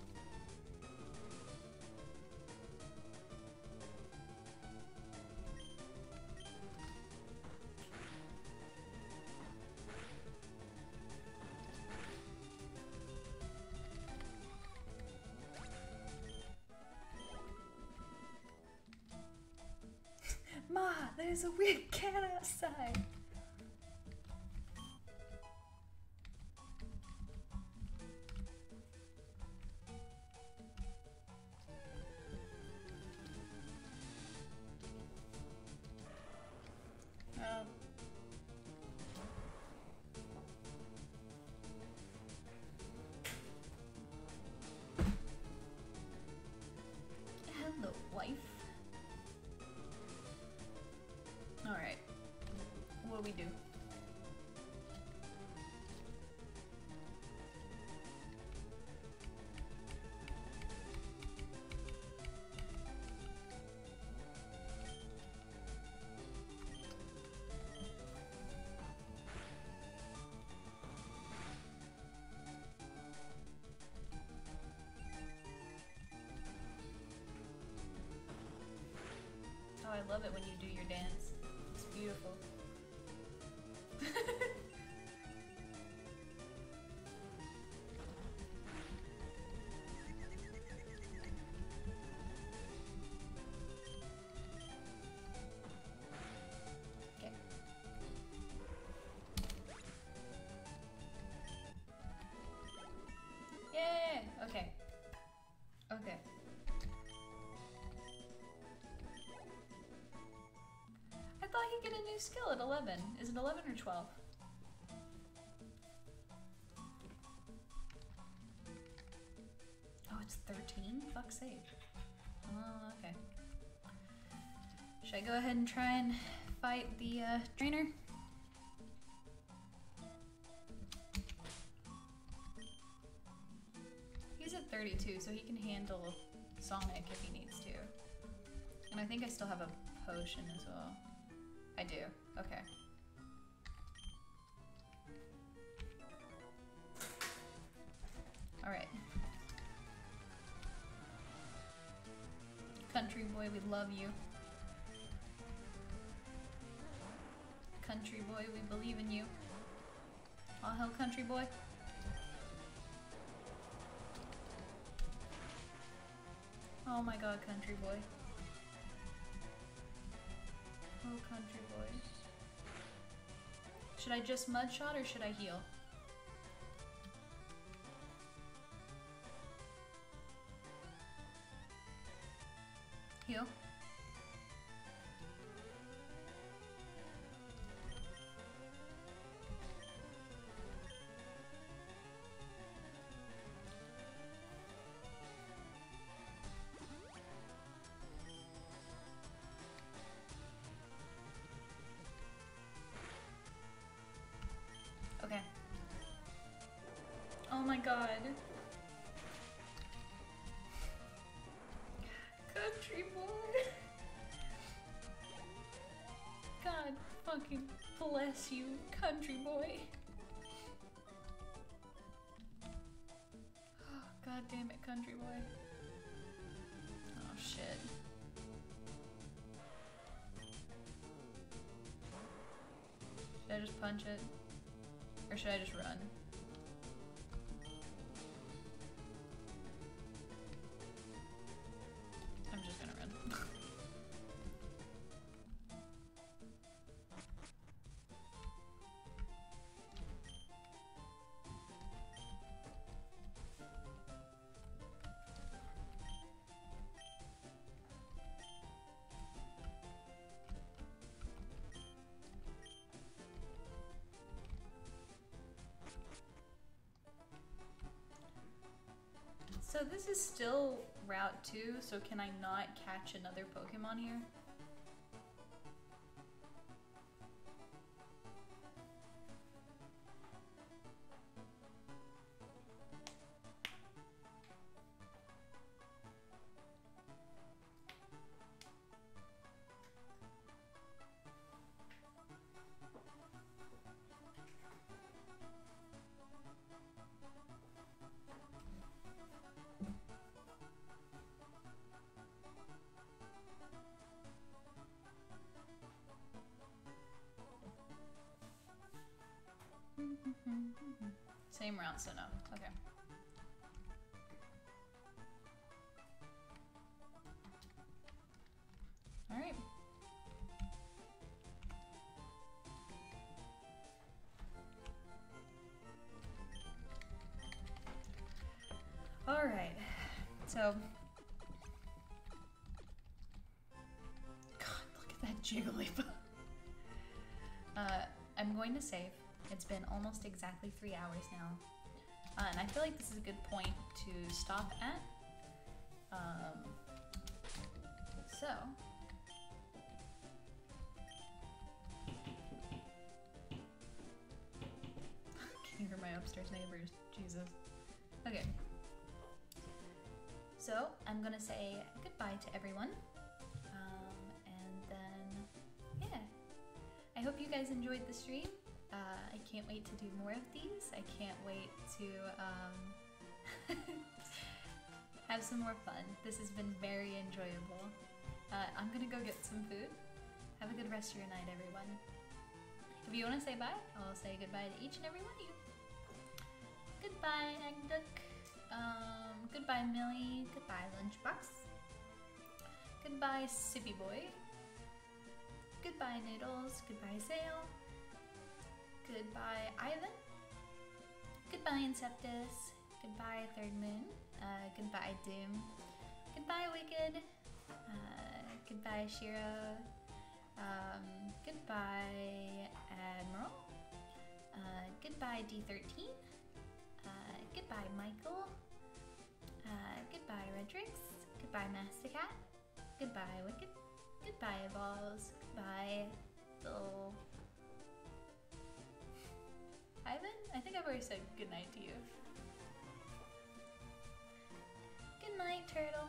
Ma, there's a weird cat outside. love it when you do your dance. It's beautiful. Okay. Yay! Okay. Okay. I thought he'd get a new skill at 11. Is it 11 or 12? Oh, it's 13? Fuck's sake. Oh, okay. Should I go ahead and try and fight the trainer? He's at 32, so he can handle Sonic if he needs to. And I think I still have a potion as well. I do. Okay. Alright. CountryBoi, we love you. CountryBoi, we believe in you. All hell, CountryBoi. Oh my god, CountryBoi. Oh, CountryBoi. Should I just mud shot or should I heal? Heal. Okay. Oh my god. CountryBoi. God fucking bless you, CountryBoi. God damn it, CountryBoi. Oh shit. Should I just punch it? Or should I just run? I'm just gonna run. So this is still Route 2, so can I not catch another Pokemon here? Same route, so no. Okay. Alright. Alright. So. God, look at that Jigglypuff. I'm going to save. It's been almost exactly 3 hours now. And I feel like this is a good point to stop at. So. Can you hear my upstairs neighbors? Jesus. Okay. So, I'm gonna say goodbye to everyone. And then, yeah. I hope you guys enjoyed the stream. I can't wait to do more of these. I can't wait to have some more fun. This has been very enjoyable. I'm gonna go get some food Have a good rest of your night, everyone. If you want to say bye, I'll say goodbye to each and every one of you. Goodbye, Agduck. Goodbye, Millie. Goodbye, Lunchbox. Goodbye, Sippy Boy. Goodbye, Noodles. Goodbye, Sail. Goodbye, Ivan. Goodbye, Inceptus. Goodbye, Third Moon. Goodbye, Doom. Goodbye, Wicked. Goodbye, Shiro. Goodbye, Admiral. Goodbye, D13. Goodbye, Michael. Goodbye, Redrix. Goodbye, Masticat. Goodbye, Wicked. Goodbye, Balls. Goodbye, little Ivan? I think I've already said goodnight to you. Good night, Turtle.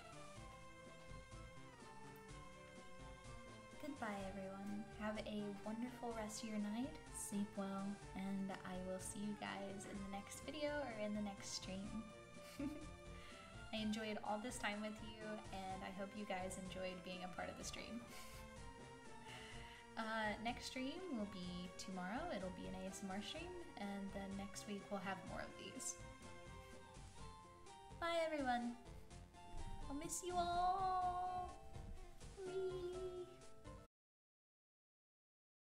Goodbye, everyone. Have a wonderful rest of your night. Sleep well, and I will see you guys in the next video or in the next stream. I enjoyed all this time with you, and I hope you guys enjoyed being a part of the stream. Next stream will be tomorrow. It'll be an ASMR stream, and then next week we'll have more of these. Bye, everyone. I'll miss you all.